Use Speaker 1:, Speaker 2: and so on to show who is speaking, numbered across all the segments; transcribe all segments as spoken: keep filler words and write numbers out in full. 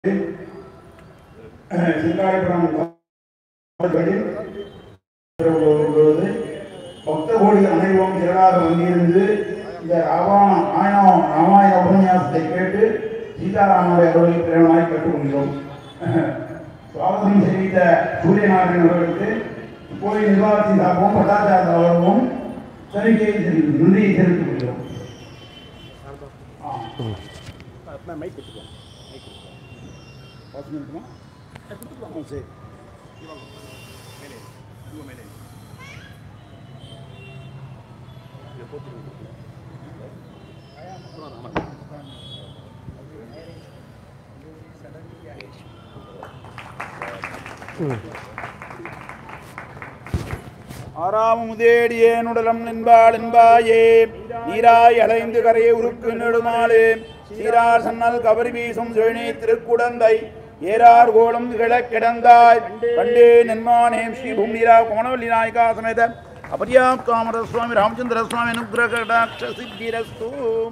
Speaker 1: சிங்காரிபுரம் பக்த கோடி அனைவரும் திரளாக வந்திருந்து இந்த ராமாயண ராமாயண உபன்யாசத்தை கேட்டு சீதாராமனுடைய அருளை பிரேமமாய் கற்றுக்கொள்கிறோம். சுவாகதம் செய்த சூரியநாராயணன் அவர்களுக்கு கோயில் நிர்வாகத்தின் சார்பும் பட்டாச்சார அவர்களும் சனிக்கையை நன்றியை தெரிவித்துக் கொள்கிறோம். சரி ஆறாமுதேடியேனுடலம் நின்பாள் என்பாயே நீராய் அலைந்து கரையை உருக்கு நெடுமாளே சீரார் சன்னல் கபரி வீசும் சுழனி திருக்குடந்தை ஏரார் கோலம் கிழக்கிடந்தாய் கண்டே நென்மானே ஸ்ரீ பூமிரா கோணவல்லி நாயகா சமேத அபரியா காமர சுவாமி ராமச்சந்திர சுவாமி அனுகிரகடாட்ச சித்திரஸ்து.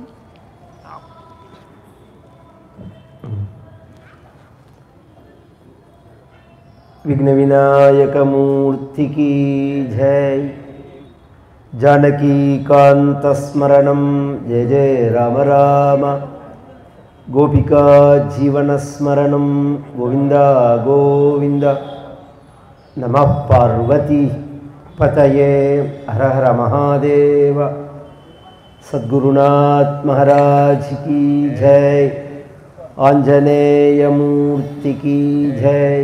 Speaker 2: विघ्न विनायक मूर्ति की जय. जानकी कांत स्मरणं जय जय राम राम. गोपिका जीवन स्मरणं गोविंद गोविंद. नमः पार्वती पतये हर हर महादेव. सद्गुरुनाथ महाराज की जय. आंजनेय मूर्ति की जय.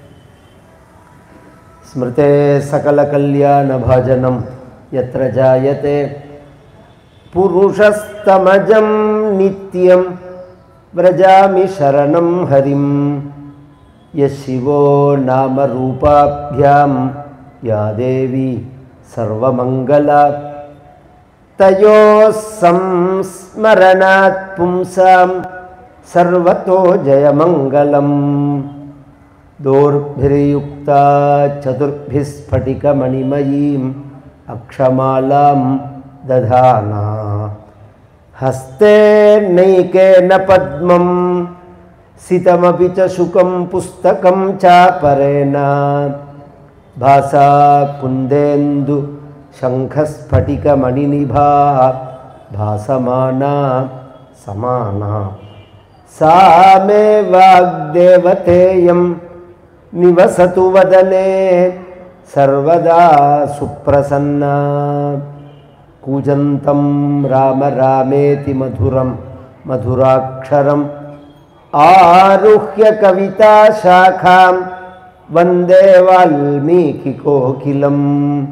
Speaker 2: स्मृते सकल कल्याण भाजनम यत्र जायते पुरुषस्तमजं नित्यं व्रजामि शरणं हरिं. यशिवो नाम रूपाभ्यां या देवी सर्वमंगला तयोः संस्मरणात् पुंसां सर्वतो जयमंगलम्. दोर्भिर्युक्ता चतुर्भिस्फटिकमणिमयीम् अक्षमालां दधाना हस्ते नैकेन पद्मं सितमपि च शुकं पुस्तकं चापरेण भासा कुन्देन्दु शङ्खस्फटिकमणिनिभा भासमाना समाना. सा मे वाग्देवतेयं निवसतु वदने सर्वदा सुप्रसन्ना. कूजन्तं राम रामेति मधुरं मधुराक्षरम् आरुह्य कविता शाखां वन्दे वाल्मीकिकोकिलम्.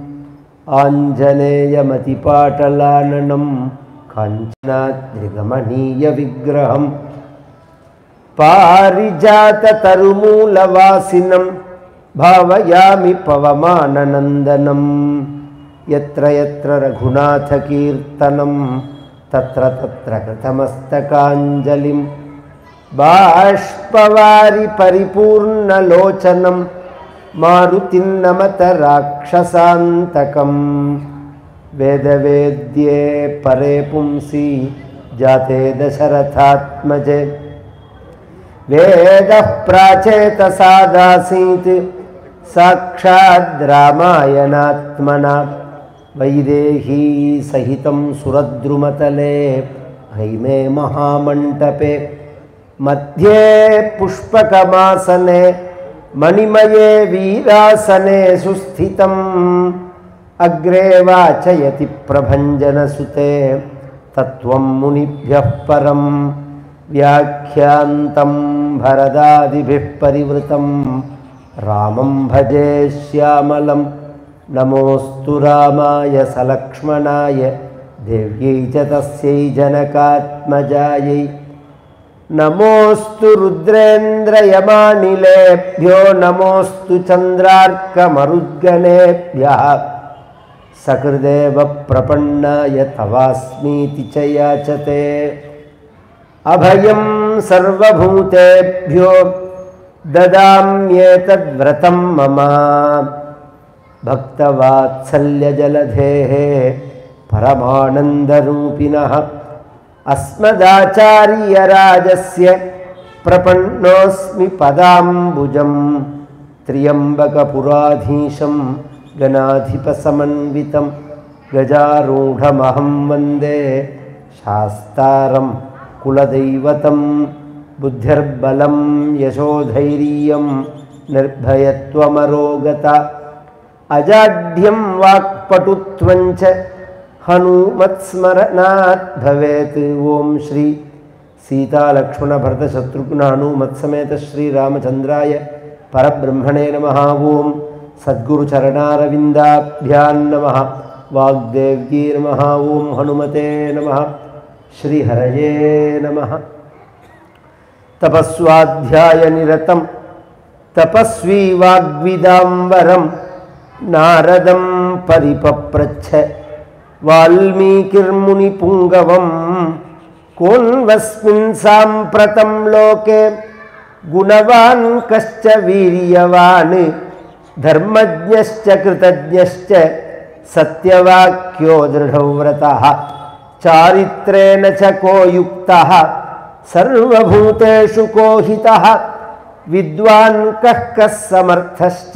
Speaker 2: आञ्जनेयमतिपाटलाननं काञ्चनाद्रिगमनीयविग्रहम् पारिजाततरुमूलवासिनं भावयामि पवमाननन्दनं. यत्र यत्र रघुनाथकीर्तनं तत्र तत्र कृतमस्तकाञ्जलिं. बाष्पवारि परिपूर्णलोचनं मारुतिं नमत राक्षसान्तकं. वेदवेद्ये परे पुंसि जाते दशरथात्मजे वेदः प्राचेतसादासीत् साक्षाद् रामायणात्मना. वैदेही सहितं सुरद्रुमतले हैमे महामण्टपे मध्ये पुष्पकमासने मणिमये वीरासने सुस्थितम्. अग्रे वाचयति प्रभञ्जनसुते तत्त्वं मुनिभ्यः परम्. व्याख्यान्तं भरदादिभिः परिवृतं रामं भजे श्यामलं. नमोऽस्तु रामाय सलक्ष्मणाय देव्यै च तस्यै जनकात्मजायै. नमोऽस्तु रुद्रेन्द्रयमानिलेभ्यो नमोऽस्तु चन्द्रार्कमरुद्गणेभ्यः. सकृदेव प्रपन्नाय तवास्मीति च याचते. अभयं सर्वभूतेभ्यो ददाम्येतद्व्रतं मम. भक्तवात्सल्यजलधेः परमानन्दरूपिणः अस्मदाचार्यराजस्य प्रपन्नोऽस्मि पदाम्बुजं त्र्यम्बकपुराधीशं गणाधिपसमन्वितं गजारूढमहं वन्दे शास्तारं कुलदैवतं बुद्धिर्बलं यशोधैर्यं निर्भयत्वमरोगता अजाड्यं वाक्पटुत्वं च हनुमत्स्मरणात् भवेत्। ओम श्री सीता लक्ष्मण भरत शत्रुघ्न हनुमत् समेत श्री रामचंद्राय परब्रह्मणे नमः। ओम सद्गुरु चरणारविंदाभ्यां नमः। वाग्देव्यै नमः। ओम हनुमते नमः। श्री हरये नमः। तपस्वाध्याय निरतं तपस्वी वाग्विदाम्बरं नारदं परिपप्रच्छ वाल्मीकिर्मुनिपुङ्गवं कोन्वस्मिन् साम्प्रतं लोके गुणवान् कश्च वीर्यवान् धर्मज्ञश्च कृतज्ञश्च सत्यवाक्यो दृढव्रतः चारित्रेण च को युक्तः सर्वभूतेषु को हितः विद्वान् कः कः समर्थश्च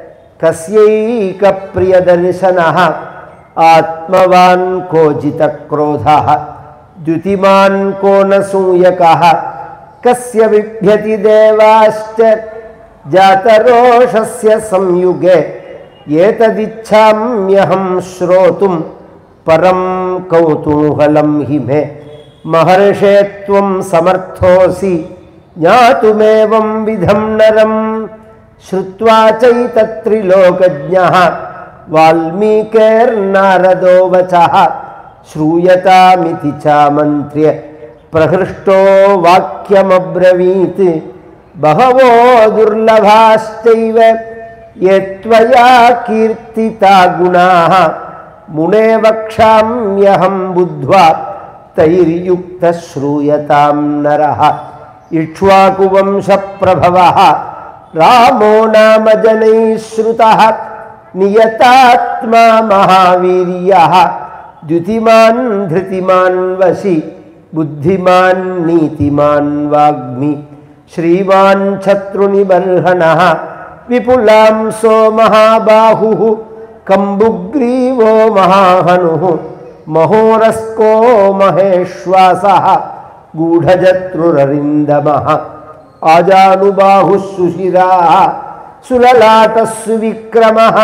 Speaker 2: कस्यैकप्रियदर्शनः आत्मवान् को जितक्रोधः द्युतिमान् को न सूयकः कस्य बिभ्यति देवाश्च जातरोषस्य संयुगे एतदिच्छाम्यहं श्रोतुं परं कौतूहलं हि मे महर्षे त्वं समर्थोऽसि ज्ञातुमेवं विधं नरं श्रुत्वा चैतत्रिलोकज्ञः वाल्मीकिर्नारदो वचः श्रूयतामिति चामन्त्र्य प्रहृष्टो वाक्यमब्रवीत् बहवो दुर्लभाश्चैव ये त्वया कीर्तिता गुणाः मुने वक्ष्याम्यहं बुद्ध्वा तैर्युक्तः श्रूयतां नरः। इक्ष्वाकुवंशप्रभवः रामो नाम जनैः श्रुतः नियतात्मा महावीर्यः द्युतिमान् धृतिमान् वशी बुद्धिमान् नीतिमान् वाग्मी श्रीमान् शत्रुनिबर्हणः विपुलांसो महाबाहुः कम्बुग्रीवो महाहनुः महोरस्को महेश्वासः गूढजत्रुररिन्दमः आजानुबाहुः सुशिराः सुललाटः सुविक्रमः।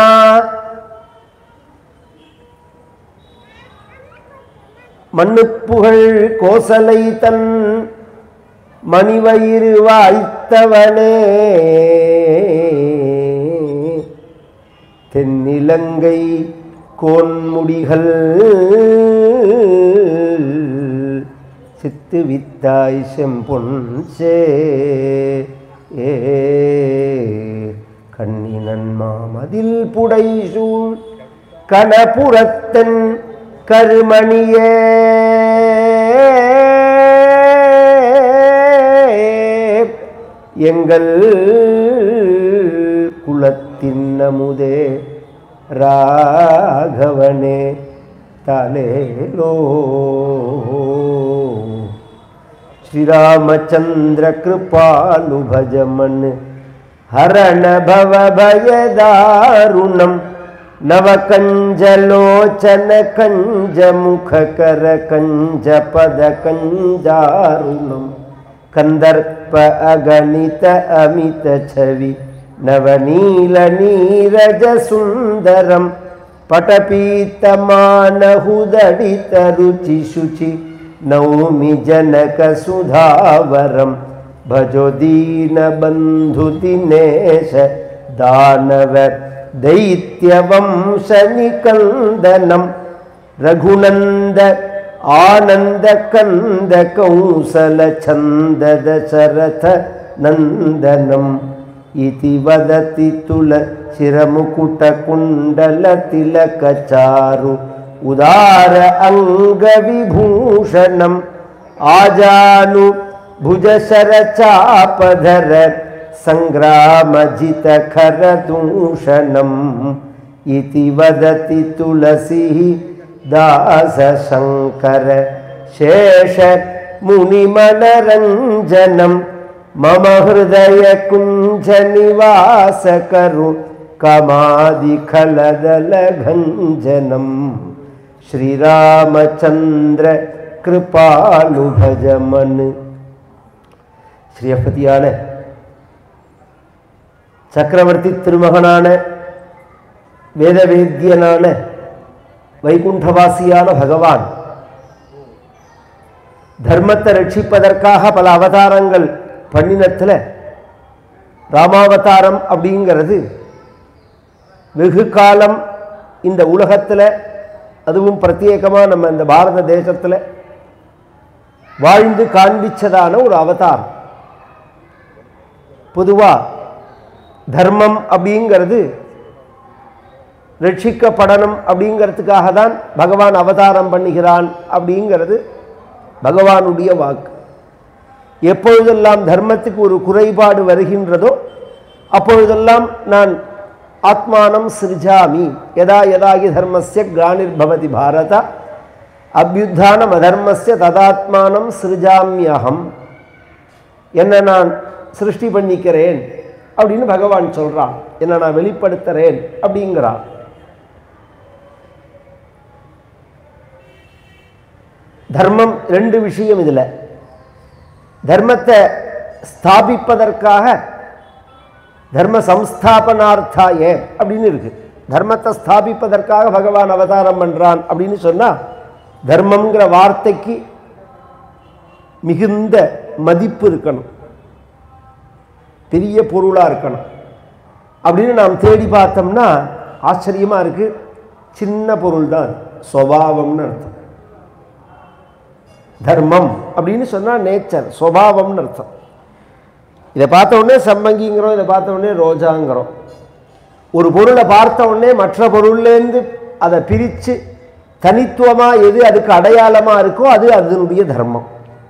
Speaker 2: मन्नुपुगळ் கோசலைதன் மணிவயிறு வாய்த்தவனே தென்னிலங்கை கோன்முடிகள் சித்து வித்தாய் செம்பொன் சே கண்ணினன் மாமதில் புடைசூழ் கணபுரத்தன் கருமணியே எங்கள் குலத்தின் அமுதே ராகவனே தாலேலோ श्रीरामचंद्र कृपालु भजमन हरण भव भयदारुणम नवकंजलोचन कंज मुख कर कंज पद कंजारुणम कंदर्प अगणित अमित छवि नवनील नीरज सुंदरम पटपीतमानहुदडित रुचि शुचि नौमि जनक सुधावरम भजो दीन बंधु दिनेश दानव दैत्य वंश निकंदनम रघुनंद आनंद कंद कौसल छंद दशरथ नंदनम इति वदति तुलसिरमुकुट कुंडल तिलक चारु उदार अंग विभूषणम आजानु भुज शर चापधर संग्राम जित खर दूषणम इति वदति तुलसी दास शंकर शेष मुनि मनरंजनम मम हृदय कुंज निवास करु कमादि खलदल घंजनम श्री रामचंद्र कृपालु भज मन. ஸ்ரீயப்பதியான சக்கரவர்த்தி திருமகனான வேதவேத்தியனான வைகுண்டவாசியான பகவான் தர்மத்தை ரட்சிப்பதற்காக பல அவதாரங்கள் பண்ணினத்தில் ராமாவதாரம் அப்படிங்கிறது வெகு காலம் இந்த உலகத்தில், அதுவும் பிரத்யேகமாக நம்ம இந்த பாரத தேசத்தில் வாழ்ந்து காண்பிச்சதான ஒரு அவதாரம். பொதுவாக தர்மம் அப்படிங்கிறது ரட்சிக்கப்படணும் அப்படிங்கிறதுக்காக தான் பகவான் அவதாரம் பண்ணுகிறான் அப்படிங்கிறது பகவானுடைய வாக்கு. எப்பொழுதெல்லாம் தர்மத்துக்கு ஒரு குறைபாடு வருகின்றதோ அப்பொழுதெல்லாம் நான் ஆத்மானம் சிருஜாமி யதா யதாகி தர்மஸ்ய கிளானிர்பவதி பாரத அபியுத்தானம் அதர்மஸ்ய ததாத்மானம் சிருஜாமியகம், என்ன நான் சிருஷ்டி பண்ணிக்கிறேன் அப்படின்னு பகவான் சொல்றான், என்ன நான் வெளிப்படுத்துறேன் அப்படிங்கிறான். தர்மம் ரெண்டு விஷயம். இதில் தர்மத்தை ஸ்தாபிப்பதற்காக தர்ம சம்ஸ்தாபனார்த்தாய அப்படின்னு இருக்கு. தர்மத்தை ஸ்தாபிப்பதற்காக பகவான் அவதாரம் பண்றான் அப்படின்னு சொன்னா தர்மம்ங்கிற வார்த்தைக்கு மிகுந்த மதிப்பு இருக்கணும், பெரிய பொருளாக இருக்கணும். அப்படின்னு நாம் தேடி பார்த்தோம்னா ஆச்சரியமாக இருக்கு. சின்ன பொருள் தான், சுபாவம்னு அர்த்தம். தர்மம் அப்படின்னு சொன்னால் நேச்சர், சுபாவம்னு அர்த்தம். இதை பார்த்த உடனே சம்மங்கிங்கிறோம், இதை பார்த்த உடனே ரோஜாங்கிறோம். ஒரு பொருளை பார்த்த உடனே மற்ற பொருள்லேருந்து அதை பிரித்து தனித்துவமாக எது அதுக்கு அடையாளமாக இருக்கோ அது அதனுடைய தர்மம்.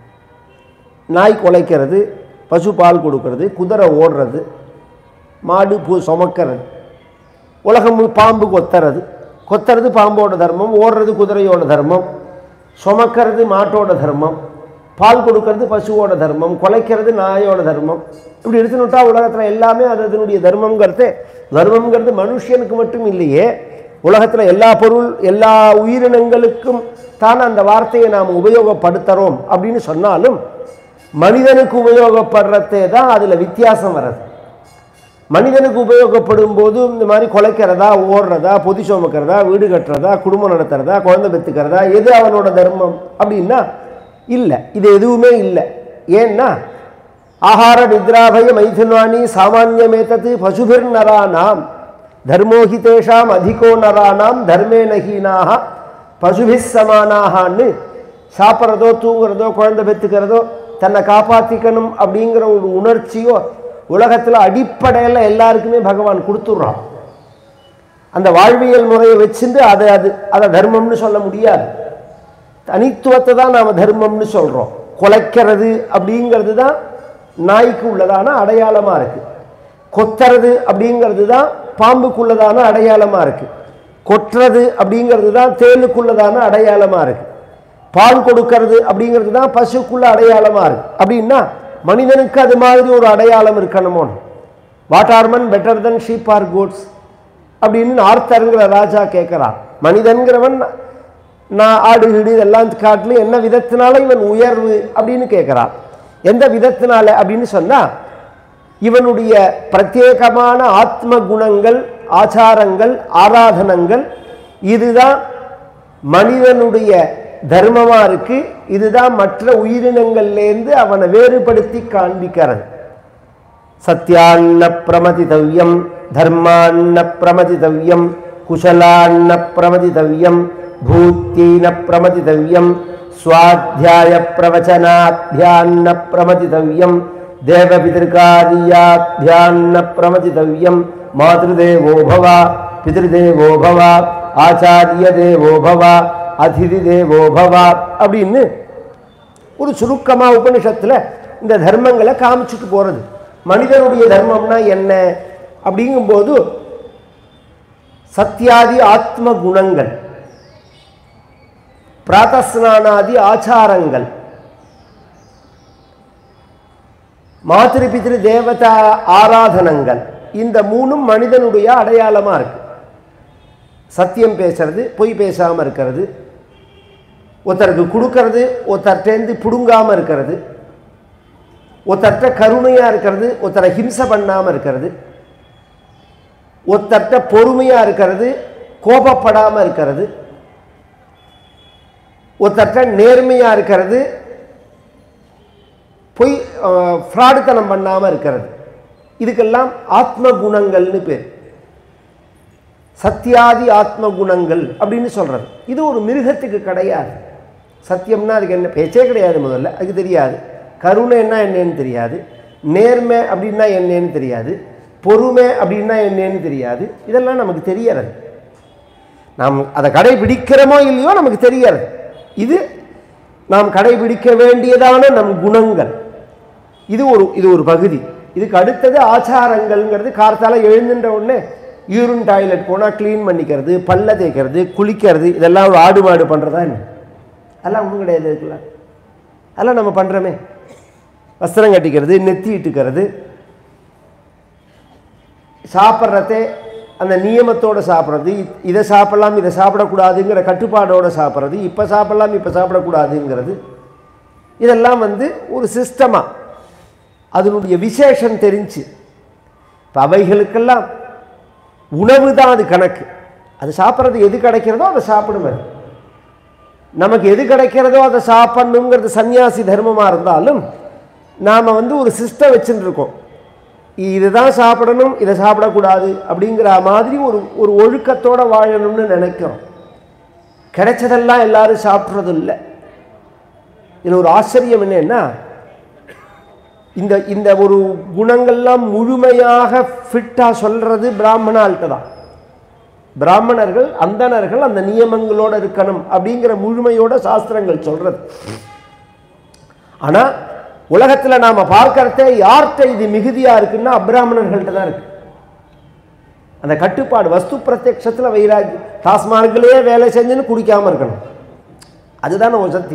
Speaker 2: நாய் குலைக்கிறது, பசு பால் கொடுக்கறது, குதிரை ஓடுறது, மாடு பூ சுமக்கிறது, உலகம் பாம்பு கொத்துறது, கொத்துறது பாம்போட தர்மம், ஓடுறது குதிரையோட தர்மம், சுமக்கிறது மாட்டோட தர்மம், பால் கொடுக்கறது பசுவோட தர்மம், குலைக்கிறது நாயோட தர்மம். இப்படி எடுத்துனுட்டா உலகத்தில் எல்லாமே அது அதனுடைய தர்மங்கிறது. தர்மங்கிறது மனுஷனுக்கு மட்டும் இல்லையே, உலகத்தில் எல்லா பொருள் எல்லா உயிரினங்களுக்கும் தான் அந்த வார்த்தையை நாம் உபயோகப்படுத்துகிறோம் அப்படின்னு சொன்னாலும் மனிதனுக்கு உபயோகப்படுறதே தான் அதில் வித்தியாசம் வர்றது. மனிதனுக்கு உபயோகப்படும் போது இந்த மாதிரி குலைக்கிறதா, ஓடுறதா, பொதி சுமக்கிறதா, வீடு கட்டுறதா, குடும்பம் நடத்துறதா, குழந்தை பெற்றுக்கிறதா, எது அவனோட தர்மம் அப்படின்னா இல்லை, இது எதுவுமே இல்லை. ஏன்னா ஆகார நித்ராபய மைதுனானி சாமானியமேதத்து பசுபிர் நரானாம் தர்மோஹிதேஷாம் அதிகோ நரானாம் தர்மே நகீனாக பசுபிஸ் சமானாகான்னு சாப்பிட்றதோ தூங்குறதோ குழந்தை பெற்றுக்கிறதோ தன்னை காப்பாற்றிக்கணும் அப்படிங்கிற ஒரு உணர்ச்சியோ உலகத்தில் அடிப்படையில் எல்லாருக்குமே பகவான் கொடுத்துட்றான். அந்த வாழ்வியல் முறையை வச்சுட்டு அதை அது அதை தர்மம்னு சொல்ல முடியாது. தனித்துவத்தை தான் நாம் தர்மம்னு சொல்கிறோம். குலைக்கிறது அப்படிங்கிறது தான் நாய்க்கு உள்ளதான அடையாளமாக இருக்குது. கொத்துறது அப்படிங்கிறது தான் பாம்புக்குள்ளதான அடையாளமாக இருக்குது. கொட்டுறது அப்படிங்கிறது தான் தேனுக்குள்ளதான அடையாளமாக இருக்குது. பால் கொடுக்கறது அப்படிங்கிறது தான் பசுக்குள்ள அடையாளமாக இருக்குது. அப்படின்னா மனிதனுக்கு அது மாதிரி ஒரு அடையாளம் இருக்கணுமோ. What are men better than sheep or goats அப்படின்னு ஆர்த்தருங்கிற ராஜா கேட்குறான். மனிதன்கிறவன் நான் ஆடு வீடு இதெல்லாம் காட்டிலும் என்ன விதத்தினால இவன் உயர்வு அப்படின்னு கேட்குறான். எந்த விதத்தினால அப்படின்னு சொன்னால் இவனுடைய பிரத்யேகமான ஆத்ம குணங்கள், ஆச்சாரங்கள், ஆராதனங்கள் இதுதான் மனிதனுடைய தர்மமாக இருக்கு. இதுதான் மற்ற உயிரினங்கள்லேருந்து அவனை வேறுபடுத்தி காண்பிக்கிறது. சத்யான்ன பிரமதிதவ்யம் தர்மான்ன பிரமதிதவ்யம் குஷலான்ன பிரமதிதவ்யம் பூத்தீன பிரமதிதவ்யம் ஸ்வாத்தியாய பிரவச்சனாத்யான்ன பிரமதிதவ்யம் தேவபிதிருக்காரியாத்யான்ன பிரமதிதவ்யம் மாத்ருதேவோ பவ பிதிருதேவோ பவ ஆச்சாரிய தேவோ பவ அதிதி தேவோ பவ அப்படின்னு ஒரு சுருக்கமாக உபனிஷத்தில் இந்த தர்மங்களை காமிச்சுட்டு போகிறது. மனிதனுடைய தர்மம்னா என்ன அப்படிங்கும்போது சத்யாதி ஆத்ம குணங்கள், பிராதஸ்நானாதி ஆச்சாரங்கள், மாத்திரு பித்திரு தேவதா ஆராதனங்கள், இந்த மூணும் மனிதனுடைய அடையாளமாக இருக்கு. சத்தியம் பேசுறது, பொய் பேசாமல் இருக்கிறது, ஒருத்தருக்கு கொடுக்கறது, ஒருத்தர்கிட்டேருந்து பிடுங்காமல் இருக்கிறது, ஒருத்தர்கிட்ட கருணையாக இருக்கிறது, ஒருத்தரை ஹிம்சை பண்ணாமல் இருக்கிறது, ஒருத்தர்கிட்ட பொறுமையாக இருக்கிறது, கோபப்படாமல் இருக்கிறது, ஒருத்தர்கிட்ட நேர்மையாக இருக்கிறது, பொய் ஃப்ராடுத்தனம் பண்ணாமல் இருக்கிறது. இதுக்கெல்லாம் ஆத்ம குணங்கள்னு பேர். சத்தியாதி ஆத்ம குணங்கள் அப்படின்னு சொல்கிறது. இது ஒரு மிருகத்துக்கு கிடையாது. சத்தியம்னா அதுக்கு என்ன பேச்சே கிடையாது, முதல்ல அதுக்கு தெரியாது. கருணைன்னா என்னன்னு தெரியாது, நேர்மை அப்படின்னா என்னன்னு தெரியாது, பொறுமை அப்படின்னா என்னன்னு தெரியாது. இதெல்லாம் நமக்கு தெரியறது. நாம் அதை கடைபிடிக்கிறோமோ இல்லையோ நமக்கு தெரியறது. இது நாம் கடைபிடிக்க வேண்டியதான நம் குணங்கள். இது ஒரு இது ஒரு பகுதி. இதுக்கு அடுத்தது ஆச்சாரங்கள்ங்கிறது. கார்த்தால எழுந்துன்ற உடனே யூரின் டாய்லெட் போனால் க்ளீன் பண்ணிக்கிறது, பல்ல தேய்க்கிறது, குளிக்கிறது, இதெல்லாம் ஒரு ஆடு மாடு பண்ணுறதா என்ன? அதெல்லாம் ஒன்றும் கிடையாது. இருக்குல்ல, அதெல்லாம் நம்ம பண்ணுறோமே. வஸ்திரம் கட்டிக்கிறது, நெத்தி இட்டுக்கிறது, சாப்பிட்றதே அந்த நியமத்தோடு சாப்பிட்றது, இதை சாப்பிடலாம் இதை சாப்பிடக்கூடாதுங்கிற கட்டுப்பாடோடு சாப்பிட்றது, இப்போ சாப்பிடலாம் இப்போ சாப்பிடக்கூடாதுங்கிறது, இதெல்லாம் வந்து ஒரு சிஸ்டமாக அதனுடைய விசேஷம் தெரிஞ்சு. இப்போ அவைகளுக்கெல்லாம் உணவு தான் அது கணக்கு. அது சாப்பிட்றது எது கிடைக்கிறதோ அதை சாப்பிடுமே. நமக்கு எது கிடைக்கிறதோ அதை சாப்பிடணுங்கிறது சன்னியாசி தர்மமாக இருந்தாலும் நாம் வந்து ஒரு சிஸ்டம் வச்சுட்டு இருக்கோம். இதுதான் சாப்பிடணும் இதை சாப்பிடக்கூடாது அப்படிங்கிற மாதிரி ஒரு ஒரு ஒழுக்கத்தோடு வாழணும்னு நினைக்கிறோம். கிடைச்சதெல்லாம் எல்லாரும் சாப்பிட்றது இல்லை. இதில் ஒரு ஆச்சரியம் என்னன்னா, இந்த இந்த ஒரு குணங்கள்லாம் முழுமையாக ஃபிட்டாக சொல்கிறது பிராமணால்கிட்ட தான். பிராமணர்கள் அந்தணர்கள் அந்த நியமங்களோடு இருக்கணும் அப்படிங்கிற முழுமையோட சாஸ்திரங்கள் சொல்கிறது. ஆனால் உலகத்தில் நாம் பார்க்கறதே யார்கிட்ட இது மிகுதியாக இருக்குன்னா அப்ராமணர்கள்ட்ட தான் இருக்கு அந்த கட்டுப்பாடு. வஸ்து பிரத்யக்ஷத்தில் வைராகி. டாஸ்மார்க்கிலேயே வேலை செஞ்சுன்னு குடிக்காமல் இருக்கணும், அதுதானே ஒரு சக்தி.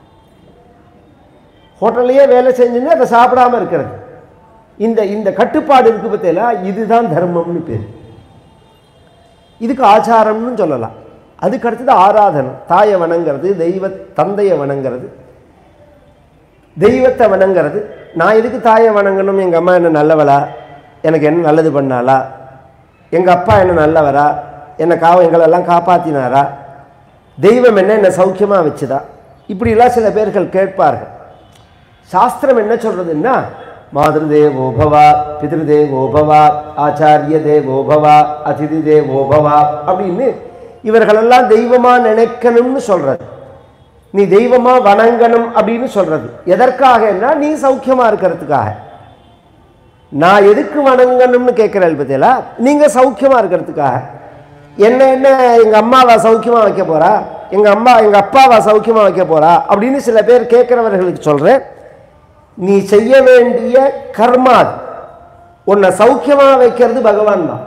Speaker 2: ஹோட்டல்லையே வேலை செஞ்சுன்னு அதை சாப்பிடாமல் இருக்கிறது. இந்த இந்த கட்டுப்பாடு இருக்கு பார்த்தீங்களா, இதுதான் தர்மம்னு பேர். இதுக்கு ஆச்சாரம்னு சொல்லலாம். அதுக்கு அடுத்தது ஆராதனை. தாயை வணங்கிறது, தெய்வ தந்தையை வணங்கிறது, தெய்வத்தை வணங்கிறது. நான் எதுக்கு தாயை வணங்கணும்? எங்கள் அம்மா என்ன நல்லவளா, எனக்கு என்ன நல்லது பண்ணாளா, எங்கள் அப்பா என்ன நல்லவரா, என்னை காவ எங்களெல்லாம் காப்பாற்றினாரா, தெய்வம் என்ன என்னை சௌக்கியமாக வச்சுதா, இப்படிலாம் சில பேர்கள் கேட்பார்கள். சாஸ்திரம் என்ன சொல்றதுன்னா, மாதிரி தேவோபவா, பிதிரு தேவோபவா, ஆச்சாரிய தேவோபவா, அதிதி தேவோபவா அப்படின்னு இவர்களெல்லாம் தெய்வமா நினைக்கணும்னு சொல்றது. நீ தெய்வமா வணங்கணும் அப்படின்னு சொல்றது எதற்காகன்னா, நீ சௌக்கியமா இருக்கிறதுக்காக. நான் எதுக்கு வணங்கணும்னு கேட்கிறேன் பத்தியலா, நீங்க சௌக்கியமா இருக்கிறதுக்காக. என்ன என்ன எங்க அம்மாவா சௌக்கியமா வைக்க போறா, எங்க அம்மா எங்க அப்பாவா சௌக்கியமா வைக்க போறா அப்படின்னு சில பேர் கேட்கிறவர்களுக்கு சொல்றேன், நீ செய்ய வேண்டிய கர்மா உன்னை சௌக்கியமா வைக்கிறது பகவான் தான்.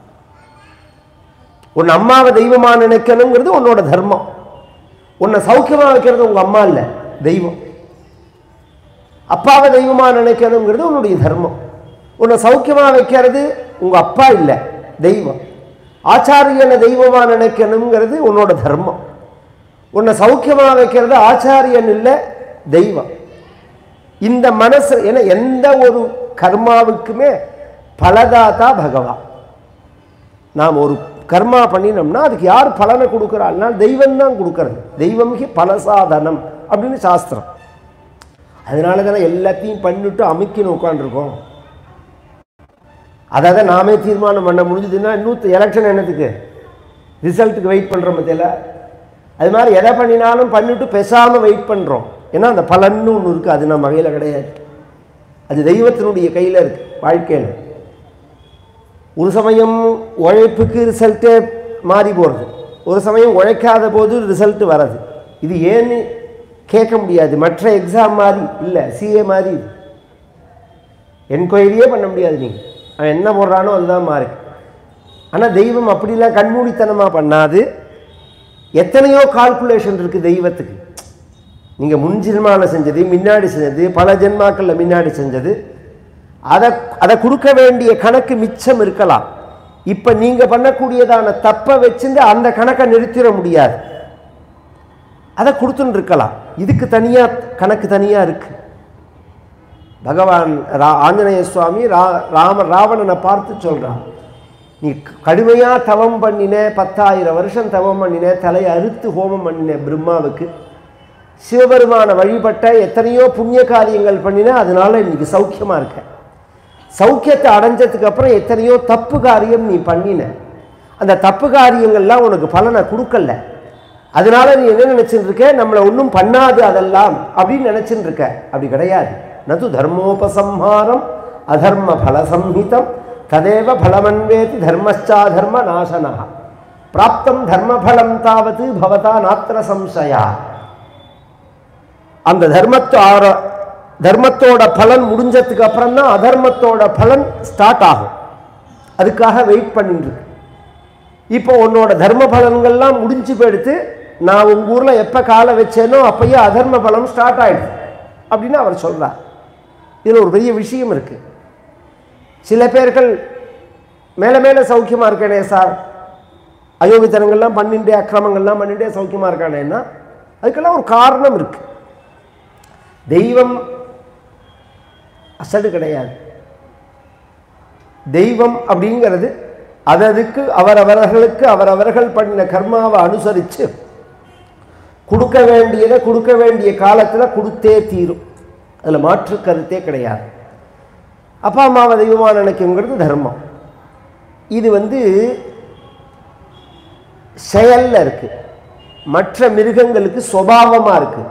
Speaker 2: உன் அம்மாவை தெய்வமா நினைக்கணுங்கிறது உன்னோட தர்மம். உன்னை சௌக்கியமா வைக்கிறது உங்க அம்மா இல்லை, தெய்வம். அப்பாவை தெய்வமா நினைக்கணுங்கிறது உன்னுடைய தர்மம். உன்னை சௌக்கியமா வைக்கிறது உங்க அப்பா இல்லை, தெய்வம். ஆச்சாரியனை தெய்வமா நினைக்கணுங்கிறது உன்னோட தர்மம். உன்னை சௌக்கியமா வைக்கிறது ஆச்சாரியன் இல்லை, தெய்வம். இந்த மனசு ஏன்னா எந்த ஒரு கர்மாவுக்குமே பலதாத்தா பகவான். நாம் ஒரு கர்மா பண்ணினோம்னா அதுக்கு யார் பலனை கொடுக்குறாள்னா தெய்வம் தான் கொடுக்கறது. தெய்வம்கி பலசாதனம் அப்படின்னு சாஸ்திரம். அதனால தானே எல்லாத்தையும் பண்ணிட்டு அமுக்கின்னு உட்காந்துருக்கோம். அதாவது நாமே தீர்மானம் பண்ண முடிஞ்சதுன்னா இன்னும் எலெக்ஷன் என்னத்துக்கு, ரிசல்ட்டுக்கு வெயிட் பண்ணுறோம் பற்றியில. அது மாதிரி எதை பண்ணினாலும் பண்ணிவிட்டு பேசாமல் வெயிட் பண்ணுறோம். ஏன்னா அந்த பலன்னு ஒன்று இருக்குது, அது நம்ம வகையில் கிடையாது. அது தெய்வத்தினுடைய கையில் இருக்குது. வாழ்க்கையில் ஒரு சமயம் உழைப்புக்கு ரிசல்ட்டே மாறி போகிறது, ஒரு சமயம் உழைக்காத போது ரிசல்ட்டு வராது. இது ஏன்னு கேட்க முடியாது. மற்ற எக்ஸாம் மாதிரி இல்லை, சிஏ மாதிரி என்கொயரியே பண்ண முடியாது. நீங்கள் அவன் என்ன போடுறானோ அதுதான் மார்க். ஆனால் தெய்வம் அப்படிலாம் கண்மூடித்தனமாக பண்ணாது. எத்தனையோ கால்குலேஷன் இருக்குது தெய்வத்துக்கு. நீங்கள் முன் ஜென்மாவில் செஞ்சது, முன்னாடி செஞ்சது, பல ஜென்மாக்களில் முன்னாடி செஞ்சது, அதை அதை கொடுக்க வேண்டிய கணக்கு மிச்சம் இருக்கலாம். இப்போ நீங்கள் பண்ணக்கூடியதான தப்பை வச்சுட்டு அந்த கணக்கை நிறுத்திட முடியாது, அதை கொடுத்துன்னு இருக்கலாம். இதுக்கு தனியாக கணக்கு தனியாக இருக்கு. பகவான் ரா ஆஞ்சநேய சுவாமி ரா ராம ராவணனை பார்த்து சொல்கிறான், நீ கடுமையாக தவம் பண்ணின, பத்தாயிரம் வருஷம் தவம் பண்ணின, தலையை அறுத்து ஹோமம் பண்ணின பிரம்மாவுக்கு, சிவபெருமான வழிபட்ட எத்தனையோ புண்ணிய காரியங்கள் பண்ணின, அதனால இன்னைக்கு சௌக்கியமாக இருக்க. சௌக்கியத்தை அடைஞ்சதுக்கு அப்புறம் எத்தனையோ தப்பு காரியம் நீ பண்ணின, அந்த தப்பு காரியங்கள்லாம் உனக்கு பலனை கொடுக்கல. அதனால நீ என்ன நினைச்சுட்டு இருக்க, நம்மளை ஒன்றும் பண்ணாது அதெல்லாம் அப்படின்னு நினைச்சுட்டு இருக்க. அப்படி கிடையாது. நது தர்மோபசம்ஹாரம் அதர்ம பலசம்ஹிதம் ததேவ பலமன்வேதி தர்மச்சா தர்ம நாசனா பிராப்தம் தர்மபலம் தாவது பவதா நாத்திர சம்சயா. அந்த தர்மத்தோட தர்மத்தோட பலன் முடிஞ்சதுக்கு அப்புறம் தான் அதர்மத்தோட பலன் ஸ்டார்ட் ஆகும். அதுக்காக வெயிட் பண்ணிட்டு இருக்கு. இப்போ உன்னோட தர்ம பலன்கள்லாம் முடிஞ்சு போயிடுத்து, நான் உங்கள் ஊரில் எப்போ காலை வச்சேனோ அப்பயே அதர்ம பலம் ஸ்டார்ட் ஆகிடுது அப்படின்னு அவர் சொல்கிறார். இதில் ஒரு பெரிய விஷயம் இருக்குது. சில பேர்கள் மேலே மேலே சௌக்கியமாக இருக்கேனே சார், அயோக்கியத்தனங்கள்லாம் பண்ணிட்டே அக்கிரமங்கள்லாம் பண்ணிட்டே சௌக்கியமாக இருக்கானேன்னா அதுக்கெல்லாம் ஒரு காரணம் இருக்குது. தெய்வம் அசடு கிடையாது. தெய்வம் அப்படிங்கிறது அததுக்கு அவரவர்களுக்கு அவரவர்கள் பண்ணின கர்மாவை அனுசரித்து கொடுக்க வேண்டியதை கொடுக்க வேண்டிய காலத்தில் கொடுத்தே தீரும். அதில் மாற்று கருத்தே கிடையாது. அப்பா அம்மாவை தெய்வமாக நினைக்குங்கிறது தர்மம். இது வந்து செயலில் இருக்கு. மற்ற மிருகங்களுக்கு சுபாவமாக இருக்கு.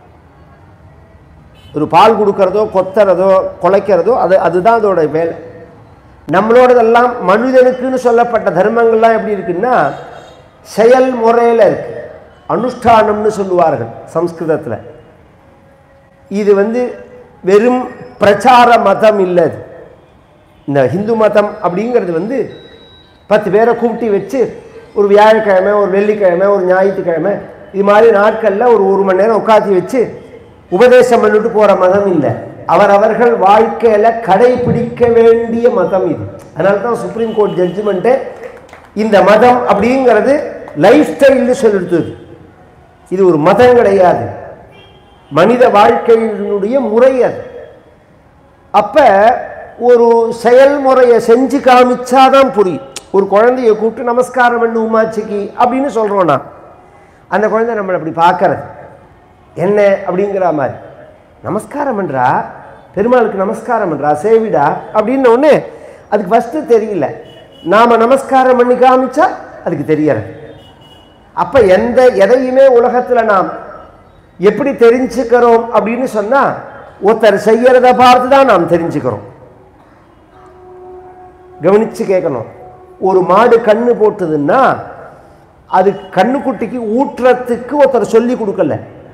Speaker 2: ஒரு பால் கொடுக்கறதோ கொத்துறதோ குலைக்கிறதோ அது அதுதான் அதோட வேலை. நம்மளோடதெல்லாம் மனிதனுக்குன்னு சொல்லப்பட்ட தர்மங்கள்லாம் எப்படி இருக்குன்னா செயல்முறையில் இருக்கு. அனுஷ்டானம்னு சொல்லுவார்கள் சம்ஸ்கிருதத்தில். இது வந்து வெறும் பிரச்சார மதம் இல்லை. இந்த ஹிந்து மதம் அப்படிங்கிறது வந்து பத்து பேரை கூப்பிட்டு வச்சு ஒரு வியாழக்கிழமை ஒரு வெள்ளிக்கிழமை ஒரு ஞாயிற்றுக்கிழமை இது மாதிரி நாட்களில் ஒரு ஒரு மணி நேரம் உட்காந்து வச்சு உபதேசம் பண்ணிட்டு போகிற மதம் இல்லை. அவரவர்கள் வாழ்க்கையில் கடைபிடிக்க வேண்டிய மதம் இது. அதனால தான் சுப்ரீம் கோர்ட் ஜட்ஜ்மெண்ட்டு இந்த மதம் அப்படிங்கிறது லைஃப் ஸ்டைல்னு சொல்லிடுது. இது ஒரு மதம் கிடையாது, மனித வாழ்க்கையினுடைய முறை அது. அப்போ ஒரு செயல்முறையை செஞ்சு காமிச்சாதான் புரியும். ஒரு குழந்தைய கூப்பிட்டு நமஸ்காரம் பண்ணு உமாச்சிக்கு அப்படின்னு சொல்கிறோன்னா அந்த குழந்தை நம்மளை அப்படி பார்க்கறது என்ன அப்படிங்கிற மாதிரி. நமஸ்காரம் பண்ணுறா, பெருமாளுக்கு நமஸ்காரம் பண்ணுறா, சேவிடா அப்படின்னு ஒன்று அதுக்கு ஃபஸ்ட்டு தெரியல. நாம் நமஸ்காரம் பண்ணி காமிச்சா அதுக்கு தெரியறது. அப்போ எந்த எதையுமே உலகத்தில் நாம் எப்படி தெரிஞ்சுக்கிறோம் அப்படின்னு சொன்னால் ஒருத்தர் செய்யறத பார்த்து தான் நாம் தெரிஞ்சுக்கிறோம். கவனித்து கேட்கணும். ஒரு மாடு கண்ணு போட்டுதுன்னா அது கண்ணுக்குட்டிக்கு ஊற்றத்துக்கு ஒருத்தர் சொல்லி கொடுக்கல,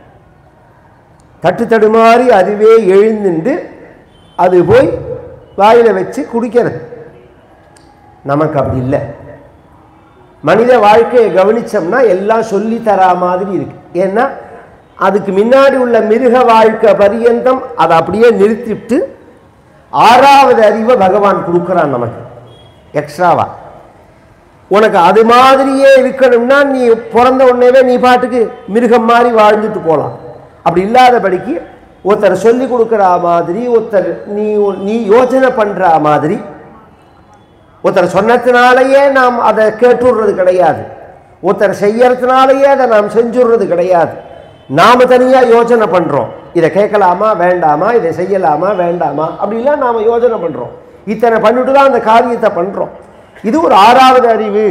Speaker 2: தட்டு தடுமாறி அதுவே எழுந்துண்டு அது போய் வாயில் வச்சு குடிக்கிறது. நமக்கு அப்படி இல்லை. மனித வாழ்க்கையை கவனிச்சோம்னா எல்லாம் சொல்லி தரா மாதிரி இருக்கு. ஏன்னா அதுக்கு முன்னாடி உள்ள மிருக வாழ்க்கை பரியந்தம் அதை அப்படியே நிறுத்திட்டு ஆறாவது அறிவை பகவான் கொடுக்குறான் நமக்கு எக்ஸ்ட்ராவா. உனக்கு அது மாதிரியே இருக்கணும்னா நீ பிறந்த உடனேவே நீ பாட்டுக்கு மிருகம் மாதிரி வாழ்ந்துட்டு போகலாம். அப்படி இல்லாதபடிக்கு ஒருத்தர் சொல்லி கொடுக்குற மாதிரி, ஒருத்தர் நீ நீ யோசனை பண்ணுற மாதிரி, ஒருத்தர் சொன்னதுனாலேயே நாம் அதை கேட்டுடுறது கிடையாது, ஒருத்தர் செய்யறதுனாலேயே அதை நாம் செஞ்சுடுறது கிடையாது. நாம் தனியாக யோசனை பண்ணுறோம், இதை கேட்கலாமா வேண்டாமா, இதை செய்யலாமா வேண்டாமா அப்படிலாம் நாம் யோசனை பண்ணுறோம். இத்தனை பண்ணிட்டு தான் அந்த காரியத்தை பண்ணுறோம். இது ஒரு ஆறாவது அறிவு.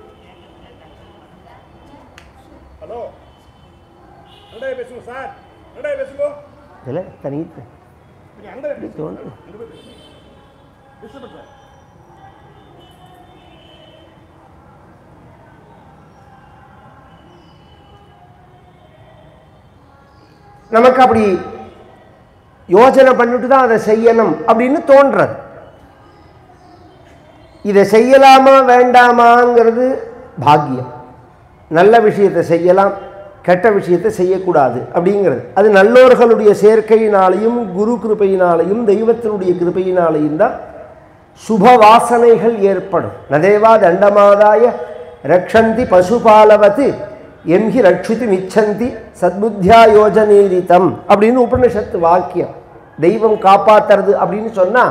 Speaker 2: நமக்கு அப்படி யோசனை பண்ணிட்டு தான் அதை செய்யணும் அப்படின்னு தோன்றது. இதை செய்யலாமா வேண்டாமாங்கிறது பாக்கியம். நல்ல விஷயத்தை செய்யலாம், கெட்ட விஷயத்தை செய்யக்கூடாது அப்படிங்கிறது. அது நல்லோர்களுடைய சேர்க்கையினாலையும் குரு கிருபையினாலையும் தெய்வத்தினுடைய கிருபையினாலையும் தான் சுப வாசனைகள் ஏற்படும். நதேவா தண்டமாதாய ரக்ஷந்தி பசுபாலவத்து என்கி ரட்சித்து மிச்சந்தி சத்புத்தியா யோஜனீரிதம் அப்படின்னு உபனிஷத்து வாக்கியம். தெய்வம் காப்பாத்துறது அப்படின்னு சொன்னா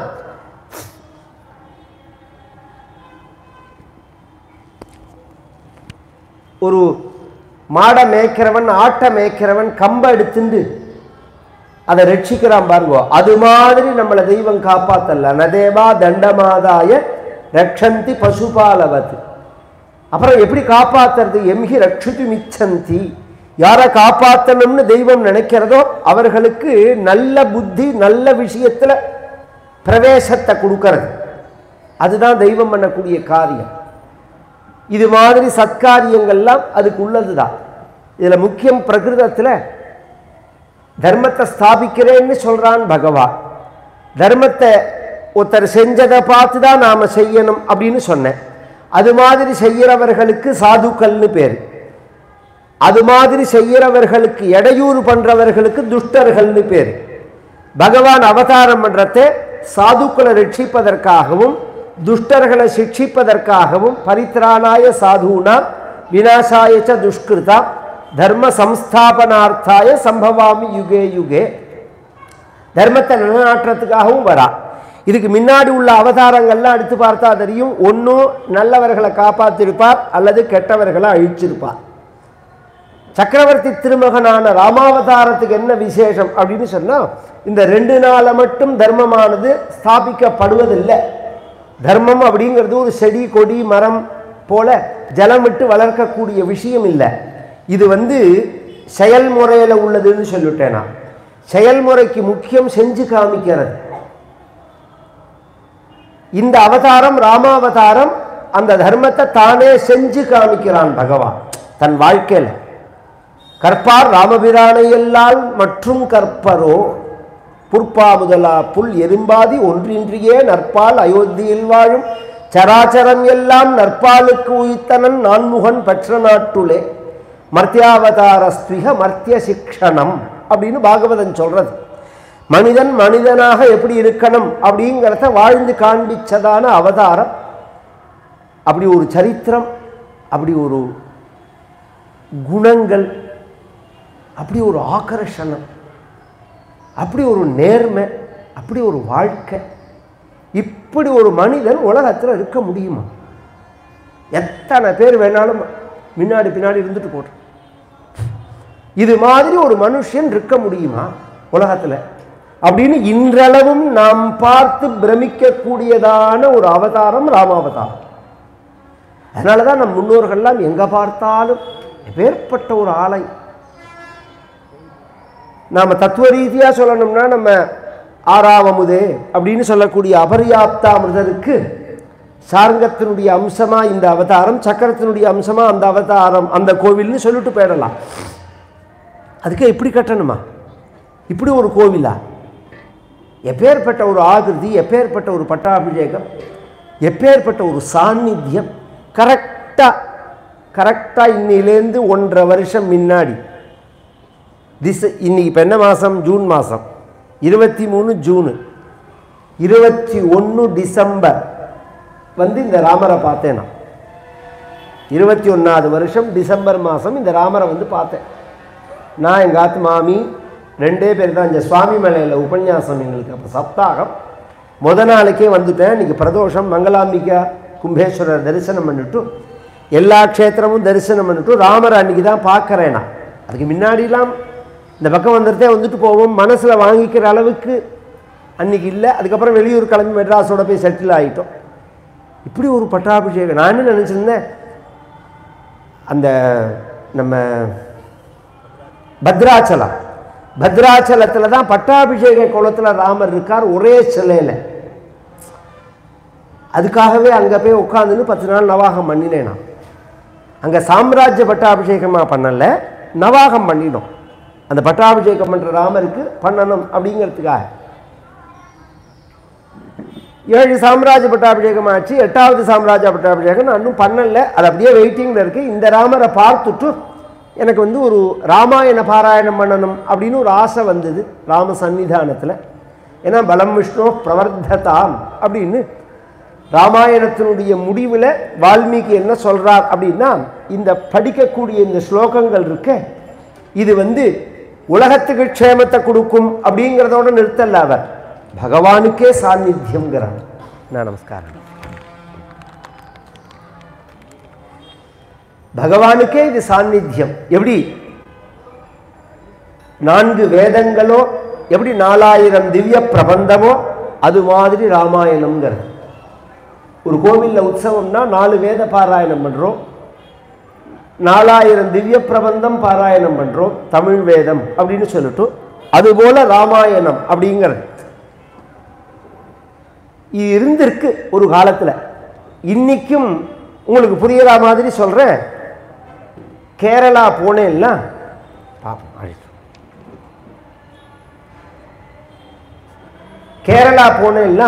Speaker 2: ஒரு மாடை மேய்க்கிறவன் ஆட்டை மேய்க்கிறவன் கம்பை எடுத்துண்டு அதை ரட்சிக்கிறான் பாருங்க, அது மாதிரி நம்மளை தெய்வம் காப்பாத்தல. நதேவா தண்டமாதாய ரக்ஷந்தி பசுபாலவத். அப்புறம் எப்படி காப்பாத்துறது? எம்ஹி ரட்சித்து மிச்சந்தி, யாரை காப்பாற்றணும்னு தெய்வம் நினைக்கிறதோ அவர்களுக்கு நல்ல புத்தி நல்ல விஷயத்துல பிரவேசத்தை கொடுக்கறது. அதுதான் தெய்வம் பண்ணக்கூடிய காரியம். இது மாதிரி சத்காரியங்கள்லாம் அதுக்கு உள்ளது தான். இதுல முக்கியம் பிரகிருதத்துல தர்மத்தை ஸ்தாபிக்கிறேன்னு சொல்றான் பகவான். தர்மத்தை ஒருத்தர் செஞ்சதை பார்த்து தான் நாம செய்யணும் அப்படின்னு சொன்னேன். அது மாதிரி செய்யறவர்களுக்கு சாதுக்கள்னு பேரு. அது மாதிரி செய்யறவர்களுக்கு இடையூறு பண்றவர்களுக்கு துஷ்டர்கள்னு பேரு. பகவான் அவதாரம் பண்றதை சாதுக்களை ரட்சிப்பதற்காகவும் துஷ்டர்களை சிக்ஷிப்பதற்காகவும் பரித்ராணாய சாதுனா விநாசாய ச துஷ்கிருதா தர்ம சம்ஸ்தாபனார்த்தாய சம்பவாமி யுகே யுகே, தர்மத்தை நிலைநாட்டுறதுக்காகவும் வரா. இதுக்கு முன்னாடி உள்ள அவதாரங்கள்லாம் எடுத்து பார்த்தா தெரியும், ஒன்றும் நல்லவர்களை காப்பாற்றிருப்பார் அல்லது கெட்டவர்களை அழிச்சிருப்பார். சக்கரவர்த்தி திருமகனான ராமாவதாரத்துக்கு என்ன விசேஷம் அப்படின்னு சொன்னா, இந்த ரெண்டு நாளை மட்டும் தர்மமானது ஸ்தாபிக்கப்படுவதில்லை. தர்மம் அப்படிங்கிறது ஒரு செடி கொடி மரம் போல ஜலம் விட்டு வளர்க்கக்கூடிய விஷயம் இல்லை. இது வந்து செயல்முறையில் உள்ளதுன்னு சொல்லிட்டேன் நான். செயல்முறைக்கு முக்கியம் செஞ்சு காமிக்கிறது. இந்த அவதாரம் ராமாவதாரம் அந்த தர்மத்தை தானே செஞ்சு காமிக்கிறான் பகவான் தன் வாழ்க்கையில். கற்பார் ராமபிரானை எல்லால் மற்றும் கற்பரோ புற்பா முதலா புல் எறும்பாதி ஒன்றின்றியே நற்பால் அயோத்தியில் வாழும் சராச்சரம் எல்லாம் நற்பாலுக்கு உயித்தனன் நான்முகன் பெற்ற நாட்டுலே மர்த்தியாவதாரஸ்திக மர்த்திய சிக்ஷணம் அப்படின்னு பாகவதன் சொல்றது. மனிதன் மனிதனாக எப்படி இருக்கணும் அப்படிங்கிறத வாழ்ந்து காண்பிச்சதான அவதாரம். அப்படி ஒரு சரித்திரம், அப்படி ஒரு குணங்கள், அப்படி ஒரு ஆகர்ஷணம், அப்படி ஒரு நேர்மை, அப்படி ஒரு வாழ்க்கை. இப்படி ஒரு மனிதன் உலகத்தில் இருக்க முடியுமா? எத்தனை பேர் வேணாலும் முன்னாடி பின்னாடி இருந்துட்டு போட்டோம். இது மாதிரி ஒரு மனுஷன் இருக்க முடியுமா உலகத்தில் அப்படின்னு இன்றளவும் நாம் பார்த்து பிரமிக்கக்கூடியதான ஒரு அவதாரம் ராமாவதாரம். அதனாலதான் நம் முன்னோர்கள்லாம் எங்க பார்த்தாலும் வேறுபட்ட ஒரு ஆலை. நாம தத்துவ ரீதியா சொல்லணும்னா நம்ம ஆறாவமுதே அப்படின்னு சொல்லக்கூடிய அபரியாப்தாமிருதருக்கு சார்ங்கத்தினுடைய அம்சமா இந்த அவதாரம், சக்கரத்தினுடைய அம்சமா அந்த அவதாரம், அந்த கோவில்னு சொல்லிட்டு போயிடலாம். அதுக்கு எப்படி கட்டணுமா? இப்படி ஒரு கோவிலா? எப்பேற்பட்ட ஒரு ஆகிருதி, எப்பேற்பட்ட ஒரு பட்டாபிஷேகம், எப்பேற்பட்ட ஒரு சாநித்தியம். கரெக்டா கரெக்டா இன்னிலேருந்து ஒன்றரை வருஷம் முன்னாடி திஸ் இன்னைக்கு இப்போ என்ன மாதம்? ஜூன் மாதம். இருபத்தி மூணு ஜூனு இருபத்தி ஒன்று டிசம்பர் வந்து இந்த ராமரை பார்த்தேன் நான். இருபத்தி ஒன்றாவது வருஷம் டிசம்பர் மாதம் இந்த ராமரை வந்து பார்த்தேன். நான் எங்கள் ஆத்து மாமி ரெண்டே பேர் தான். இந்த சுவாமி மலையில் உபன்யாசம் எங்களுக்கு அப்போ சப்தாகம். முத நாளைக்கே வந்துட்டேன். இன்றைக்கி பிரதோஷம். மங்களாம்பிகா கும்பேஸ்வரர் தரிசனம் பண்ணிட்டு எல்லா க்ஷேத்திரமும் தரிசனம் பண்ணிட்டு ராமரை அன்றைக்கி தான் பார்க்குறேன் நான். அதுக்கு முன்னாடிலாம் இந்த பக்கம் வந்துட்டே வந்துட்டு போவோம். மனசில் வாங்கிக்கிற அளவுக்கு அன்றைக்கி இல்லை. அதுக்கப்புறம் வெளியூர் கிளம்பி மெட்ராஸோட போய் செட்டில் ஆகிட்டோம். இப்படி ஒரு பட்டாபிஷேகம். நான் என்ன நினச்சிருந்தேன், அந்த நம்ம பத்ராச்சலம் பத்ராச்சலத்தில் தான் பட்டாபிஷேக குளத்தில் ராமர் இருக்கார் ஒரே சிலையில். அதுக்காகவே அங்கே போய் உட்காந்துன்னு பத்து நாள் நவாகம் பண்ணினேன் நான். அங்கே சாம்ராஜ்ய பட்டாபிஷேகமாக பண்ணலை, நவாகம் பண்ணினோம். அந்த பட்டாபிஷேகம் பண்ணுற ராமருக்கு பண்ணணும் அப்படிங்கிறதுக்காக ஏழு சாம்ராஜ்ய பட்டாபிஷேகம் ஆச்சு. எட்டாவது சாம்ராஜ்ய பட்டாபிஷேகம் நான் இன்னும் பண்ணலை. அது அப்படியே வெயிட்டிங்கில் இருக்குது. இந்த ராமரை பார்த்துட்டு எனக்கு வந்து ஒரு ராமாயண பாராயணம் பண்ணணும் அப்படின்னு ஒரு ஆசை வந்தது ராம சந்நிதானத்தில். ஏன்னா பலம் விஷ்ணு பிரவர்த்ததாம் அப்படின்னு ராமாயணத்தினுடைய முடிவில் வால்மீகி என்ன சொல்கிறார் அப்படின்னா, இந்த படிக்கக்கூடிய இந்த ஸ்லோகங்கள் இருக்க இது வந்து உலகத்துக்கு க்ஷேமத்தை கொடுக்கும் அப்படிங்கிறதோட நிறுத்தல, அவர் பகவானுக்கே சாநித்தியம்ங்கிறார். நான் நமஸ்காரம். பகவானுக்கே இது சாநித்தியம். எப்படி நான்கு வேதங்களோ, எப்படி நாலாயிரம் திவ்ய பிரபந்தமோ, அது மாதிரி ராமாயணம்ங்கிறது. ஒரு கோவிலில் உற்சவம்னா நாலு வேத பாராயணம் பண்ணுறோம், நாலாயிரம் திவ்ய பிரபந்தம் பாராயணம் பண்ணுறோம், தமிழ் வேதம் அப்படின்னு சொல்லிட்டு, அதுபோல ராமாயணம் அப்படிங்கிறது இது இருந்திருக்கு ஒரு காலத்தில். இன்னைக்கும் உங்களுக்கு புரியுற மாதிரி சொல்கிறேன். கேரளா போனேன்னா பாப்போம், கேரளா போனேன்னா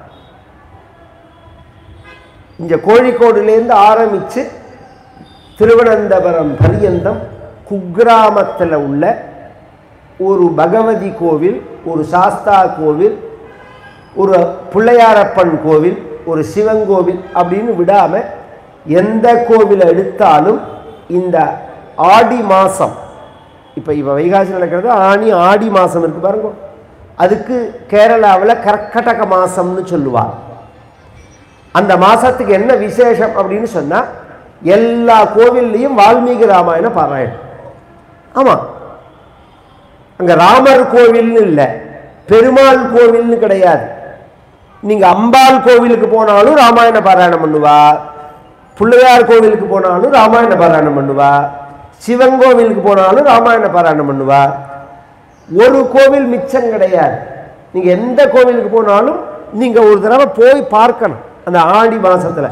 Speaker 2: இங்க கோழிக்கோடுலேருந்து ஆரம்பிச்சு திருவனந்தபுரம் பரியந்தம் குக்கிராமத்தில் உள்ள ஒரு பகவதி கோவில், ஒரு சாஸ்தா கோவில், ஒரு பிள்ளையாரப்பன் கோவில், ஒரு சிவன் கோவில் அப்படின்னு விடாம எந்த கோவிலை எடுத்தாலும் இந்த ஆடி மாதம், இப்போ இப்போ வைகாசி நடக்கிறது, ஆணி ஆடி மாதம் இருக்கு பாருங்க, அதுக்கு கேரளாவில் கர்க்கடக மாதம்னு சொல்லுவாங்க. அந்த மாதத்துக்கு என்ன விசேஷம் அப்படின்னு சொன்னால், எல்லா கோவில்லையும் வால்மீகி ராமாயண பாராயணம். ஆமாம், அங்கே ராமர் கோவில்னு இல்லை, பெருமாள் கோவில்னு கிடையாது. நீங்கள் அம்பாள் கோவிலுக்கு போனாலும் ராமாயண பாராயணம் பண்ணுவா, பிள்ளையார் கோவிலுக்கு போனாலும் ராமாயண பாராயணம் பண்ணுவா, சிவன் கோவிலுக்கு போனாலும் ராமாயண பாராயணம் பண்ணுவா. ஒரு கோவில் மிச்சம் கிடையாது. நீங்கள் எந்த கோவிலுக்கு போனாலும் நீங்கள் ஒரு தடவை போய் பார்க்கணும். அந்த ஆடி மாசத்துல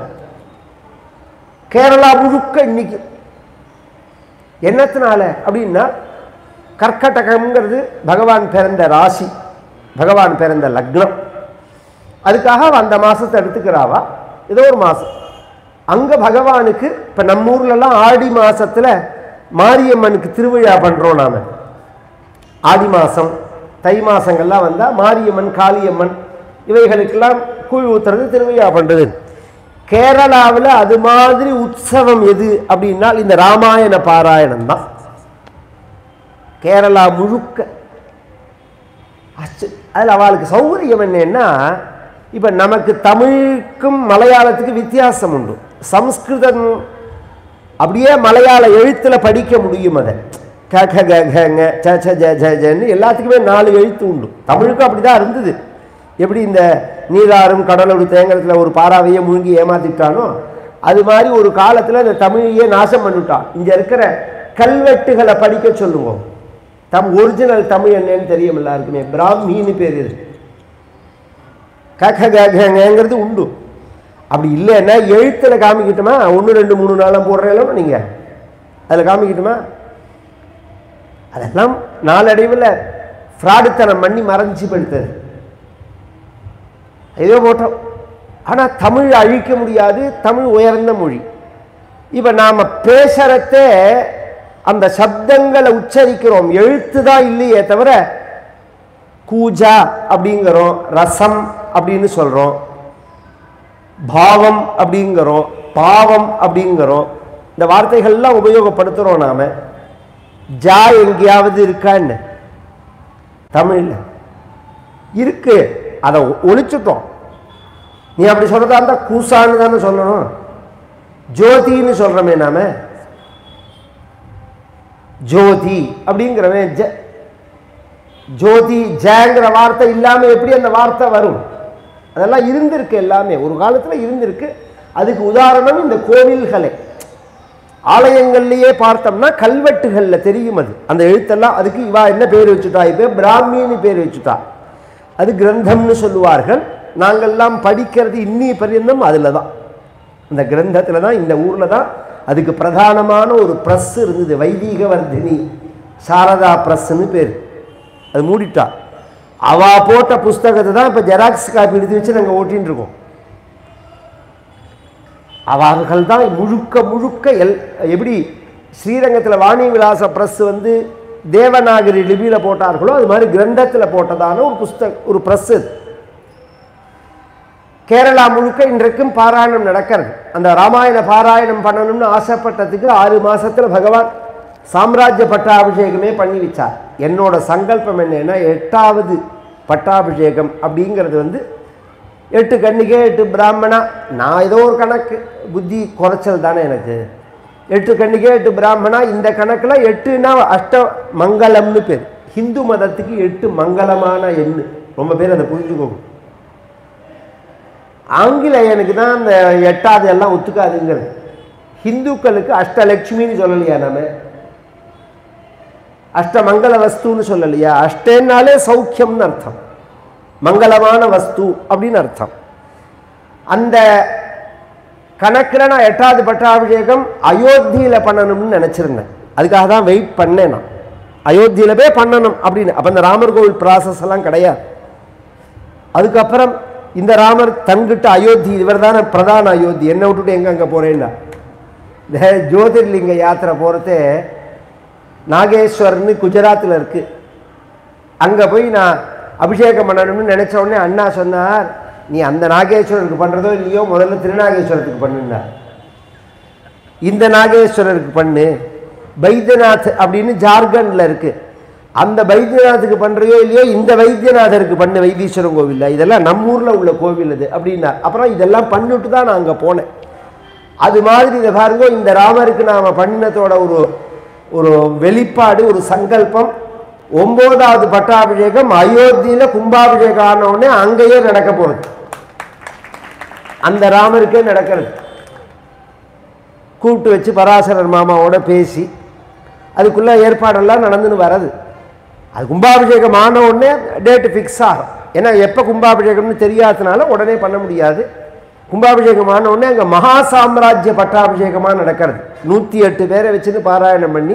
Speaker 2: கேரளா முழுக்க இன்னைக்கு என்னத்தினால அப்படின்னா, கர்க்கடகம்ங்கிறது பகவான் பிறந்த ராசி, பகவான் பிறந்த லக்னம். அதுக்காக அந்த மாசத்தை எடுத்துக்கிறாவா, ஏதோ ஒரு மாசம் அங்க பகவானுக்கு. இப்ப நம்ம ஊர்லலாம் ஆடி மாசத்துல மாரியம்மனுக்கு திருவிழா பண்றோம் நாம. ஆடி மாசம் தை மாசங்கள்லாம் வந்தா மாரியம்மன், காளியம்மன் இவைகளுக்கெல்லாம் கூழ் ஊத்துறது, திருவிழா பண்றது. கேரளாவில் அது மாதிரி உற்சவம் எது அப்படின்னா இந்த ராமாயண பாராயணம் தான். கேரளா முழுக்க அதில் அவளுக்கு சௌகரியம் என்னன்னா, இப்போ நமக்கு தமிழுக்கும் மலையாளத்துக்கு வித்தியாசம் உண்டு. சம்ஸ்கிருதம் அப்படியே மலையாள எழுத்தில் படிக்க முடியும். அதை க க க கங்க ச ச ஜ ஜ ஜன்னு எல்லாத்துக்குமே நாலு எழுத்து உண்டு. தமிழுக்கும் அப்படி தான் இருந்தது. எப்படி இந்த நீராறும் கடலோடு தேங்கத்தில் ஒரு பாறாவையே முழுங்கி ஏமாத்திட்டானோ, அது மாதிரி ஒரு காலத்தில் இந்த தமிழையே நாசம் பண்ணிவிட்டான். இங்கே இருக்கிற கல்வெட்டுகளை படிக்க சொல்லுவோம். தம் ஒரிஜினல் தமிழ் என்னன்னு தெரியும் எல்லாருக்குமே. பிராமின்னு பேர் இருக்கு, கங்கிறது உண்டு. அப்படி இல்லைன்னா எழுத்தில் காமிக்கிட்டுமா, ஒன்று ரெண்டு மூணு நாளாக போடுறேன் நீங்கள் அதில் காமிக்கிட்டுமா, அதெல்லாம் நாளடைவில் ஃப்ராடுத்தனம் பண்ணி மறைஞ்சி படுத்தது. ஏதோ போட்டோம். ஆனால் தமிழ் அழிக்க முடியாது, தமிழ் உயர்ந்த மொழி. இப்போ நாம் பேசுகிறத அந்த சப்தங்களை உச்சரிக்கிறோம், எழுத்து தான் இல்லையே தவிர. கூஜா அப்படிங்கிறோம், ரசம் அப்படின்னு சொல்கிறோம், பாவம் அப்படிங்கிறோம், பாவம் அப்படிங்கிறோம். இந்த வார்த்தைகள்லாம் உபயோகப்படுத்துகிறோம் நாம். ஜா எங்கேயாவது இருக்கான்னு தமிழில் இருக்கு, அதை ஒழிச்சுட்டோம். நீ அப்படி சொல்றதா இருந்தா கூசான்னு தானே சொல்லணும். ஜோதின்னு சொல்றமே நாம, ஜோதி அப்படிங்கிறவன் ஜ ஜோதி ஜங்கிற வார்த்தை இல்லாம எப்படி அந்த வார்த்தை வரும்? அதெல்லாம் இருந்திருக்கு, எல்லாமே ஒரு காலத்துல இருந்திருக்கு. அதுக்கு உதாரணம் இந்த கோவில்களே. ஆலயங்கள்லயே பார்த்தோம்னா கல்வெட்டுகள்ல தெரியும் அது, அந்த எழுத்தெல்லாம். அதுக்கு இவா என்ன பேர் வச்சுட்டா, இப்ப பிராமின்னு பேர் வச்சுட்டா. அது கிரந்தம்னு சொல்லுவார்கள். நாங்கள்லாம் படிக்கிறது இன்னி பரியந்தம் அதில் தான், இந்த கிரந்தத்தில் தான், இந்த ஊரில் தான். அதுக்கு பிரதானமான ஒரு ப்ரெஸ் இருந்தது, வைதீக வர்தினி சாரதா ப்ரெஸ்ன்னு பேர். அது மூடிட்டா. அவா போட்ட புஸ்தகத்தை தான் இப்போ ஜெராக்ஸ் காப்பி எடுத்து வச்சு நாங்கள் ஓட்டின்னு இருக்கோம். அவர்கள் தான் முழுக்க முழுக்க எல் எப்படி ஸ்ரீரங்கத்தில் வாணி விலாச பிரஸ் வந்து தேவநாகரி லிபியில் போட்டார்களோ அது மாதிரி கிரந்தத்தில் போட்டதான ஒரு புஸ்தகம், ஒரு பிரஸ். கேரளா முழுக்க இன்றைக்கும் பாராயணம் நடக்கிறது. அந்த ராமாயண பாராயணம் பண்ணணும்னு ஆசைப்பட்டதுக்கு ஆறு மாசத்துல பகவான் சாம்ராஜ்ய பட்டாபிஷேகமே பண்ணி வச்சார். என்னோட சங்கல்பம் என்னன்னா, எட்டாவது பட்டாபிஷேகம் அப்படிங்கிறது வந்து எட்டு கன்னிகை எட்டு பிராமணா, நான் ஏதோ ஒரு கணக்கு புத்தி குறைச்சல் தானே எனக்கு. எட்டு கன்னிகை எட்டு பிராமணா, இந்த கணக்கில் எட்டுனா அஷ்ட மங்களம்னு பேர். ஹிந்து மதத்துக்கு எட்டு மங்களமான எண்ணு. ரொம்ப பேர் அதை புரிஞ்சுக்கோங்க. ஆங்கிலேயனுக்கு தான் அந்த எட்டாவது எல்லாம் ஒத்துக்காதுங்கிறது. ஹிந்துக்களுக்கு அஷ்டலட்சுமின்னு சொல்லலையா, நம்ம அஷ்டமங்கல வஸ்துன்னு சொல்லலையா? அஷ்டன்னாலே சௌக்கியம்னு அர்த்தம், மங்களமான வஸ்து அப்படின்னு அர்த்தம். அந்த கணக்கில் நான் எட்டாவது பட்டாபிஷேகம் அயோத்தியில் பண்ணணும்னு நினச்சிருந்தேன். அதுக்காக தான் வெயிட் பண்ணேன் நான், அயோத்தியில் போய் பண்ணணும் அப்படின்னு. அப்போ இந்த ராமர் கோவில் ப்ராசஸ் எல்லாம் கிடையாது. அதுக்கப்புறம் இந்த ராமர் தங்கிட்ட அயோத்தி, இவர் தானே பிரதான அயோத்தி, என்னை விட்டுட்டு எங்கே அங்கே போகிறேன்னா, இந்த ஜோதிர்லிங்க யாத்திரை போகிறதே நாகேஸ்வரன்னு குஜராத்தில் இருக்குது. அங்கே போய் நான் அபிஷேகம் பண்ணணும்னு நினச்ச உடனே அண்ணா சொன்னார், நீ அந்த நாகேஸ்வரருக்கு பண்ணுறதோ இல்லையோ முதல்ல திருநாகேஸ்வரத்துக்கு பண்ணுன்னா. இந்த நாகேஸ்வரருக்கு பண்ணு. பைத்தியநாத் அப்படின்னு ஜார்க்கண்டில் இருக்குது, அந்த வைத்தியநாத்துக்கு பண்ணுறையோ இல்லையோ இந்த வைத்தியநாதருக்கு பண்ணு வைத்தீஸ்வரன் கோவிலில், இதெல்லாம் நம்ம ஊரில் உள்ள கோவில் இது அப்படின்னா. அப்புறம் இதெல்லாம் பண்ணிட்டு தான் நான் அங்கே போனேன். அது மாதிரி இதை பாருங்க, இந்த ராமருக்கு நாம் பண்ணினதோட ஒரு ஒரு வெளிப்பாடு, ஒரு சங்கல்பம். ஒன்பதாவது பட்டாபிஷேகம் அயோத்தியில் கும்பாபிஷேகம் ஆன உடனே அங்கேயே நடக்க போகிறது, அந்த ராமருக்கே நடக்கிறது. கூப்பிட்டு வச்சு பராசரர் மாமாவோட பேசி அதுக்குள்ளே ஏற்பாடெல்லாம் நடந்துன்னு வர்றது. அது கும்பாபிஷேகம் ஆன உடனே டேட்டு ஃபிக்ஸ் ஆகும். ஏன்னா எப்போ கும்பாபிஷேகம்னு தெரியாததுனால உடனே பண்ண முடியாது. கும்பாபிஷேகம் ஆன உடனே அங்கே மகா சாம்ராஜ்ய பட்டாபிஷேகமாக நடக்கிறது. நூற்றி எட்டு பேரை வச்சுன்னு பாராயணம் பண்ணி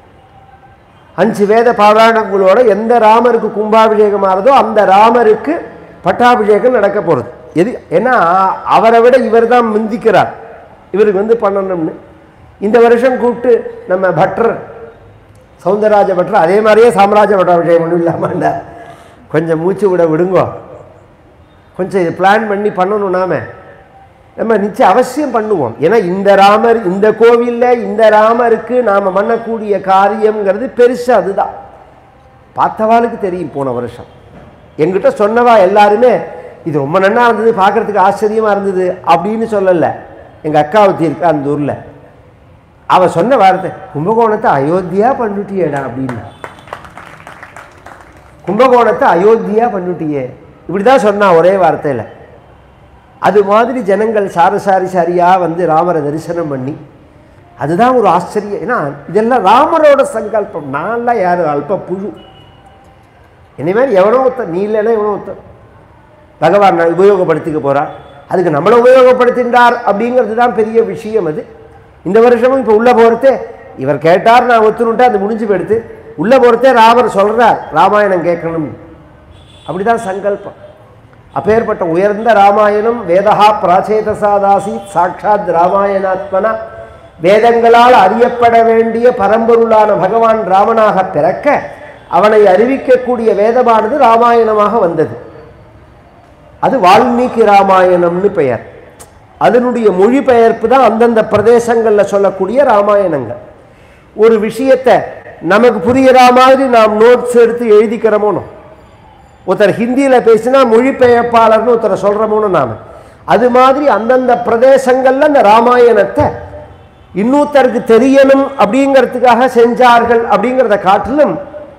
Speaker 2: அஞ்சு வேத பாராயணங்களோட எந்த ராமருக்கு கும்பாபிஷேகம் ஆகிறதோ அந்த ராமருக்கு பட்டாபிஷேகம் நடக்க போகிறது. எது ஏன்னா அவரை விட இவர் தான் முந்திக்கிறார், இவருக்கு வந்து பண்ணணும்னு. இந்த வருஷம் கூப்பிட்டு நம்ம பட்டர் சௌந்தரராஜ பட்டர் அதே மாதிரியே சாம்ராஜ்ய பட்டாபிஷேகம் ஒன்றும் இல்லாமண்டா, கொஞ்சம் மூச்சு விட விடுங்கோ, கொஞ்சம் இது பிளான் பண்ணி பண்ணணும். நாம நம்ம நிச்சயம் அவசியம் பண்ணுவோம். ஏன்னா இந்த ராமர், இந்த கோவிலில் இந்த ராமருக்கு நாம் பண்ணக்கூடிய காரியங்கிறது பெருசு. அதுதான் பார்த்தவாளுக்கு தெரியும். போன வருஷம் எங்கிட்ட சொன்னவா எல்லாருமே இது ரொம்ப நன்னா இருந்தது, பார்க்குறதுக்கு ஆச்சரியமாக இருந்தது அப்படின்னு சொல்லலை. எங்கள் அக்காவத்தி இருக்கா அந்த ஊரில், அவள் சொன்ன வார்த்தை, கும்பகோணத்தை அயோத்தியா பண்ணிட்டியேடா அப்படின்னு. கும்பகோணத்தை அயோத்தியா பண்ணிட்டியே இப்படி தான் சொன்னா ஒரே வார்த்தையில். அது மாதிரி ஜனங்கள் சாரி சாரி சாரியாக வந்து ராமரை தரிசனம் பண்ணி, அதுதான் ஒரு ஆச்சரியம். ஏன்னா இதெல்லாம் ராமரோட சங்கல்பம். நான்லாம் யார் அல்ப புழு, இனிமேல் எவனோ ஒருத்தர், நீ இல்லைன்னா எவனோ ஒருத்தர் பகவான் உபயோகப்படுத்திக்க போகிறார், அதுக்கு நம்மளை உபயோகப்படுத்தின்றார் அப்படிங்கிறது தான் பெரிய விஷயம். அது இந்த வருஷமும் இப்போ உள்ளே போகிறதே இவர் கேட்டார், நான் ஒத்துணுன்ட்டு அது முடிஞ்சு போயிடுத்து. உள்ளே போகிறதே ராமர் சொல்கிறார் ராமாயணம் கேட்கணும், அப்படி தான் சங்கல்பம். அப்பேற்பட்ட உயர்ந்த ராமாயணம் வேதா பிராச்சேதசாதாசி சாட்சாத் ராமாயணாத்மனா, வேதங்களால் அறியப்பட வேண்டிய பரம்பொருளான பகவான் ராமனாக பிறக்க அவனை அறிவிக்கக்கூடிய வேதமானது ராமாயணமாக வந்தது. அது வால்மீகி ராமாயணம்னு பெயர். அதனுடைய மொழிபெயர்ப்பு தான் அந்தந்த பிரதேசங்களில் சொல்லக்கூடிய ராமாயணங்கள். ஒரு விஷயத்தை நமக்கு புரிகிற மாதிரி நாம் நோட்ஸ் எடுத்து எழுதிக்கிறோமோனோ, ஒருத்தர் ஹிந்தியில் பேசினா மொழிபெயர்ப்பாளர்னு ஒருத்தரை சொல்கிறோமோனோ நாம், அது மாதிரி அந்தந்த பிரதேசங்களில் அந்த ராமாயணத்தை இன்னொருத்தருக்கு தெரியணும் அப்படிங்கிறதுக்காக செஞ்சார்கள். அப்படிங்கிறத காட்டிலும்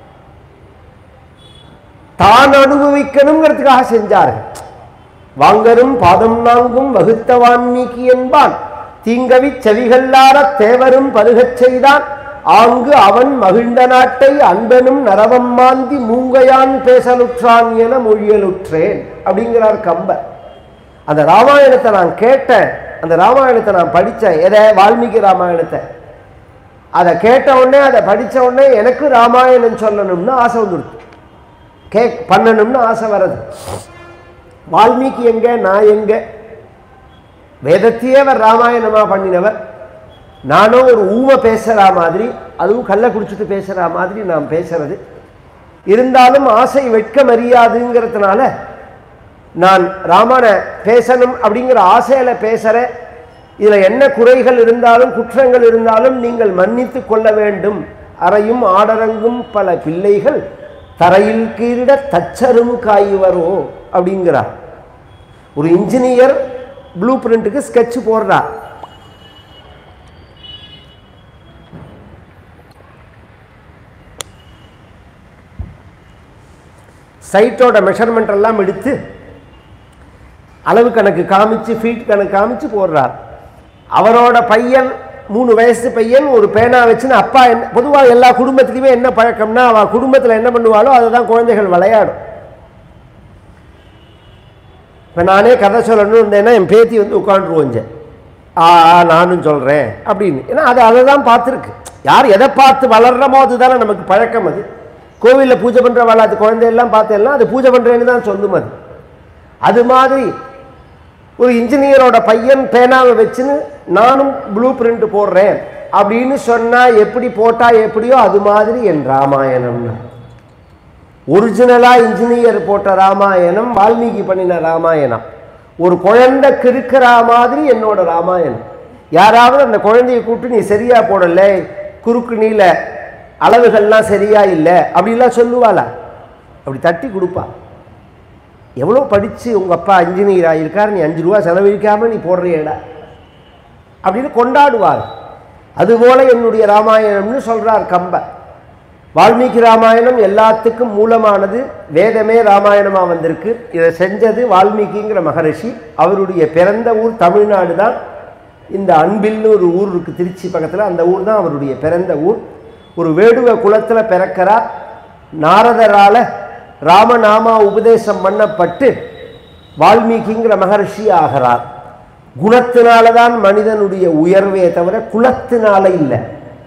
Speaker 2: தான் அனுபவிக்கணுங்கிறதுக்காக செஞ்சார்கள். வாங்கரும் பாதம் நான்கும் வகுத்த வான்மீகி என்பான், தீங்கவி செவிகல்லார தேவரும் பருகச் செய்தான், ஆங்கு அவன் மகிழ்ந்த நாட்டை அன்பனும் நரவம் மாந்தி மூங்கையான் பேசலுற்றான் என மொழியலுற்றேன் அப்படிங்கிறார் கம்பர். அந்த ராமாயணத்தை நான் கேட்டேன், அந்த ராமாயணத்தை நான் படித்தேன். எதை? வால்மீகி ராமாயணத்தை. அதை கேட்ட உடனே, அதை படித்த உடனே எனக்கு ராமாயணம் சொல்லணும்னு ஆசை வந்துடுது, கேக் பண்ணணும்னு ஆசை வர்றது. வால்மீகி எங்க, நான் எங்க? வேதத்தையே அவர் ராமாயணமாக பண்ணினவர். நானும் ஒரு ஊமை பேசுகிற மாதிரி, அதுவும் கல்லை குடிச்சிட்டு பேசுகிற மாதிரி நாம் பேசுறது. இருந்தாலும் ஆசை வெட்கம் அறியாதுங்கிறதுனால நான் ராமன பேசணும் அப்படிங்கிற ஆசையில் பேசுகிறேன். இதில் என்ன குறைகள் இருந்தாலும் குற்றங்கள் இருந்தாலும் நீங்கள் மன்னித்து கொள்ள வேண்டும். அறையும் ஆடரங்கும் பல பிள்ளைகள் தரையில் கீறிட தச்சரும் காய்வரோ அப்படிங்கிறார். ஒரு இன்ஜினியர் ப்ளூ பிரிண்ட்டுக்கு ஸ்கெட்ச் போடுறார். சைட்டோட மெஷர்மெண்ட் எல்லாம் எடுத்து அளவு கணக்கு காமிச்சு ஃபீட் கணக்கு காமிச்சு போடுறார். அவரோட பையன் மூணு வயசு பையன் ஒரு பேனா வச்சுன்னு அப்பா என்ன பொதுவாக எல்லா குடும்பத்துலையுமே என்ன பழக்கம்னா அவள் குடும்பத்தில் என்ன பண்ணுவாளோ அதை தான் குழந்தைகள் விளையாடும். இப்போ நானே கதை சொல்லணும்னு இருந்தேன்னா என் பேத்தி வந்து உட்காந்துருவோஞ்ச ஆ நானும் சொல்கிறேன் அப்படின்னு. ஏன்னா அது அதை தான் பார்த்துருக்கு. யார் எதை பார்த்து வளர்றமோ அதுதானே நமக்கு பழக்கம். அது கோவிலில் பூஜை பண்ணுற வளர்த்து குழந்தையெல்லாம் பார்த்தேன்னா அது பூஜை பண்ணுறேன்னு தான் சொல்லும். அது அது மாதிரி ஒரு இன்ஜினியரோட பையன் பேனாவை வச்சுன்னு நானும் ப்ளூ பிரிண்ட் போடுறேன் அப்படின்னு சொன்னால் எப்படி போட்டால் எப்படியோ அது மாதிரி என் ராமாயணம்னு. ஒரிஜினலாக இன்ஜினியர் போட்ட ராமாயணம், வால்மீகி பண்ணின ராமாயணம். ஒரு குழந்தை கிறுக்கிற மாதிரி என்னோட ராமாயணம். யாராவது அந்த குழந்தையை கூப்பிட்டு நீ சரியாக போடலை, குறுக்கு நீல அளவுகள்லாம் சரியா இல்லை அப்படிலாம் சொல்லுவாளா? அப்படி தட்டி கொடுப்பா. எவ்வளோ படித்து உங்கள் அப்பா இன்ஜினியர் ஆகியிருக்கார், நீ அஞ்சு ரூபா செலவழிக்காமல் நீ போடுறியடா அப்படின்னு கொண்டாடுவார். அதுபோல என்னுடைய ராமாயணம்னு சொல்கிறார் கம்ப. வால்மீகி ராமாயணம் எல்லாத்துக்கும் மூலமானது. வேதமே ராமாயணமாக வந்திருக்கு. இதை செஞ்சது வால்மீகிங்கிற மகரிஷி. அவருடைய பிறந்த ஊர் தமிழ்நாடு தான். இந்த அன்பில்னு ஒரு ஊர் இருக்குது திருச்சி பக்கத்தில், அந்த ஊர் தான் அவருடைய பிறந்த ஊர். ஒரு வேடுவ குலத்தில் பிறக்கிறார். நாரதரால் ராமநாமா உபதேசம் பண்ணப்பட்டு வால்மீகிங்கிற மகர்ஷி ஆகிறார். குணத்தினால தான் மனிதனுடைய உயர்வே தவிர குலத்தினால இல்லை.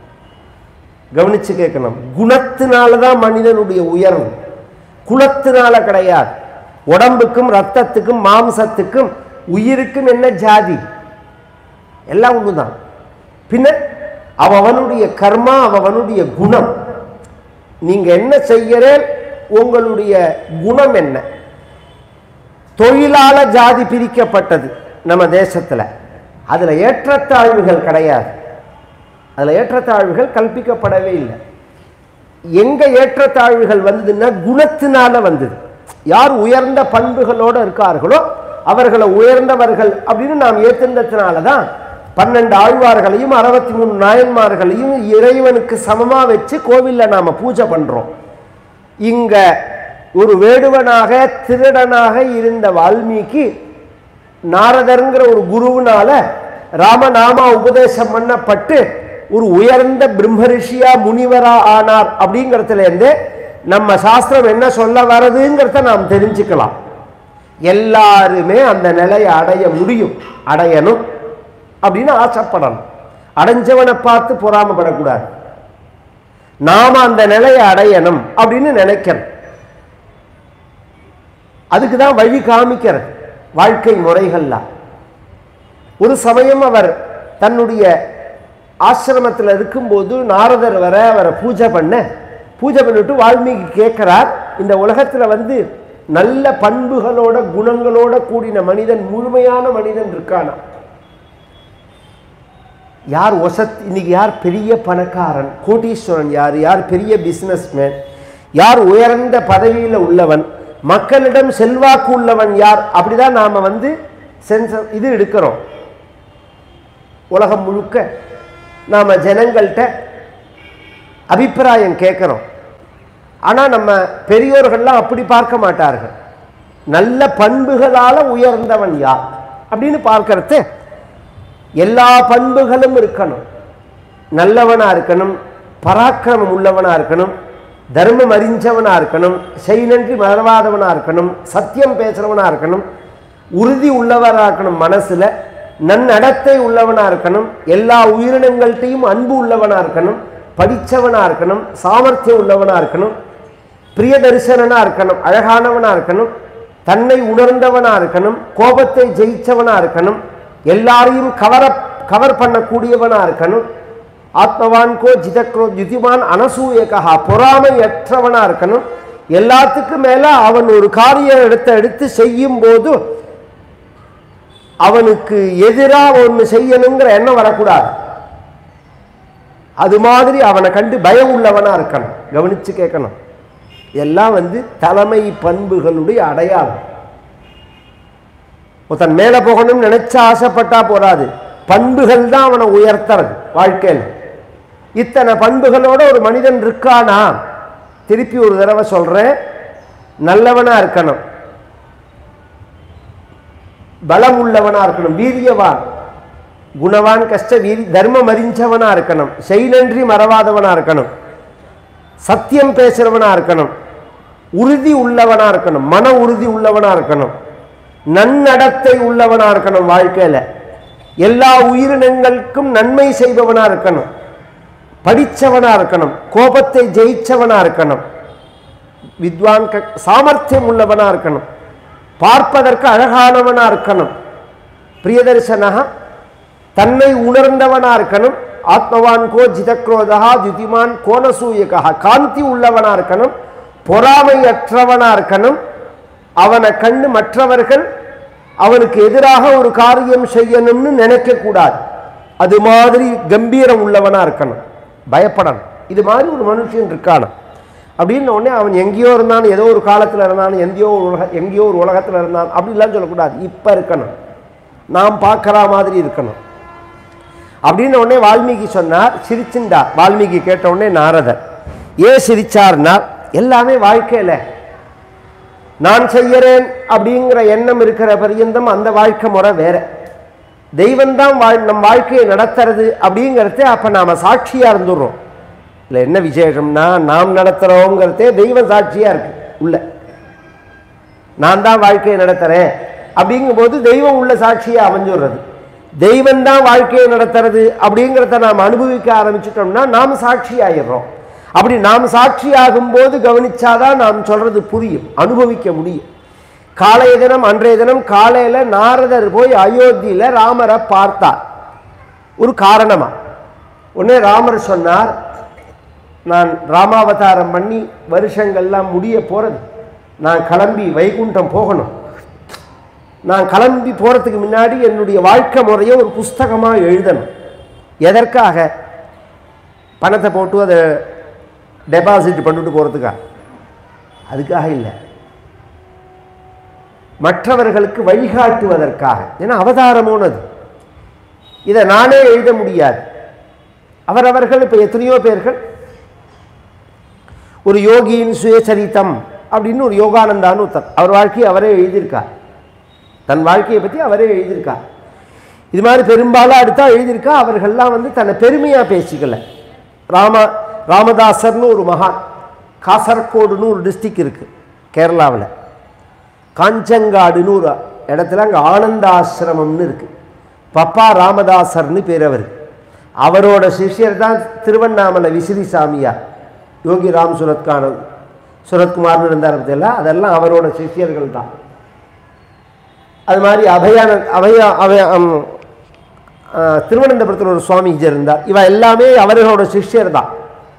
Speaker 2: கவனிச்சு கேட்கணும். குணத்தினால தான் மனிதனுடைய உயர்வு, குலத்தினால கிடையாது. உடம்புக்கும் ரத்தத்துக்கும் மாம்சத்துக்கும் உயிருக்கும் என்ன ஜாதி? எல்லாம் ஒண்ணுதான். பின்ன அவனுடைய கர்மா, அவனுடைய குணம். நீங்க என்ன செய்யற, உங்களுடைய குணம் என்ன? தொழிலாள ஜாதி பிரிக்கப்பட்டது நம்ம தேசத்துல. அதுல ஏற்றத்தாழ்வுகள் கிடையாது. அதுல ஏற்றத்தாழ்வுகள் கல்பிக்கப்படவே இல்லை. எங்க ஏற்றத்தாழ்வுகள் வந்ததுன்னா குணத்தினால வந்தது. யார் உயர்ந்த பண்புகளோடு இருக்கார்களோ அவர்களை உயர்ந்தவர்கள் அப்படின்னு நாம் ஏற்றிருந்ததுனாலதான் பன்னெண்டு ஆழ்வார்களையும் அறுபத்தி மூணு நாயன்மார்களையும் இறைவனுக்கு சமமா வச்சு கோவில்ல நாம பூஜை பண்றோம். இங்க ஒரு வேடுவனாக திருடனாக இருந்த வால்மீகி நாரதர்ங்கிற ஒரு குருவினால ராமநாமா உபதேசம் பண்ணப்பட்டு ஒரு உயர்ந்த பிரம்மரிஷியா முனிவரா ஆனார். அப்படிங்கிறதுல இருந்து நம்ம சாஸ்திரம் என்ன சொல்ல வரதுங்கிறத நாம் தெரிஞ்சுக்கலாம். எல்லாருமே அந்த நிலையை அடைய முடியும், அடையணும் அப்படின்னு ஆசைப்படணும். அடைஞ்சவனை பார்த்து பொறாமப்படக்கூடாது. நாம அந்த நிலையை அடையணும் அப்படின்னு நினைக்கிறோம். அதுக்கு தான் வழி காமிக்கிறது வாழ்க்கை முறைகள்லாம். ஒரு சமயம் அவர் தன்னுடைய ஆசிரமத்தில் இருக்கும்போது நாரதர் வர அவரை பூஜை பண்ண பூஜை பண்ணிட்டு வால்மீகி கேட்கிறார், இந்த உலகத்துல வந்து நல்ல பண்புகளோட குணங்களோட கூடின மனிதன், முழுமையான மனிதன் இருக்கானா? யார் வசத் இன்னைக்கு யார் பெரிய பணக்காரன் கோடீஸ்வரன், யார் யார் பெரிய பிசினஸ்மேன், யார் உயர்ந்த பதவியில் உள்ளவன், மக்களிடம் செல்வாக்கு உள்ளவன் யார்? அப்படிதான் நாம வந்து சென்சஸ் இது எடுக்கிறோம். உலகம் முழுக்க நாம ஜனங்கள்கிட்ட அபிப்பிராயம் கேட்கிறோம். ஆனா நம்ம பெரியோர்கள்லாம் அப்படி பார்க்க மாட்டார்கள். நல்ல பண்புகளால உயர்ந்தவன் யார் அப்படின்னு பார்க்கறது. எல்லா பண்புகளும் இருக்கணும். நல்லவனா இருக்கணும், பராக்கிரமம் உள்ளவனா இருக்கணும், தர்மம் அறிஞ்சவனா இருக்கணும், செய்நன்றி மறவாதவனா இருக்கணும், சத்தியம் பேசுறவனா இருக்கணும், உறுதி உள்ளவனா இருக்கணும், மனசுல நன்னடத்தை உள்ளவனா இருக்கணும், எல்லா உயிரினங்கள்கிட்டையும் அன்பு உள்ளவனா இருக்கணும், படித்தவனா இருக்கணும், சாமர்த்தியம் உள்ளவனா இருக்கணும், பிரிய தரிசனனா இருக்கணும், அழகானவனா இருக்கணும், தன்னை உணர்ந்தவனா இருக்கணும், கோபத்தை ஜெயிச்சவனா இருக்கணும், எல்லாரையும் கவர கவர் பண்ணக்கூடியவனா இருக்கணும். ஆத்மவான் கோ ஜிதக்ரோ யுதிமான் அனசூயகா, பொறாமையற்றவனா இருக்கணும். எல்லாத்துக்கும் மேல அவன் ஒரு காரியம் எடுத்து எடுத்து செய்யும் போது அவனுக்கு எதிராக ஒன்று செய்யணுங்கிற எண்ணம் வரக்கூடாது. அது மாதிரி அவனை கண்டு பயம் உள்ளவனா இருக்கணும். கவனிச்சு கேட்கணும். எல்லாம் வந்து தலைமை பண்புகளுடைய அடையாளம். ஒருத்தன் மேல போகணும்னு நினைச்ச ஆசைப்பட்டா போறாது, பண்புகள் தான் அவனை உயர்த்துறது வாழ்க்கையில். இத்தனை பண்புகளோட ஒரு மனிதன் இருக்கானா, திருப்பி ஒரு தடவை சொல்றேன், நல்லவனா இருக்கணும், பலம் உள்ளவனா இருக்கணும், வீரியவான், குணவான், கஷ்ட வீரி, தர்மம் அறிஞ்சவனா இருக்கணும், செய்நன்றி மறவாதவனா இருக்கணும், சத்தியம் பேசுறவனா இருக்கணும், உறுதி உள்ளவனா இருக்கணும், மன உறுதி உள்ளவனா இருக்கணும், நன்னடத்தை உள்ளவனா இருக்கணும், வாழ்க்கையில எல்லா உயிரினங்களுக்கும் நன்மை செய்பவனா இருக்கணும், படிச்சவனா இருக்கணும், கோபத்தை ஜெயிச்சவனா இருக்கணும், வித்வான் சாமர்த்தியம் உள்ளவனா இருக்கணும், பார்ப்பதற்கு அழகானவனா இருக்கணும், பிரியதர்சனக தன்னை உணர்ந்தவனா இருக்கணும், ஆத்மவான் கோ ஜிதக்ரோதா ஜுதிமான் கோனசூயகா காந்தி உள்ளவனா இருக்கணும், பொறாமையற்றவனா இருக்கணும், அவனை கண்டு மற்றவர்கள் அவனுக்கு எதிராக ஒரு காரியம் செய்யணும்னு நினைக்க கூடாது, அது மாதிரி கம்பீரம் உள்ளவனா இருக்கணும், பயப்படணும். இது மாதிரி ஒரு மனுஷன் இருக்கான அப்படின்னு உடனே அவன் எங்கேயோ இருந்தான், ஏதோ ஒரு காலத்தில் இருந்தான், எங்கேயோ ஒரு உலக எங்கேயோ ஒரு உலகத்தில் இருந்தான் அப்படிலாம் சொல்லக்கூடாது. இப்போ இருக்கணும், நாம் பார்க்குற மாதிரி இருக்கணும் அப்படின்னு உடனே வால்மீகி சொன்னார். சிரிச்சுண்டார். வால்மீகி கேட்ட உடனே நாரதர் ஏன் சிரிச்சார்னா, எல்லாமே வாழ்க்கையில் நான் செய்கிறேன் அப்படிங்கிற எண்ணம் இருக்கிற பரியந்தம் அந்த வாழ்க்கை முறை வேற. தெய்வந்தான் வாழ் நம் வாழ்க்கையை நடத்துறது அப்படிங்கிறதே அப்போ நாம் சாட்சியாக இருந்துடுறோம். இல்லை என்ன விசேஷம்னா, நாம் நடத்துகிறோங்கிறதே தெய்வம் சாட்சியாக இருக்கு உள்ள. நான் தான் வாழ்க்கையை நடத்துகிறேன் அப்படிங்கும்போது தெய்வம் உள்ள சாட்சியாக அமைஞ்சுடுறது. தெய்வந்தான் வாழ்க்கையை நடத்துறது அப்படிங்கிறத நாம் அனுபவிக்க ஆரம்பிச்சிட்டோம்னா நாம் சாட்சி ஆகிடுறோம். அப்படி நாம் சாட்சி ஆகும்போது கவனிச்சாதான் நாம் சொல்றது புரியும், அனுபவிக்க முடியும். காலைய தினம் அன்றைய தினம் காலையில் நாரதர் போய் அயோத்தியில ராமரை பார்த்தார். ஒரு காரணமா உடனே ராமர் சொன்னார், நான் ராமாவதாரம் பண்ணி வருஷங்கள்லாம் முடிய போறது, நான் கிளம்பி வைகுண்டம் போகணும். நான் கிளம்பி போறதுக்கு முன்னாடி என்னுடைய வாழ்க்கை முறையை ஒரு புஸ்தகமாக எழுதணும். எதற்காக? பணத்தை போட்டு அதை டெபாசிட் பண்ணிட்டு போகிறதுக்கா? அதுக்காக இல்லை, மற்றவர்களுக்கு வழிகாட்டுவதற்காக. ஏன்னா அவதாரமோனது, இதை நானே எழுத முடியாது. அவரவர்கள் இப்போ எத்தனையோ பேர்கள் ஒரு யோகியின் சுயசரித்தம் அப்படின்னு ஒரு யோகானந்தான்னு ஒருத்தர், அவர் வாழ்க்கையை அவரே எழுதியிருக்கார். தன் வாழ்க்கையை பற்றி அவரே எழுதியிருக்கார். இது மாதிரி பெரும்பாலும் அடுத்தா எழுதியிருக்கா. அவர்கள்லாம் வந்து தன்னை பெருமையாக பேசிக்கல. ராம ராமதாசர்னு ஒரு மகான், காசர்கோடுன்னு ஒரு டிஸ்ட்ரிக் இருக்குது கேரளாவில், காஞ்சங்காடுன்னு ஒரு இடத்துல அங்கே ஆனந்த ஆசிரமம்னு இருக்குது. பப்பா ராமதாசர்னு பேர் அவர். அவரோட சிஷ்யர் தான் திருவண்ணாமலை விசிறி சாமியார், யோகி ராம் சுரத்கான சுரத்குமார்னு இருந்தார் பற்றியல்ல, அதெல்லாம் அவரோட சிஷ்யர்கள் தான். அது மாதிரி அபயான அபயா அபய திருவனந்தபுரத்தில் ஒரு சுவாமிஜி இருந்தார். இவ எல்லாமே அவர்களோட சிஷ்யர் தான்.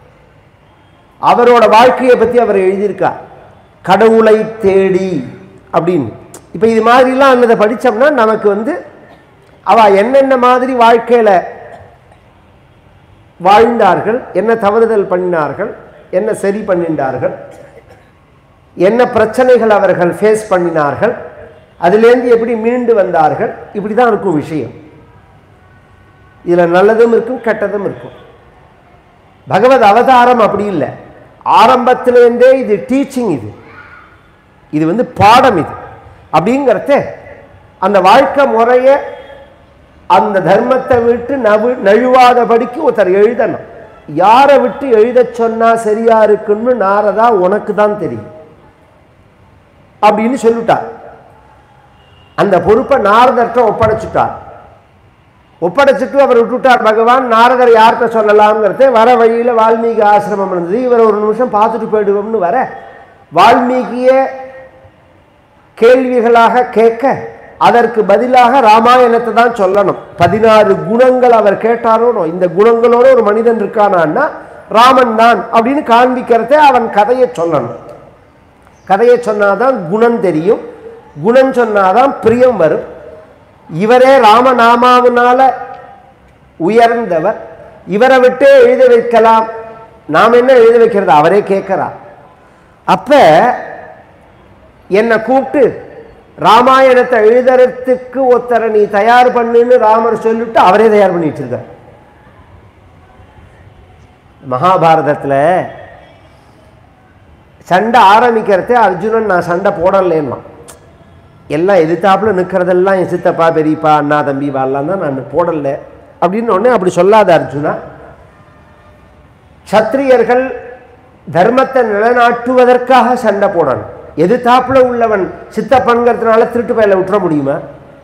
Speaker 2: அவரோட வாழ்க்கையை பற்றி அவர் எழுதியிருக்கார், கடவுளை தேடி அப்படின்னு. இப்போ இது மாதிரிலாம் இதை படித்தோம்னா நமக்கு வந்து அவ என்னென்ன மாதிரி வாழ்க்கையில் வாழ்ந்தார்கள், என்ன தவறுதல் பண்ணினார்கள், என்ன சரி பண்ணினார்கள், என்ன பிரச்சனைகள் அவர்கள் ஃபேஸ் பண்ணினார்கள், அதிலேருந்து எப்படி மீண்டு வந்தார்கள், இப்படி தான் இருக்கும் விஷயம். இதில் நல்லதும் இருக்கும் கெட்டதும் இருக்கும். பகவத் அவதாரம் அப்படி இல்லை, ஆரம்பத்திலேருந்தே இது டீச்சிங், இது இது வந்து பாடம். இது அப்படிங்கிறத அந்த வாழ்க்கை முறையை அந்த தர்மத்தை விட்டு நவு நழுவாதபடிக்கு ஒருத்தர் எழுதணும். யாரை விட்டு எழுத சொன்னா சரியா இருக்குன்னு நாரதா உனக்கு தான் தெரியும் அப்படின்னு சொல்லிட்டார். அந்த பொறுப்பை நாரதர்கிட்ட ஒப்படைச்சுட்டார். ஒப்படைச்சிட்டு அவர் விட்டுட்டார். பகவான் நாரதர் யார்கிட்ட சொல்லலாம்ங்கிறத வர வழியில் வால்மீகி ஆசிரமம் இருந்தது. இவர் ஒரு நிமிஷம் பார்த்துட்டு போயிடுவோம்னு வர வால்மீகிய கேள்விகளாக கேட்க அதற்கு பதிலாக ராமாயணத்தை தான் சொல்லணும். பதினாறு குணங்கள் அவர் கேட்டாரோ, இந்த குணங்களோட ஒரு மனிதன் இருக்கானான்னா ராமன் தான் அப்படின்னு காண்பிக்கிறதே அவன் கதையை சொல்லணும். கதையை சொன்னாதான் குணம் தெரியும், குணம் சொன்னாதான் பிரியம் வரும். இவரே ராமநாமாவினால உயர்ந்தவர், இவரை விட்டே எழுத வைக்கலாம், நாம் என்ன எழுத வைக்கிறது, அவரே கேட்கிறார். அப்ப என்னை கூப்பிட்டு ராமாயணத்தை எழுதுறதுக்கு ஒருத்தரை நீ தயார் பண்ணுன்னு ராமர் சொல்லிட்டு அவரே தயார் பண்ணி வச்சிருக்கார். மகாபாரதத்தில் சண்டை ஆரம்பிக்கிறதே அர்ஜுனன் நான் சண்டை போடலேன்னா, எல்லாம் எதிர்த்தாப்புல நிற்கிறதெல்லாம் என் சித்தப்பா பெரியப்பா அண்ணா தம்பி வாழலாம் தான் நான் போடல அப்படின்னு ஒன்னே அப்படி சொல்லாத அர்ஜுனா. சத்திரியர்கள் தர்மத்தை நிலைநாட்டுவதற்காக சண்டை போடணும். எதிர்த்தாப்புல உள்ளவன் சித்தப்பன்கிறதுனால திருட்டு பயில விட்டுற முடியுமா?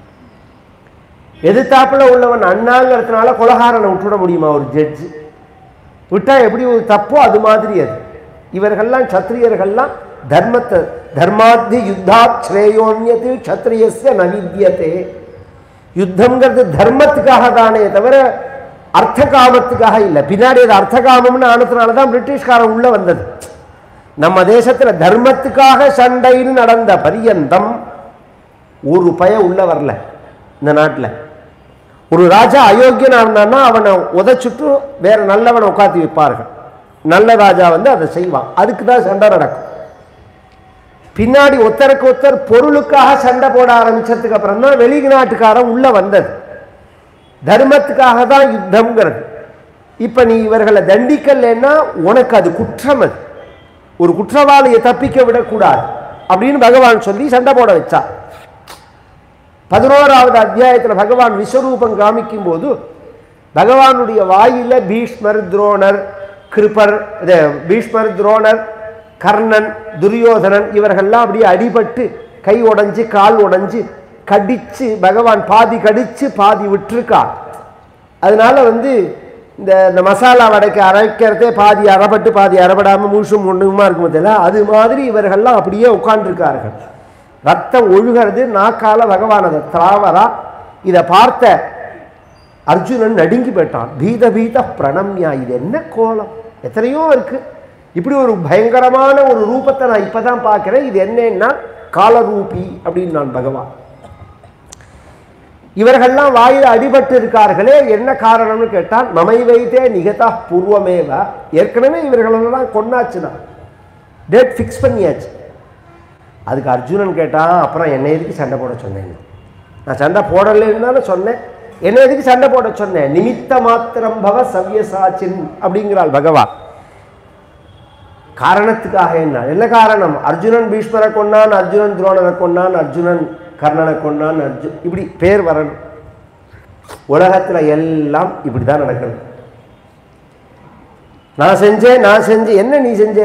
Speaker 2: எதிர்த்தாப்புல உள்ளவன் அண்ணாங்கிறதுனால கொலகாரனை விட்டுட முடியுமா? ஒரு ஜட்ஜு விட்டா எப்படி ஒரு தப்போ அது மாதிரி அது. இவர்கள்லாம் சத்திரியர்கள்லாம் தர்மத்தை தர்மாத்தி யுத்தாத் ஸ்ரேயோன்யத்து சத்திரியஸ்ய நவித்யதே. யுத்தம்ங்கிறது தர்மத்துக்காக தானே தவிர அர்த்த காமத்துக்காக இல்லை. பின்னாடி அது அர்த்த காமம்னு ஆனதுனால தான் பிரிட்டிஷ்காரன் உள்ள வந்தது. நம்ம தேசத்துல தர்மத்துக்காக சண்டைன்னு நடந்த பரியந்தம் ஒரு பய உள்ள வரல. இந்த நாட்டில் ஒரு ராஜா அயோக்கியனா இருந்தான்னா அவனை உதைச்சுட்டு வேற நல்லவனை உட்காந்து வைப்பார்கள். நல்ல ராஜா வந்து அதை செய்வான். அதுக்கு தான் சண்டை நடக்கும். பின்னாடி ஒருத்தருக்கு ஒருத்தர் பொருளுக்காக சண்டை போட ஆரம்பிச்சதுக்கு அப்புறம் தான் வெளிநாட்டுக்காரன் உள்ள வந்தது. தர்மத்துக்காக தான் யுத்தம்ங்கிறது. இப்ப நீ இவர்களை தண்டிக்கலைன்னா உனக்கு அது குற்றம். அது ஒரு குற்றவாளியை தப்பிக்க விடக்கூடாது அப்படின்னு பகவான் சொல்லி சண்டை போட வச்சா. பதினோராவது அத்தியாயத்தில் பகவான் விஸ்வரூபம் காமிக்கும் போது பகவானுடைய வாயில பீஷ்மர் துரோணர் கிருபர் பீஷ்மர் துரோணர் கர்ணன் துரியோதனன் இவர்கள்லாம் அப்படியே அடிபட்டு கை உடைஞ்சு கால் உடைஞ்சு கடிச்சு பகவான் பாதி கடிச்சு பாதி விட்டுருக்கார். அதனால வந்து இந்த இந்த மசாலா வடைக்கு அரைக்கிறதே பாதி அறப்பட்டு பாதி அறப்படாமல் முழுசும் ஒன்றுமா இருக்கும் பார்த்தீங்களா, அது மாதிரி இவர்கள்லாம் அப்படியே உட்கார்ந்துருக்கார்கள். ரத்தம் ஒழுகிறது நாக்கால பகவான் அதை திராவரா. இதை பார்த்த அர்ஜுனன் நடுங்கி போயிட்டான். பீத பீத பிரணம்யா, இது என்ன கோலம், எத்தனையோ இருக்கு, இப்படி ஒரு பயங்கரமான ஒரு ரூபத்தை நான் இப்பதான் பார்க்கிறேன், இது என்னன்னா காலரூபி அப்படின்னு நான் பகவான். இவர்கள்லாம் வாயில் அடிபட்டு இருக்கார்களே, என்ன காரணம்னு கேட்டால் மமை வைத்தே நிகதா பூர்வமேவ, ஏற்கனவே இவர்களெல்லாம் கொண்டாச்சுதான், டேட் ஃபிக்ஸ் பண்ணியாச்சு. அதுக்கு அர்ஜுனன் கேட்டான், அப்புறம் என்னை எதுக்கு சண்டை போட சொன்னேன்? நான் சண்டை போடலைன்னு தானே சொன்னேன், என்ன எதுக்கு சண்டை போட சொன்னேன்? நிமித்த மாத்திரம் பவ சவ்யசாச்சின் அப்படிங்கிறாள் பகவான். காரணத்துக்காக என்ன என்ன காரணம்? அர்ஜுனன் பீஷ்மரை கொண்டான், அர்ஜுனன் துரோணரை கொண்டான், அர்ஜுனன் கர்ணனை கொண்டான், அர்ஜுன் இப்படி பேர் வரணும். உலகத்துல எல்லாம் இப்படிதான் நடக்கணும். நான் செஞ்சேன் நான் செஞ்சேன் என்ன நீ செஞ்ச?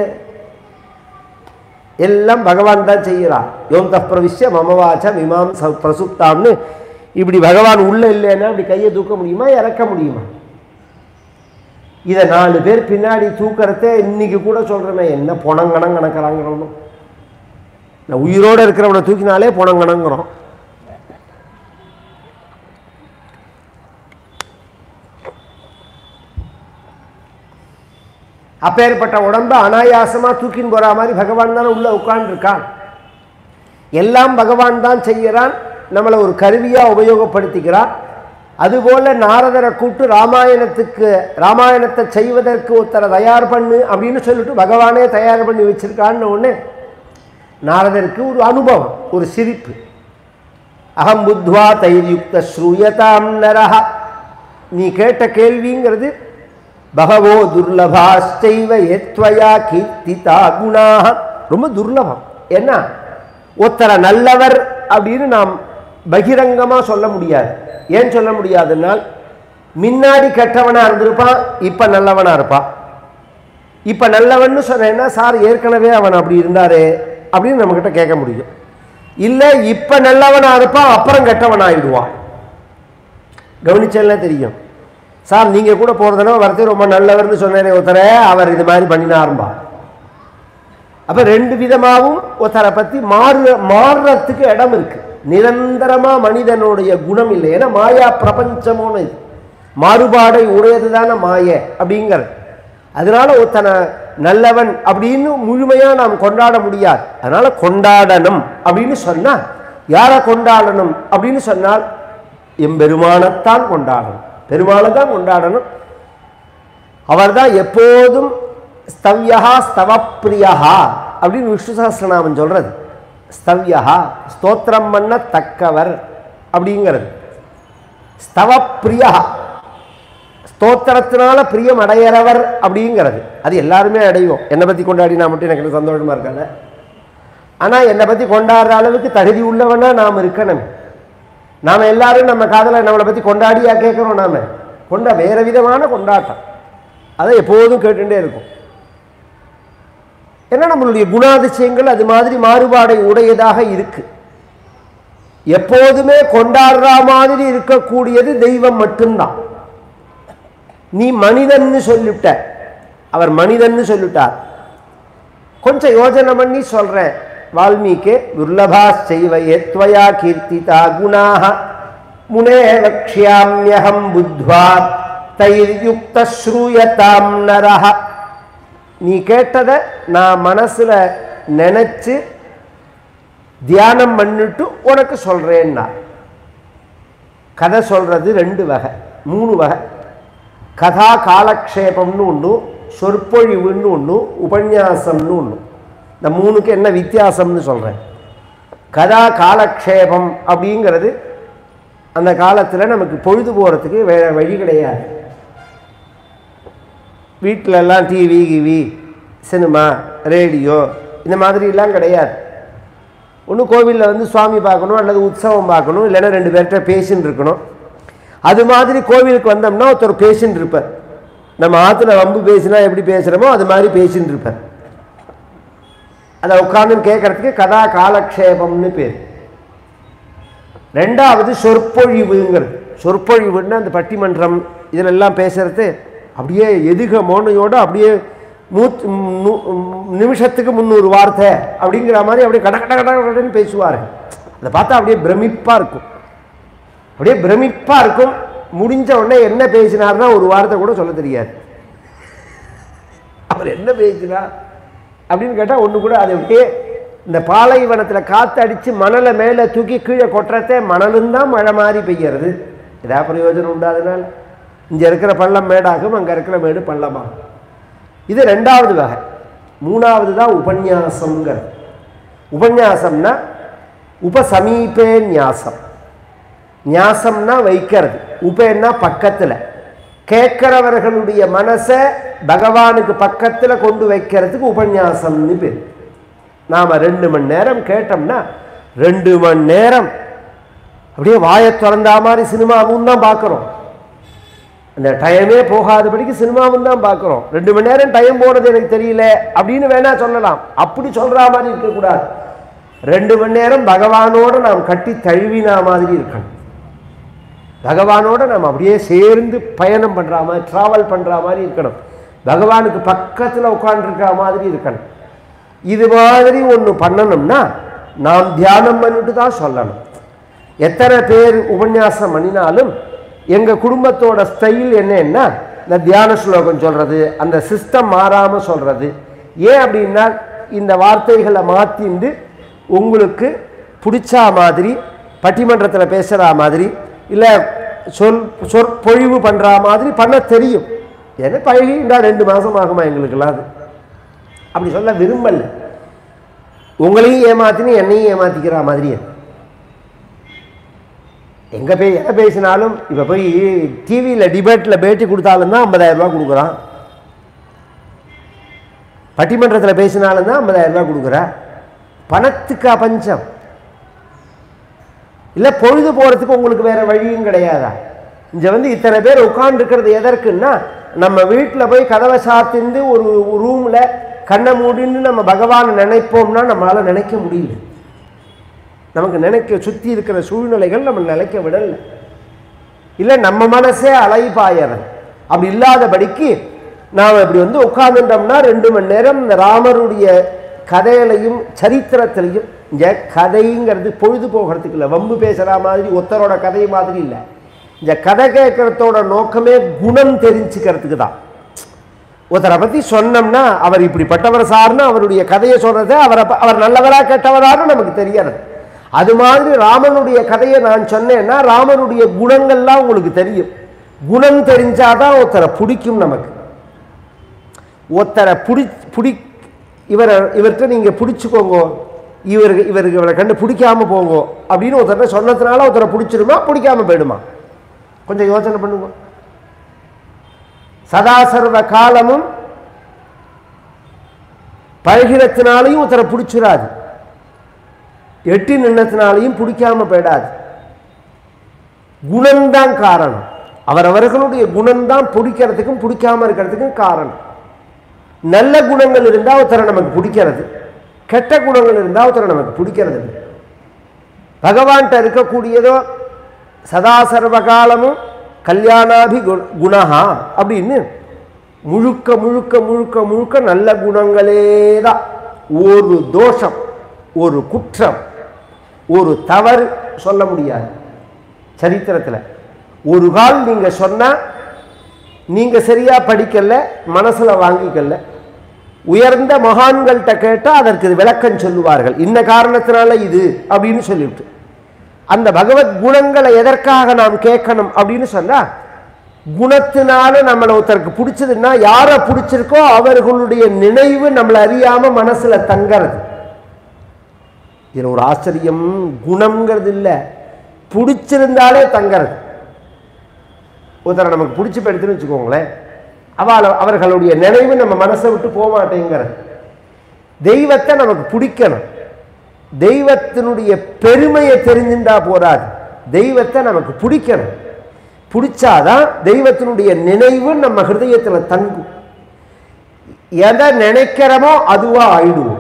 Speaker 2: எல்லாம் பகவான் தான் செய்யறான். யோம் தப்பிரவிஷ்ய மமவாச்ச மிமாம் பிரசுப்தாம்னு இப்படி பகவான் உள்ள இல்லைன்னா இப்படி கையை தூக்க முடியுமா, இறக்க முடியுமா? இதை நாலு பேர் பின்னாடி தூக்கறதே இன்னைக்கு கூட சொல்றேன், என்ன பொணங்கணம் கணக்கிறாங்கிறோம். நான் உயிரோடு இருக்கிறவனை தூக்கினாலே பொணங்கணங்கிறோம். அப்பேற்பட்ட உடம்ப அனாயாசமா தூக்கின்னு போற மாதிரி பகவான் தானே உள்ள உட்கார்ந்து இருக்கான். எல்லாம் பகவான் தான் செய்யறான், நம்மளை ஒரு கருவியா உபயோகப்படுத்திக்கிறான். அதுபோல நாரதரை கூப்பிட்டு ராமாயணத்துக்கு ராமாயணத்தை செய்வதற்கு ஒருத்தரை தயார் பண்ணு அப்படின்னு சொல்லிட்டு பகவானே தயார் பண்ணி வச்சிருக்கான்னு ஒண்ணு நாரதருக்கு ஒரு அனுபவம், ஒரு சிரிப்பு. அகம் புத்வா தைர்யுக்த ஸ்ரூயதாம் நரஹ, நீ கேட்ட கேள்விங்கிறது பகவோ துர்லபாஸ்சைவ ஏத்வயா கீர்த்திதா குணாஹ, ரொம்ப துர்லபம். என்ன, ஒருத்தரை நல்லவர் அப்படின்னு நாம் பகிரங்கமா சொல்ல முடியாது. ஏன் சொல்ல முடியாதுன்னால், முன்னாடி கெட்டவனா இருந்திருப்பான், இப்ப நல்லவனா இருப்பான். இப்ப நல்லவன்னு சொன்னேன்னா சார் ஏற்கனவே அவன் அப்படி இருந்தாரு அப்படின்னு நம்ம கிட்ட கேட்க முடியும். இல்ல இப்ப நல்லவனா இருப்பான், அப்புறம் கெட்டவன் ஆயிடுவான். கவனிச்சா தெரியும். சார் நீங்க கூட போறதுனா வரத்தே ரொம்ப நல்லவர்னு சொன்னேன் ஒருத்தர, அவர் இது மாதிரி பண்ணினா ஆரம்பா. அப்ப ரெண்டு விதமாகவும் ஒருத்தரை பத்தி மாறு மாறுறதுக்கு இடம் இருக்கு. நிரந்தரமாக மனிதனுடைய குணம் இல்லை. ஏன்னா மாயா பிரபஞ்சமோன்னு இது மாறுபாடை உடையது தானே மாய அப்படிங்கிறது. அதனால ஒருத்தனை நல்லவன் அப்படின்னு முழுமையாக நாம் கொண்டாட முடியாது. அதனால கொண்டாடணும் அப்படின்னு சொன்னால் யாரை கொண்டாடணும் அப்படின்னு சொன்னால் எம்பெருமானத்தான் கொண்டாடணும், பெருமாளை தான் கொண்டாடணும். அவர் தான் எப்போதும் ஸ்தவ்யா ஸ்தவப்பிரியா அப்படின்னு விஷ்ணு சஹஸ்ரநாமம் சொல்றது. ஸ்தவ்யா ஸ்தோத்திரம் பண்ண தக்கவர் அப்படிங்கிறது. ஸ்தவப்பிரியா ஸ்தோத்திரத்தினால பிரியம் அடையிறவர் அப்படிங்கிறது. அது எல்லாருமே அடைவோம். என்னை பற்றி கொண்டாடினா மட்டும் எனக்கு சந்தோஷமா இருக்காங்க. ஆனால் என்னை பற்றி கொண்டாடுற அளவுக்கு தகுதி உள்ளவனா நாம் இருக்கணும். நாம் எல்லாரும் நம்ம காதலை நம்மளை பற்றி கொண்டாடியா கேட்குறோம். நாம் கொண்டா வேற விதமான கொண்டாட்டம் அதை எப்போதும் கேட்டுட்டே இருக்கும். ஏன்னா நம்மளுடைய குணாதிசயங்கள் அது மாதிரி மாறுபாடை உடையதாக இருக்கு. எப்போதுமே கொண்டாடுற மாதிரி இருக்கக்கூடியது தெய்வம் மட்டும்தான். நீ மனிதன்னு சொல்லிட்ட, அவர் மனிதன்னு சொல்லிட்டார். கொஞ்சம் யோஜனை பண்ணி சொல்றேன். வால்மீகி துர்லபா செய்வ ஏத்வயா கீர்த்திதா குணாஹ முனே வக்ஷ்யாம்யஹம் புத்வா தைர்யுக்த ஸ்ரூயதாம் நரஹ. நீ கேட்டதை நான் மனசுல நினைச்சு தியானம் பண்ணிட்டு உனக்கு சொல்றேன்னா. கதை சொல்றது ரெண்டு வகை, மூணு வகை. கதா காலக்ஷேபம்னு ஒன்று, சொற்பொழிவுன்னு ஒன்று, உபன்யாசம்னு ஒன்று. இந்த மூணுக்கு என்ன வித்தியாசம்னு சொல்கிறேன். கதா காலக்ஷேபம் அப்படிங்கிறது அந்த காலத்தில் நமக்கு பொழுது போகிறதுக்கு வேற வழி கிடையாது. வீட்டிலெல்லாம் டிவி கிவி சினிமா ரேடியோ இந்த மாதிரிலாம் கிடையாது. ஒன்று கோவிலில் வந்து சுவாமி பார்க்கணும், அல்லது உற்சவம் பார்க்கணும், இல்லைன்னா ரெண்டு பேர்கிட்ட பேசின்னு இருக்கணும். அது மாதிரி கோவிலுக்கு வந்தோம்னா ஒருத்தர் பேசின்னு இருப்பார். நம்ம ஆற்றுல வம்பு பேசினா எப்படி பேசுகிறோமோ அது மாதிரி பேசின்னு இருப்பார். அதை உட்கார்ந்து கேட்கறதுக்கு கதா காலக்ஷேபம்னு பேர். ரெண்டாவது சொற்பொழிவுங்கிறது. சொற்பொழிவுன்னு அந்த பட்டிமன்றம் இதிலெல்லாம் பேசுறது அப்படியே எதுக மோனையோடு அப்படியே நூத் நிமிஷத்துக்கு முந்நூறு வார்த்தை அப்படிங்கிற மாதிரி அப்படியே கட கட கடன்னு பேசுவார்கள். அதை பார்த்தா அப்படியே பிரமிப்பாக இருக்கும், அப்படியே பிரமிப்பாக இருக்கும். முடிஞ்ச உடனே என்ன பேசினார்னா ஒரு வார்த்தை கூட சொல்ல தெரியாது. அவர் என்ன பேசினார் அப்படின்னு கேட்டால் ஒன்று கூட அது அப்படியே இந்த பாலைவனத்தில் காற்று அடித்து மணலை மேலே தூக்கி கீழே கொட்டுறதே மணலும் தான் மழை மாதிரி பெய்யறது. ஏதாவது பிரயோஜனம் உண்டாதனால் இங்கே இருக்கிற பள்ளம் மேடாகும், அங்கே இருக்கிற மேடு பள்ளமாகும். இது ரெண்டாவது வகை. மூணாவது தான் உபன்யாசம்ங்கிறது. உபன்யாசம்னா உபசமீபே ஞாசம். ஞாசம்னா வைக்கிறது, உபேன்னா பக்கத்தில். கேட்கிறவர்களுடைய மனசை பகவானுக்கு பக்கத்தில் கொண்டு வைக்கிறதுக்கு உபன்யாசம்னு பேர். நாம் ரெண்டு மணி நேரம் கேட்டோம்னா ரெண்டு மணி நேரம் அப்படியே வாயை திறந்தா மாதிரி சினிமாவும் தான் பார்க்குறோம். அந்த டைமே போகாதபடிக்கு சினிமாவும் தான் பார்க்குறோம். ரெண்டு மணி நேரம் டைம் போனது எனக்கு தெரியல அப்படின்னு வேணா சொல்லலாம். அப்படி சொல்கிற மாதிரி இருக்கக்கூடாது. ரெண்டு மணி நேரம் பகவானோடு நாம் கட்டி தழுவினா மாதிரி இருக்கணும். பகவானோடு நாம் அப்படியே சேர்ந்து பயணம் பண்ணுற மாதிரி, ட்ராவல் பண்ணுற மாதிரி இருக்கணும். பகவானுக்கு பக்கத்தில் உட்காந்துருக்கிற மாதிரி இருக்கணும். இது மாதிரி ஒன்று பண்ணணும்னா நாம் தியானம் பண்ணிட்டு தான் சொல்லணும். எத்தனை பேர் உபன்யாசம் பண்ணினாலும் எங்கள் குடும்பத்தோட ஸ்டைல் என்னன்னா இந்த தியான ஸ்லோகம் சொல்கிறது, அந்த சிஸ்டம் மாறாமல் சொல்கிறது. ஏன் அப்படின்னா இந்த வார்த்தைகளை மாற்றிண்டு உங்களுக்கு பிடிச்சா மாதிரி பட்டிமன்றத்தில் பேசுகிற மாதிரி இல்லை சொல் சொற்பொழிவு பண்ணுற மாதிரி பண்ண தெரியும். ஏன்னா பழகிண்டா ரெண்டு மாதம் ஆகுமா எங்களுக்கெல்லாம். அது அப்படி சொல்ல விரும்பல. உங்களையும் ஏமாத்தினு என்னையும் ஏமாத்திக்கிற மாதிரியே. எங்கே போய் எதை பேசினாலும் இப்போ போய் டிவியில் டிபேட்டில் பேட்டி கொடுத்தாலும் தான் ஐம்பதாயிரம் ரூபா கொடுக்குறான். பட்டிமன்றத்தில் பேசினாலும் தான் ஐம்பதாயிரம் ரூபா கொடுக்குறா. பணத்துக்கு பஞ்சம் இல்லை, பொழுது போகிறதுக்கு உங்களுக்கு வேறு வழியும் கிடையாதா? இங்கே வந்து இத்தனை பேர் உட்காந்துருக்கிறது எதற்குன்னா நம்ம வீட்டில் போய் கதவை சாத்திந்து ஒரு ரூமில் கண்ணை மூடின்னு நம்ம பகவானை நினைப்போம்னா நம்மளால் நினைக்க முடியல. நமக்கு நினைக்க சுற்றி இருக்கிற சூழ்நிலைகள் நம்ம நினைக்க விடலை. இல்லை நம்ம மனசே அலைபாயறது. அப்படி இல்லாதபடிக்கு நாம் இப்படி வந்து உட்கார்ந்துட்டோம்னா ரெண்டு மணி நேரம் இந்த ராமருடைய கதையிலையும் சரித்திரத்திலையும் இங்கே கதைங்கிறது பொழுது போகிறதுக்கு இல்லை, வம்பு பேசுகிற மாதிரி ஒருத்தரோட கதை மாதிரி இல்லை. இந்த கதை கேட்கறதோட நோக்கமே குணம் தெரிஞ்சுக்கிறதுக்கு தான். ஒருத்தரை பற்றி சொன்னோம்னா அவர் இப்படிப்பட்டவர் சார்னு அவருடைய கதையை சொல்கிறத அவரை அவர் நல்லவரா கெட்டவரான்னு நமக்கு தெரியாது. அது மாதிரி ராமனுடைய கதையை நான் சொன்னேன்னா ராமனுடைய குணங்கள்லாம் உங்களுக்கு தெரியும். குணம் தெரிஞ்சாதான் ஒருத்தரை பிடிக்கும் நமக்கு. ஒருத்தரை பிடி பிடி இவரை இவர்கிட்ட நீங்கள் பிடிச்சிக்கோங்க, இவருக்கு இவருக்கு இவரை கண்டு பிடிக்காம போங்க அப்படின்னு ஒருத்தரை சொன்னதுனால ஒருத்தரை பிடிச்சிருமா பிடிக்காம போயிடுமா? கொஞ்சம் யோசனை பண்ணுங்க. சதா சர்வ காலமும் பழகிறத்தினாலையும் ஒருத்தரை பிடிச்சிடாது, எட்டி நின்னத்தினாலையும் பிடிக்காம போயிடாது. குணம்தான் காரணம். அவரவர்களுடைய குணம்தான் பிடிக்கிறதுக்கும் பிடிக்காம இருக்கிறதுக்கும் காரணம். நல்ல குணங்கள் இருந்தால் ஒருத்தரை நமக்கு பிடிக்கிறது, கெட்ட குணங்கள் இருந்தால் ஒருத்தரை நமக்கு பிடிக்கிறது. பகவான்கிட்ட இருக்கக்கூடியதோ சதா சர்வ காலமும் கல்யாணாபி குணஹா அப்படின்னு முழுக்க முழுக்க முழுக்க முழுக்க நல்ல குணங்களே தான். ஒரு தோஷம், ஒரு குற்றம், ஒரு தவறு சொல்ல முடியாது. சரித்திரத்தில் ஒரு கால் நீங்கள் சொன்னால் நீங்கள் சரியாக படிக்கல, மனசில் வாங்கிக்கல, உயர்ந்த மகான்கள்கிட்ட கேட்டால் அதற்கு விளக்கம் சொல்லுவார்கள், இன்ன காரணத்தினால இது அப்படின்னு சொல்லிவிட்டு. அந்த பகவத் குணங்களை எதற்காக நாம் கேட்கணும் அப்படின்னு சொன்னால், குணத்தினால நம்மளை ஒருத்தருக்கு பிடிச்சதுன்னா யாரை பிடிச்சிருக்கோ அவர்களுடைய நினைவு நம்மளை அறியாமல் மனசில் தங்கிறது. இதில் ஒரு ஆச்சரியம், குணம்ங்கிறது இல்லை, பிடிச்சிருந்தாலே தங்கிறது. ஒருத்தரை நமக்கு பிடிச்சி போயிடுதுன்னு வச்சுக்கோங்களேன், அவள் அவர்களுடைய நினைவு நம்ம மனசை விட்டு போக மாட்டேங்கிறது. தெய்வத்தை நமக்கு பிடிக்கணும், தெய்வத்தினுடைய பெருமையை தெரிஞ்சுட்டா போராது, தெய்வத்தை நமக்கு பிடிக்கணும். பிடிச்சாதான் தெய்வத்தினுடைய நினைவு நம்ம ஹிருதயத்தில் தங்கும். எதை நினைக்கிறோமோ அதுவா ஆயிடுவோம்.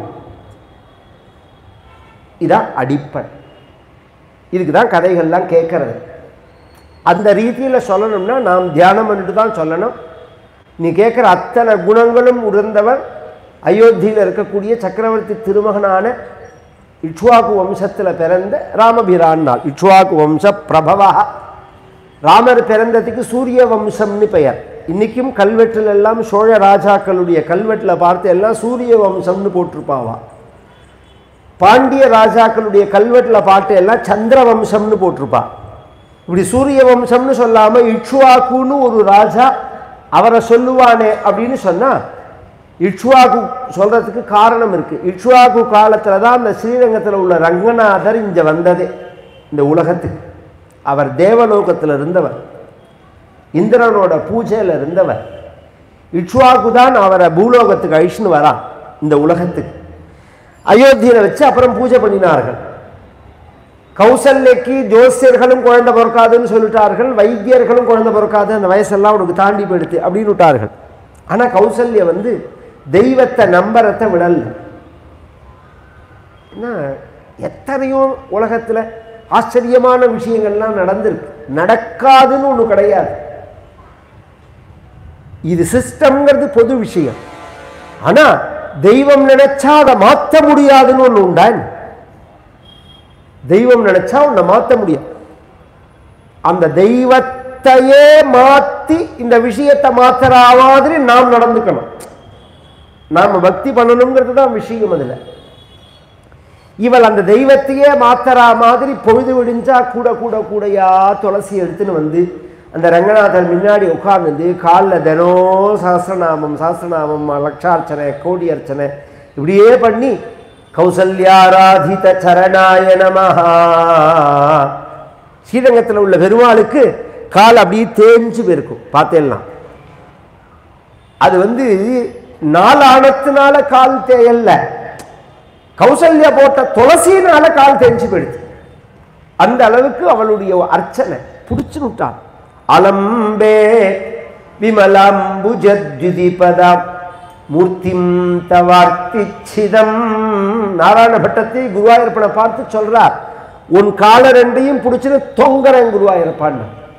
Speaker 2: இதான் அடிப்படை. இதுக்கு தான் கதைகள்லாம் கேட்கறது. அந்த ரீதியில் சொல்லணும்னா நாம் தியானம் பண்ணிட்டு தான் சொல்லணும். நீ கேட்குற அத்தனை குணங்களும் உணர்ந்தவர் அயோத்தியில் இருக்கக்கூடிய சக்கரவர்த்தி திருமகனான இக்ஷ்வாகு வம்சத்தில் பிறந்த ராமபிரான் நாள். இக்ஷ்வாகு வம்ச பிரபவா. ராமர் பிறந்ததுக்கு சூரிய வம்சம்னு பெயர். இன்றைக்கும் கல்வெட்டில் எல்லாம் சோழ ராஜாக்களுடைய கல்வெட்டில் பார்த்து எல்லாம் சூரிய வம்சம்னு போட்டிருப்பாவா. பாண்டிய ராஜாக்களுடைய கல்வெட்டில் பார்த்து எல்லாம் சந்திர வம்சம்னு போட்டிருப்பா. இப்படி சூரிய வம்சம்னு சொல்லாமல் இக்ஷ்வாகுன்னு ஒரு ராஜா அவரை சொல்லுவானே அப்படின்னு சொன்னால், இக்ஷ்வாகு சொல்கிறதுக்கு காரணம் இருக்குது. இக்ஷ்வாகு காலத்தில் தான் இந்த ஸ்ரீரங்கத்தில் உள்ள ரங்கநாதர் இங்கே வந்ததே இந்த உலகத்துக்கு. அவர் தேவலோகத்தில் இருந்தவர், இந்திரனோட பூஜையில் இருந்தவர். இக்ஷ்வாகு தான் அவரை பூலோகத்துக்கு அழிச்சுன்னு வரான் இந்த உலகத்துக்கு. அயோத்தியில் வச்சு அப்புறம் பூஜை பண்ணினார்கள். கௌசல்யக்கு ஜோசியர்களும் குழந்தை பிறக்காதுன்னு சொல்லிட்டார்கள், வைத்தியர்களும் குழந்தை பிறக்காது, அந்த வயசெல்லாம் உனக்கு தாண்டி போயிடுது அப்படின்னு விட்டார்கள். ஆனால் கௌசல்ய வந்து தெய்வத்தை நம்பரத்தை விடல. என்ன எத்தனையோ உலகத்தில் ஆச்சரியமான விஷயங்கள்லாம் நடந்திருக்கு. நடக்காதுன்னு ஒன்று கிடையாது. இது சிஸ்டம்ங்கிறது பொது விஷயம். ஆனால் தெய்வம் நினைச்சா அதை மாற்ற முடியாதுன்னு ஒன்று உண்டான். தெய்வம் நினைச்சா உன்னை மாற்ற முடியும். அந்த தெய்வத்தையே மாற்றி இந்த விஷயத்தை மாத்துற மாதிரி நாம் நடந்துக்கணும். நாம் பக்தி பண்ணணுங்கிறது தான் விஷயம். அதில் இவள் அந்த தெய்வத்தையே மாத்தரா மாதிரி பொழுது விடிஞ்சா கூட கூட கூடையா துளசி எடுத்துன்னு வந்து அந்த ரங்கநாதர் முன்னாடி உட்கார்ந்து காலில் தினம் சஹஸ்ரநாமம் சஹஸ்ரநாமம் லட்சார்ச்சனை கோடி அர்ச்சனை இப்படியே பண்ணி கௌசல்யாராதித சரணாய நமஹா. ஸ்ரீரங்கத்தில் உள்ள பெருமாளுக்கு கால் அப்படியே தேஞ்சு போயிருக்கும் பார்த்தேல்லாம். அது வந்து நாலானத்தினால கால் தேயல்ல, கௌசல்யா போட்ட துளசினால கால் தேஞ்சு போயிடுது. அந்த அளவுக்கு அவளுடைய அர்ச்சனை பிடிச்சு விட்டாள். அலம்பே விமலாம்புஜத்யுதிபதாம் மூர்த்திம் தவார்த்திச்சிதம். நாராயண பட்டத்தை குருவாயூரப்பனை பார்த்து சொல்றார், உன் கால ரெண்டையும் பிடிச்சின்னு தொங்கறேன் குருவாயூரப்பான்.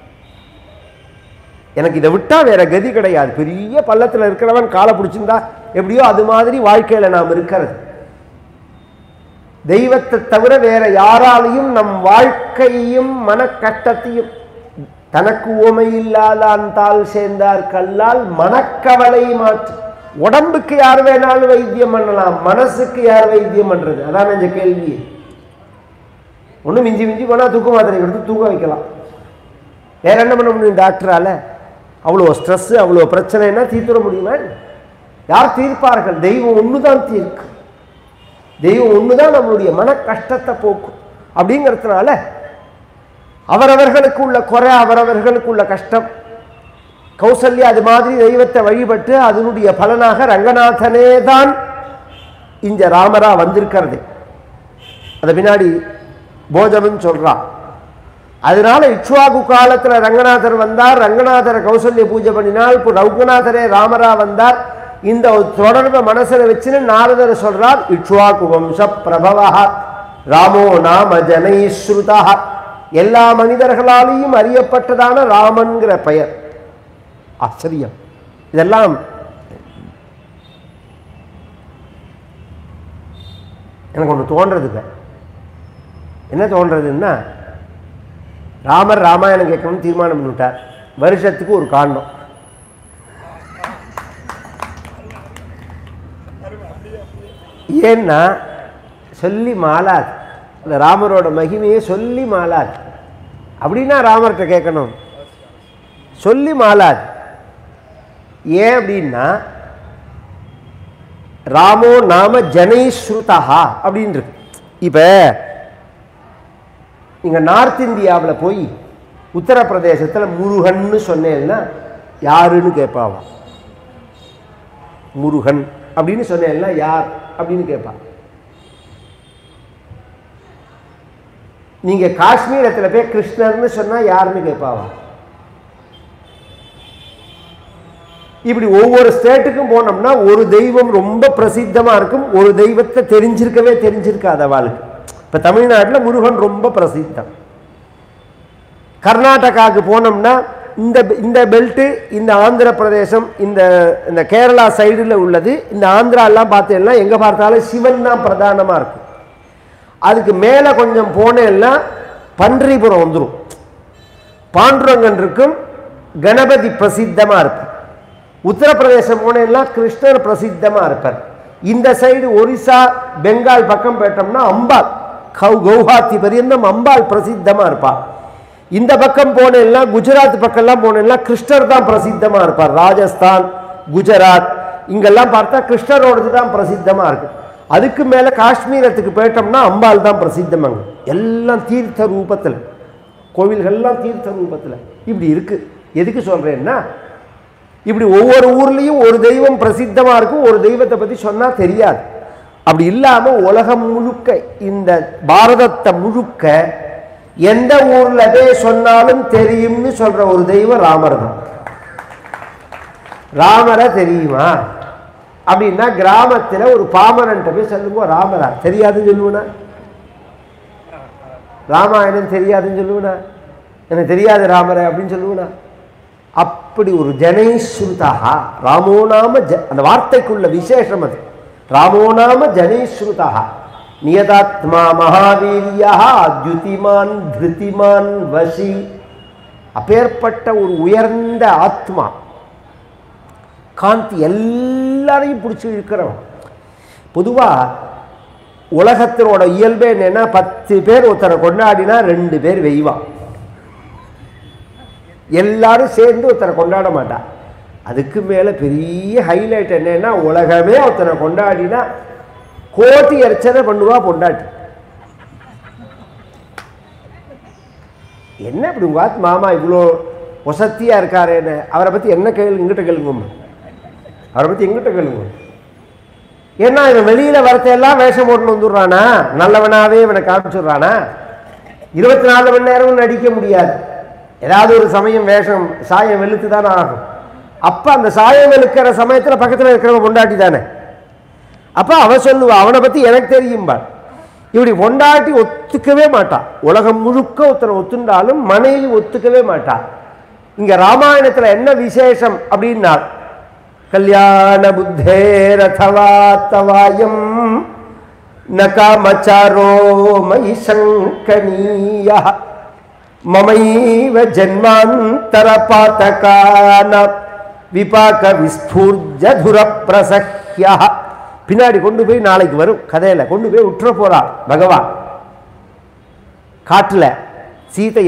Speaker 2: எனக்கு இதை விட்டா வேற கதி கிடையாது. பெரிய பள்ளத்தில் இருக்கிறவன் காலை பிடிச்சிருந்தா எப்படியோ அது மாதிரி வாழ்க்கையில நாம் இருக்கிறது. தெய்வத்தை தவிர வேற யாராலையும் நம் வாழ்க்கையும் மன கஷ்டத்தையும் தனக்கு உமை இல்லாதான் தாள் சேர்ந்தார் கல்லால் மனக்கவலை மாற்று. உடம்புக்கு யார் வேணாலும் வைத்தியம் பண்ணலாம், மனசுக்கு யார் வைத்தியம் பண்றது? அதான் இந்த கேள்வி. ஒண்ணு மிஞ்சி மிஞ்சி போனா தூக்க மாத்திரை கொடுத்து தூக்க வைக்கலாம். வேற என்ன பண்ண முடியும் டாக்டரால? அவ்வளோ ஸ்ட்ரெஸ் அவ்வளோ பிரச்சனைனா தீர்த்துட முடியுமா? யார் தீர்ப்பார்கள்? தெய்வம் ஒண்ணுதான் தீர்க்கும். தெய்வம் ஒண்ணுதான் நம்மளுடைய மன கஷ்டத்தை போக்கும். அப்படிங்கிறதுனால அவரவர்களுக்கு உள்ள குறை, அவரவர்களுக்கு உள்ள கஷ்டம். கௌசல்யா அது மாதிரி தெய்வத்தை வழிபட்டு அதனுடைய பலனாக ரங்கநாதனே தான் இந்த ராமரா வந்திருக்கிறது. அது பின்னாடி போஜனம் சொல்றான். அதனால இக்ஷ்வாகு காலத்துல ரங்கநாதர் வந்தார். ரங்கநாதரை கௌசல்ய பூஜை பண்ணினால் இப்போ ரங்கநாதரே ராமரா வந்தார். இந்த தொடர்பை மனசுல வச்சுன்னு நாரதர் சொல்றார், இக்ஷ்வாகு வம்ச பிரபவா ராமோ நாம ஜனைஸ்ருதா. எல்லா மனிதர்களாலேயும் அறியப்பட்டதான ராமன்கிற பெயர். ஆச்சரியம். இதெல்லாம் எனக்கு ஒன்று தோன்றதுங்க. என்ன தோன்றதுன்னா, ராமர் ராமாயணம் கேட்கணும்னு தீர்மானம் பண்ணிவிட்டார். வருஷத்துக்கு ஒரு காண்டம். ஏன்னா சொல்லி மாளாது. இந்த ராமரோட மகிமையை சொல்லி மாளாது. அப்படின்னா ராமர்கிட்ட கேட்கணும், சொல்லி மாளாது. ஏன் அப்படின்னா, ராமோ நாம ஜனைஸ்ருதா அப்படின்னு இருக்கு. இப்ப நீங்க நார்த் இந்தியாவில் போய் உத்தரப்பிரதேசத்தில் முருகன்னு சொன்னேன்னா யாருன்னு கேட்பாவா? முருகன் அப்படின்னு சொன்னேன்னா யார் அப்படின்னு கேட்பா. நீங்க காஷ்மீரத்தில் போய் கிருஷ்ணர்னு சொன்னா யாருன்னு கேட்பாவா? இப்படி ஒவ்வொரு ஸ்டேட்டுக்கும் போனோம்னா ஒரு தெய்வம் ரொம்ப பிரசித்தமா இருக்கும், ஒரு தெய்வத்தை தெரிஞ்சிருக்கவே தெரிஞ்சிருக்காத அவளுக்கு. இப்ப தமிழ்நாட்டில் முருகன் ரொம்ப பிரசித்தம். கர்நாடகாவுக்கு போனோம்னா இந்த இந்த பெல்ட்டு, இந்த ஆந்திர பிரதேசம், இந்த இந்த கேரளா சைடில் உள்ளது, இந்த ஆந்திராலாம் பார்த்தேன்னா எங்கே பார்த்தாலும் சிவன் தான் பிரதானமாக இருக்கும். அதுக்கு மேலே கொஞ்சம் போனேன்னா பன்றிபுரம் வந்துடும், பாண்டுரங்கன் இருக்கும், கணபதி பிரசித்தமாக இருப்பார். உத்தரப்பிரதேசம் போனேன்னா கிருஷ்ணர் பிரசித்தமாக இருப்பார். இந்த சைடு ஒரிசா பெங்கால் பக்கம் போயிட்டோம்னா அம்பாள், கௌஹாத்தி பரியந்தம் அம்பாள் பிரசித்தமாக இருப்பாள். இந்த பக்கம் போனேன்னா குஜராத் பக்கம்லாம் போனேன்னா கிருஷ்ணர் தான் பிரசித்தமாக இருப்பார். ராஜஸ்தான், குஜராத் இங்கெல்லாம் பார்த்தா கிருஷ்ணரோடது தான் பிரசித்தமாக இருக்கு. அதுக்கு மேலே காஷ்மீரத்துக்கு போயிட்டோம்னா அம்பாள் தான் பிரசித்தமாங்க. எல்லாம் தீர்த்த ரூபத்தில், கோவில்கள்லாம் தீர்த்த ரூபத்தில் இப்படி இருக்கு. எதுக்கு சொல்றேன்னா, இப்படி ஒவ்வொரு ஊர்லேயும் ஒரு தெய்வம் பிரசித்தமாக இருக்கும், ஒரு தெய்வத்தை பற்றி சொன்னால் தெரியாது. அப்படி இல்லாமல் உலகம் முழுக்க, இந்த பாரதத்தை முழுக்க எந்த ஊர்ல போய் சொன்னாலும் தெரியும்னு சொல்ற ஒரு தெய்வம் ராமர் தான். ராமரை தெரியுமா அப்படின்னா, கிராமத்தில் ஒரு பாமரன்ட்ட போய் சொல்லுவோம் ராமரா, தெரியாதுன்னு சொல்லுவேனா? ராமாயணம் தெரியாதுன்னு சொல்லுவேனா? எனக்கு தெரியாது ராமரை அப்படின்னு சொல்லுவேனா? அப்படி ஒரு ஜனைஸ்ருதா ராமோ நாம ஜ, அந்த வார்த்தைக்குள்ள விசேஷம் அது. ராமோ நாம ஜனைஸ்ருதா நியதாத்மா மகாவீரியா அத்யுதிமான் திருதிமான் வசி. அப்பேற்பட்ட ஒரு உயர்ந்த ஆத்மா, காந்தி, எல்லாரையும் பிடிச்சி இழுக்கிறவன். பொதுவாக உலகத்தினோட இயல்பே என்னன்னா, பத்து பேர் ஒருத்தரை கொண்டாடினா ரெண்டு பேர் வெய்வா. எல்லாரும் சேர்ந்து ஒருத்தரை கொண்டாட மாட்டா. அதுக்கு மேலே பெரிய ஹைலைட் என்னன்னா, உலகமே ஒருத்தனை கொண்டாடினா கோட்டி அர்ச்சனை பண்ணுவா பொண்டாட்டி. என்ன இப்படி உங்க ஆத்து மாமா இவ்வளோ வசத்தியா இருக்காருன்னு, அவரை பத்தி என்ன கேள்வி எங்கிட்ட கேளுங்க, அவரை பத்தி எங்கிட்ட கேளுங்க. ஏன்னா இவன் வெளியில வரத்தையெல்லாம் வேஷம் போட்டு வந்துடுறானா, நல்லவனாவே இவனை காமிச்சுடுறானா. இருபத்தி நாலு மணி நேரமும் நடிக்க முடியாது. ஏதாவது ஒரு சமயம் வேஷம் சாயம் வெளுத்து தானே ஆகும். அப்ப அந்த சாயம் வெளுக்கிற சமயத்துல பக்கத்துல இருக்கிறவன் பொண்டாட்டி தானே. அப்ப அவன் சொல்லுவா, அவனை பத்தி எனக்கு தெரியும்பா. இப்படி பொண்டாட்டி ஒத்துக்கவே மாட்டான். உலகம் முழுக்க ஒருத்தனை ஒத்துண்டாலும் மனைவி ஒத்துக்கவே மாட்டான். இங்க ராமாயணத்துல என்ன விசேஷம் அப்படின்னா, கல்யாண புத்தே ரதவா தவாயம் நகாமச்சாரோ மயி சங்கனீய மமைவ ஜன்மாந்தர பாதகான விபாக விஸ்பூர்ஜதுர பிரசஹ்யா. பின்னாடி கொண்டு போய் நாளைக்கு வரும் கதையில கொண்டு போய் உற்ற போறார் பகவான் காட்டுல சீதைய.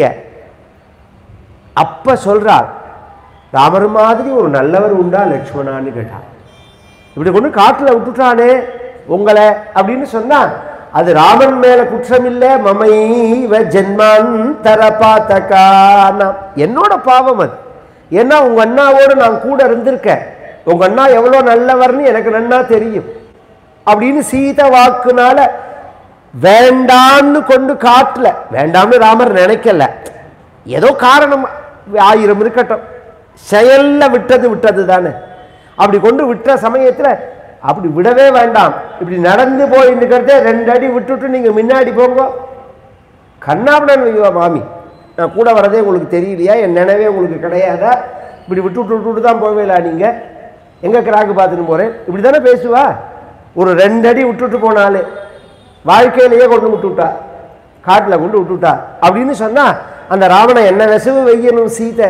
Speaker 2: அப்ப சொல்றார், ராமர் மாதிரி ஒரு நல்லவர் உண்டா லக்ஷ்மணான்னு கேட்டார். இப்படி கொண்டு காட்டுல விட்டுட்டானே உங்களை அப்படின்னு சொன்னா அது ராமன் மேல குற்றம் இல்லை. மமைவ ஜென்மாந்தர பாதகான, என்னோட பாவம் அது. ஏன்னா உங்க அண்ணாவோடு நான் கூட இருந்திருக்கேன், உங்க அண்ணா எவ்வளவு நல்லவர்னு எனக்கு நன்னா தெரியும் அப்படின்னு சீத வாக்குனால வேண்டான்னு கொண்டு காட்டல. வேண்டாம்னு ராமர் நினைக்கல, ஏதோ காரணம் ஆயிரம் இருக்கட்டும், செயல்ல விட்டது விட்டது தானே. அப்படி கொண்டு விட்ட சமயத்துல அப்படி விடவே வேண்டாம், இப்படி நடந்து போயிருக்கிறதே ரெண்டு அடி விட்டுட்டு நீங்க முன்னாடி போங்க. கண்ணாபுடன் மாமி, நான் கூட வரதே உங்களுக்கு தெரியலையா, என் நினைவே உங்களுக்கு கிடையாதா, இப்படி விட்டு விட்டு விட்டுட்டு தான் போவேலா, நீங்க எங்க கிராக்கு பார்த்துன்னு போறேன் இப்படி தானே பேசுவா. ஒரு ரெண்டு அடி விட்டுட்டு போனாலே வாழ்க்கையிலேயே கொண்டு விட்டுவிட்டா, காட்டில் கொண்டு விட்டுவிட்டா அப்படின்னு சொன்னா அந்த ராவண என்ன நெசவு வெய்யணும் சீதை.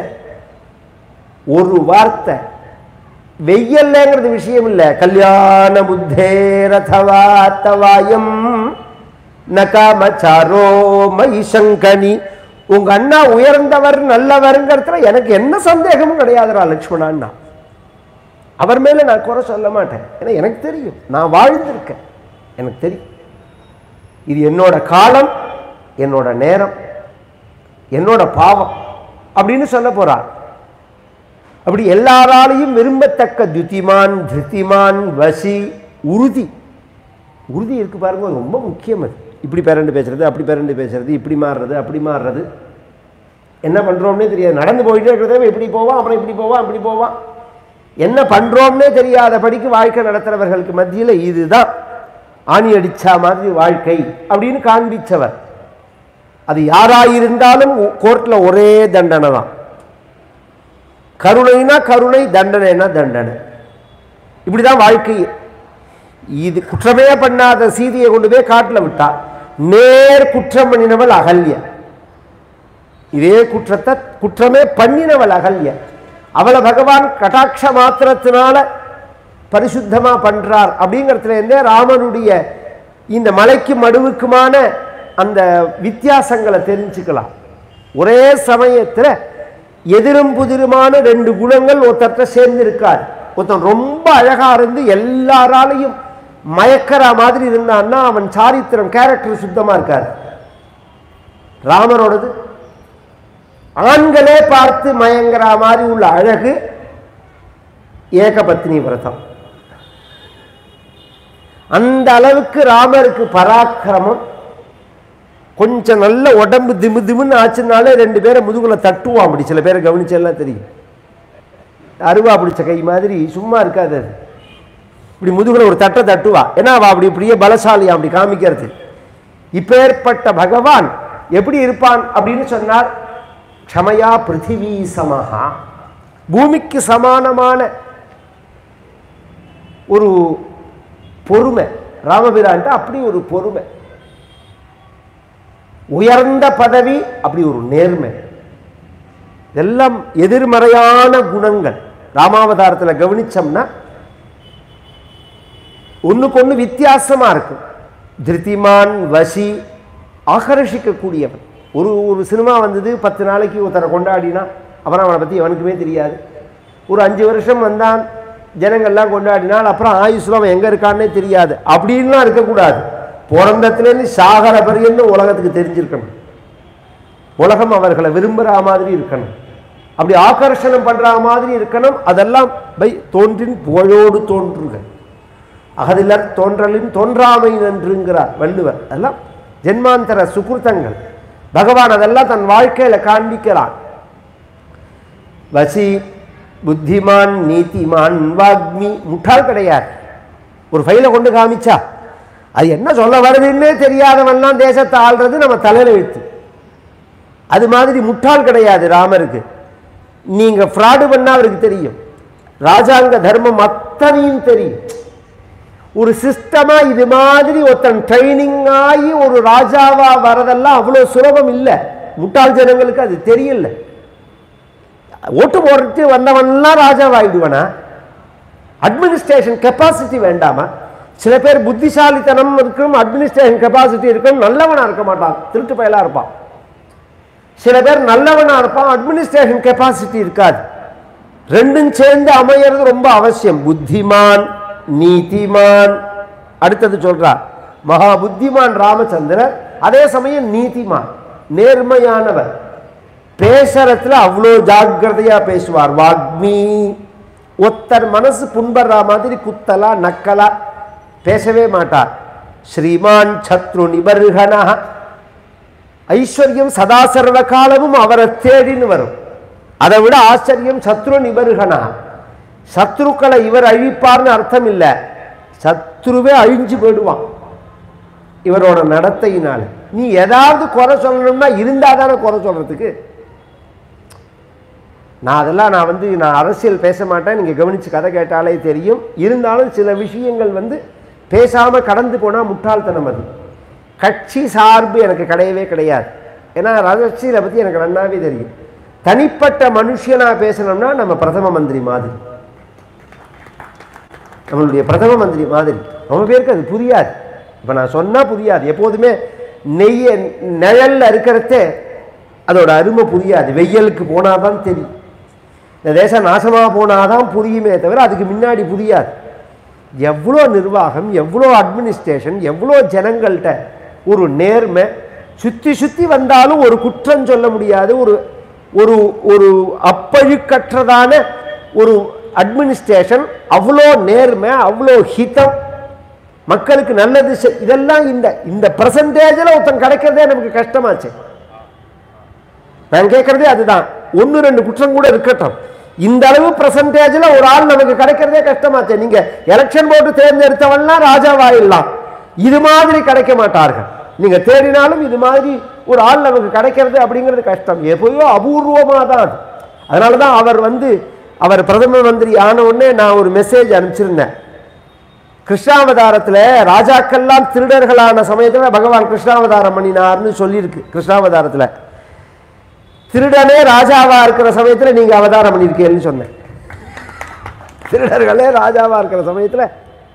Speaker 2: ஒரு வார்த்தை வெய்யல்லைங்கிறது விஷயம் இல்லை. கல்யாண புத்தே ரதவாத்தவாயம் நகாமச்சாரோ மயி சங்கனி, உங்க அண்ணா உயர்ந்தவர் நல்லவருங்கிறதுல எனக்கு என்ன சந்தேகமும் கிடையாதுரா லக்ஷ்மணான்னா. அவர் மேல நான் குறை சொல்ல மாட்டேன், ஏன்னா எனக்கு தெரியும், நான் வாழ்ந்திருக்கேன், எனக்கு தெரியும். இது என்னோட காலம், என்னோட நேரம், என்னோட பாவம் அப்படின்னு சொல்ல போறார். அப்படி எல்லாராலையும் விரும்பத்தக்க துதிமான் திருத்திமான் வசி உறுதி. உறுதி இருக்கு பாருங்க, ரொம்ப முக்கியம். அது இப்படி பேரண்டு பேசுறது, அப்படி பேரண்டு பேசுறது, இப்படி மாறுறது, அப்படி மாறுறது, என்ன பண்றோம்னே தெரியாது. நடந்து போயிட்டே இருக்கிறத இப்படி போவான், அப்புறம் இப்படி போவான், இப்படி போவான், என்ன பண்றோம்னே தெரியாதபடிக்கு வாழ்க்கை நடத்துறவர்களுக்கு மத்தியில் இதுதான் ஆணி அடிச்சா மாதிரி வாழ்க்கை அப்படின்னு காண்பிச்சவர். அது யாராயிருந்தாலும் கோர்ட்ல ஒரே தண்டனை தான். கருணைனா கருணை, தண்டனைனா தண்டனை, இப்படிதான் வாழ்க்கை. இது குற்றமே பண்ணாத சீதையை கொண்டு போய் காட்டில் விட்டா, நேர் குற்றம் பண்ணினவள் அகல்ய. இதே குற்றத்தை குற்றமே பண்ணினவள் அகல்ய. அவளை பகவான் கடாட்ச மாத்திரத்தினால பரிசுத்தமா பண்றார். அப்படிங்கிறதுல இருந்தே ராமனுடைய இந்த மலைக்கு மடுவுக்குமான அந்த வித்தியாசங்களை தெரிஞ்சுக்கலாம். ஒரே சமயத்தில் எதிரும் புதிருமான ரெண்டு குணங்கள் ஒருத்தர்கிட்ட சேர்ந்து இருக்கார். ஒருத்தன் ரொம்ப அழகா இருந்து எல்லாராலையும் மயக்கிற மாதிரி இருந்தான்னா அவன் சாரித்திரம் கேரக்டர் சுத்தமா இருக்காரு. ராமரோடது ஆண்களே பார்த்து மயங்கிற மாதிரி உள்ள அழகு ஏகபத்னி விரதம். அந்த அளவுக்கு ராமருக்கு பராக்கிரமம். கொஞ்சம் நல்ல உடம்பு திமு திமுன்னு ஆச்சுனாலே ரெண்டு பேரை முதுகுல தட்டுவான். அப்படி சில பேரை கவனிச்செல்லாம் தெரியும், அருவா பிடிச்ச கை மாதிரி சும்மா இருக்காது அது. இப்படி முதுகுல ஒரு தட்டை தட்டுவா, ஏன்னா அவ அப்படி இப்படியே பலசாலியா அப்படி காமிக்கிறது. இப்பேற்பட்ட பகவான் எப்படி இருப்பான் அப்படின்னு சொன்னார், க்ஷமயா பிருத்திவி சமஹா, பூமிக்கு சமானமான ஒரு பொறுமை ராமபிரான்ட்ட. அப்படி ஒரு பொறுமை, உயர்ந்த பதவி, அப்படி ஒரு நேர்மை, இதெல்லாம் எதிர்மறையான குணங்கள். ராமாவதாரத்தில் கவனிச்சோம்னா ஒண்ணுக்கு ஒண்ணு வித்தியாசமா இருக்கும். திருத்திமான் வசி, ஆகர்ஷிக்கக்கூடியவன். ஒரு ஒரு சினிமா வந்தது, பத்து நாளைக்கு ஒருத்தரை கொண்டாடினா அப்புறம் அவனை பற்றி எவனுக்குமே தெரியாது. ஒரு அஞ்சு வருஷம் வந்தான், ஜனங்கள்லாம் கொண்டாடினால் அப்புறம் ஆயுஷ்ல அவன் எங்கே இருக்கான்னே தெரியாது. அப்படின்லாம் இருக்கக்கூடாது. பிறந்தத்துலேருந்து சாகர பரியன்னு உலகத்துக்கு தெரிஞ்சிருக்கணும். உலகம் அவர்களை விரும்புகிற மாதிரி இருக்கணும், அப்படி ஆகர்ஷணம் பண்ணுற மாதிரி இருக்கணும். அதெல்லாம் பை தோன்றின் புகழோடு தோன்றுக, அகதிலர் தோன்றலின் தோன்றாமை நன்றுங்கிறார் வள்ளுவர். அதெல்லாம் ஜென்மாந்தர சுகிருத்தங்கள். பகவான் அதெல்லாம் தன் வாழ்க்கையில காண்பிக்கிறான். வசி புத்திமான் நீதிமான் வாக்மி, முட்டாள் கிடையாது. ஒரு ஃபைலை கொண்டு காமிச்சா அது என்ன சொல்ல வருதுன்னே தெரியாதவன்லாம் தேசத்தை ஆள்றது நம்ம தலையில வைத்து. அது மாதிரி முட்டாள் கிடையாது ராமருக்கு. நீங்க ஃப்ராடு பண்ணா அவருக்கு தெரியும், ராஜாங்க தர்மம் அத்தனையும் தெரியும். ஒரு சிஸ்டமா இது மாதிரி ஒருத்தன் ட்ரைனிங் ஆகி ஒரு ராஜாவா வரதெல்லாம் அவ்வளவு சுலபம் இல்லை. முட்டாள் ஜனங்களுக்கு அது தெரியல. ஓட்டு போட்டு வந்தவன்லாம் ராஜாவாயிடுவனா? அட்மினிஸ்ட்ரேஷன் கெப்பாசிட்டி வேண்டாமா? சில பேர் புத்திசாலித்தனம் இருக்கும், அட்மினிஸ்ட்ரேஷன் கெப்பாசிட்டி இருக்கும், நல்லவனா இருக்க மாட்டான், திருட்டு பயலா இருப்பான். சில பேர் நல்லவனா இருப்பான், அட்மினிஸ்ட்ரேஷன் கெப்பாசிட்டி இருக்காது. ரெண்டும் சேர்ந்து அமையிறது ரொம்ப அவசியம். புத்திமான் நீதிமான். அடுத்தது சொல்றார், மகா புத்திமான் ராமச்சந்திரர், அதே சமயம் நீதிமான் நேர்மையானவர். பேசுறதுல அவ்வளோ ஜாக்கிரதையா பேசுவார். வாக்மி. ஒத்தர் மனசு புண்படுற மாதிரி குத்தலா நக்கலா பேசவே மாட்டார். ஸ்ரீமான் சத்ரு நிபர்கனா. ஐஸ்வர்யம் சதா சர்வ காலமும் அவரை தேடின்னு வரும். அதை விட ஆச்சரியம் சத்ரு நிபர்கனா. சத்ருக்களை இவர் அழிப்பார்னு அர்த்தம் இல்லை, சத்ருவே அழிஞ்சு போயிடுவான் இவரோட நடத்தையினால. நீ ஏதாவது குறை சொல்லணும்னா இருந்தாதானே குறை சொல்றதுக்கு. நான் அதெல்லாம் நான் வந்து நான் அரசியல் பேச மாட்டேன், நீங்க கவனிச்சு கதை கேட்டாலே தெரியும். இருந்தாலும் சில விஷயங்கள் வந்து பேசாம கடந்து போனா முட்டாள்தனம். அது கட்சி சார்பு எனக்கு கிடையவே கிடையாது. ஏன்னா அரசியலை பத்தி எனக்கு நன்னாவே தெரியும். தனிப்பட்ட மனுஷனா பேசணும்னா நம்ம பிரதம மந்திரி மாதிரி, நம்மளுடைய பிரதம மந்திரி மாதிரி. ரொம்ப பேருக்கு அது புரியாது. இப்ப நான் சொன்னா புரியாது. எப்போதுமே நெய்ய நிழல்ல இருக்கிறதே அதோட அருமை புரியாது. வெயிலுக்கு போனாதான் தெரியும். இந்த தேசம் நாசமா போனாதான் புரியுமே தவிர அதுக்கு முன்னாடி புரியாது. எவ்வளோ நிர்வாகம், எவ்வளோ அட்மினிஸ்ட்ரேஷன், எவ்வளோ ஜனங்கள்கிட்ட ஒரு நேர்மை. சுத்தி சுத்தி வந்தாலும் ஒரு குற்றம் சொல்ல முடியாது. ஒரு ஒரு ஒரு அப்பழுக்கற்றதான ஒரு அட்மினிஸ்ட்ரேஷன், அவ்வளோ நேர்மை, அவ்வளோ ஹிதம், மக்களுக்கு நல்லது. இதெல்லாம் இந்த இந்த பர்சன்டேஜில் ஒருத்தன் கிடைக்கிறதே நமக்கு கஷ்டமாச்சு. நான் கேட்கறதே அதுதான். ஒன்று ரெண்டு குற்றம் கூட இருக்கட்டும், இந்த அளவு பர்சன்டேஜில் ஒரு ஆள் நமக்கு கிடைக்கிறதே கஷ்டமாச்சு. நீங்க எலெக்ஷன் போட்டு தேர்ந்தெடுத்தவன்லாம் ராஜாவாயிடலாம், இது மாதிரி கிடைக்க மாட்டார்கள். நீங்க தேடினாலும் இது மாதிரி ஒரு ஆள் நமக்கு கிடைக்கிறது அப்படிங்கிறது கஷ்டம். எப்போயோ அபூர்வமாக தான். அதனால தான் அவர் வந்து அவர் பிரதம மந்திரி ஆன உடனே நான் ஒரு மெசேஜ் அனுப்பிச்சிருந்தேன். கிருஷ்ணாவதாரத்தில் ராஜாக்கள்லாம் திருடர்களான சமயத்தில் பகவான் கிருஷ்ணாவதாரம் பண்ணினார்னு சொல்லியிருக்கு. கிருஷ்ணாவதாரத்தில் திருடனே ராஜாவா இருக்கிற சமயத்தில் நீங்க அவதாரம் பண்ணியிருக்கீங்கன்னு சொன்னேன். திருடர்களே ராஜாவா இருக்கிற சமயத்தில்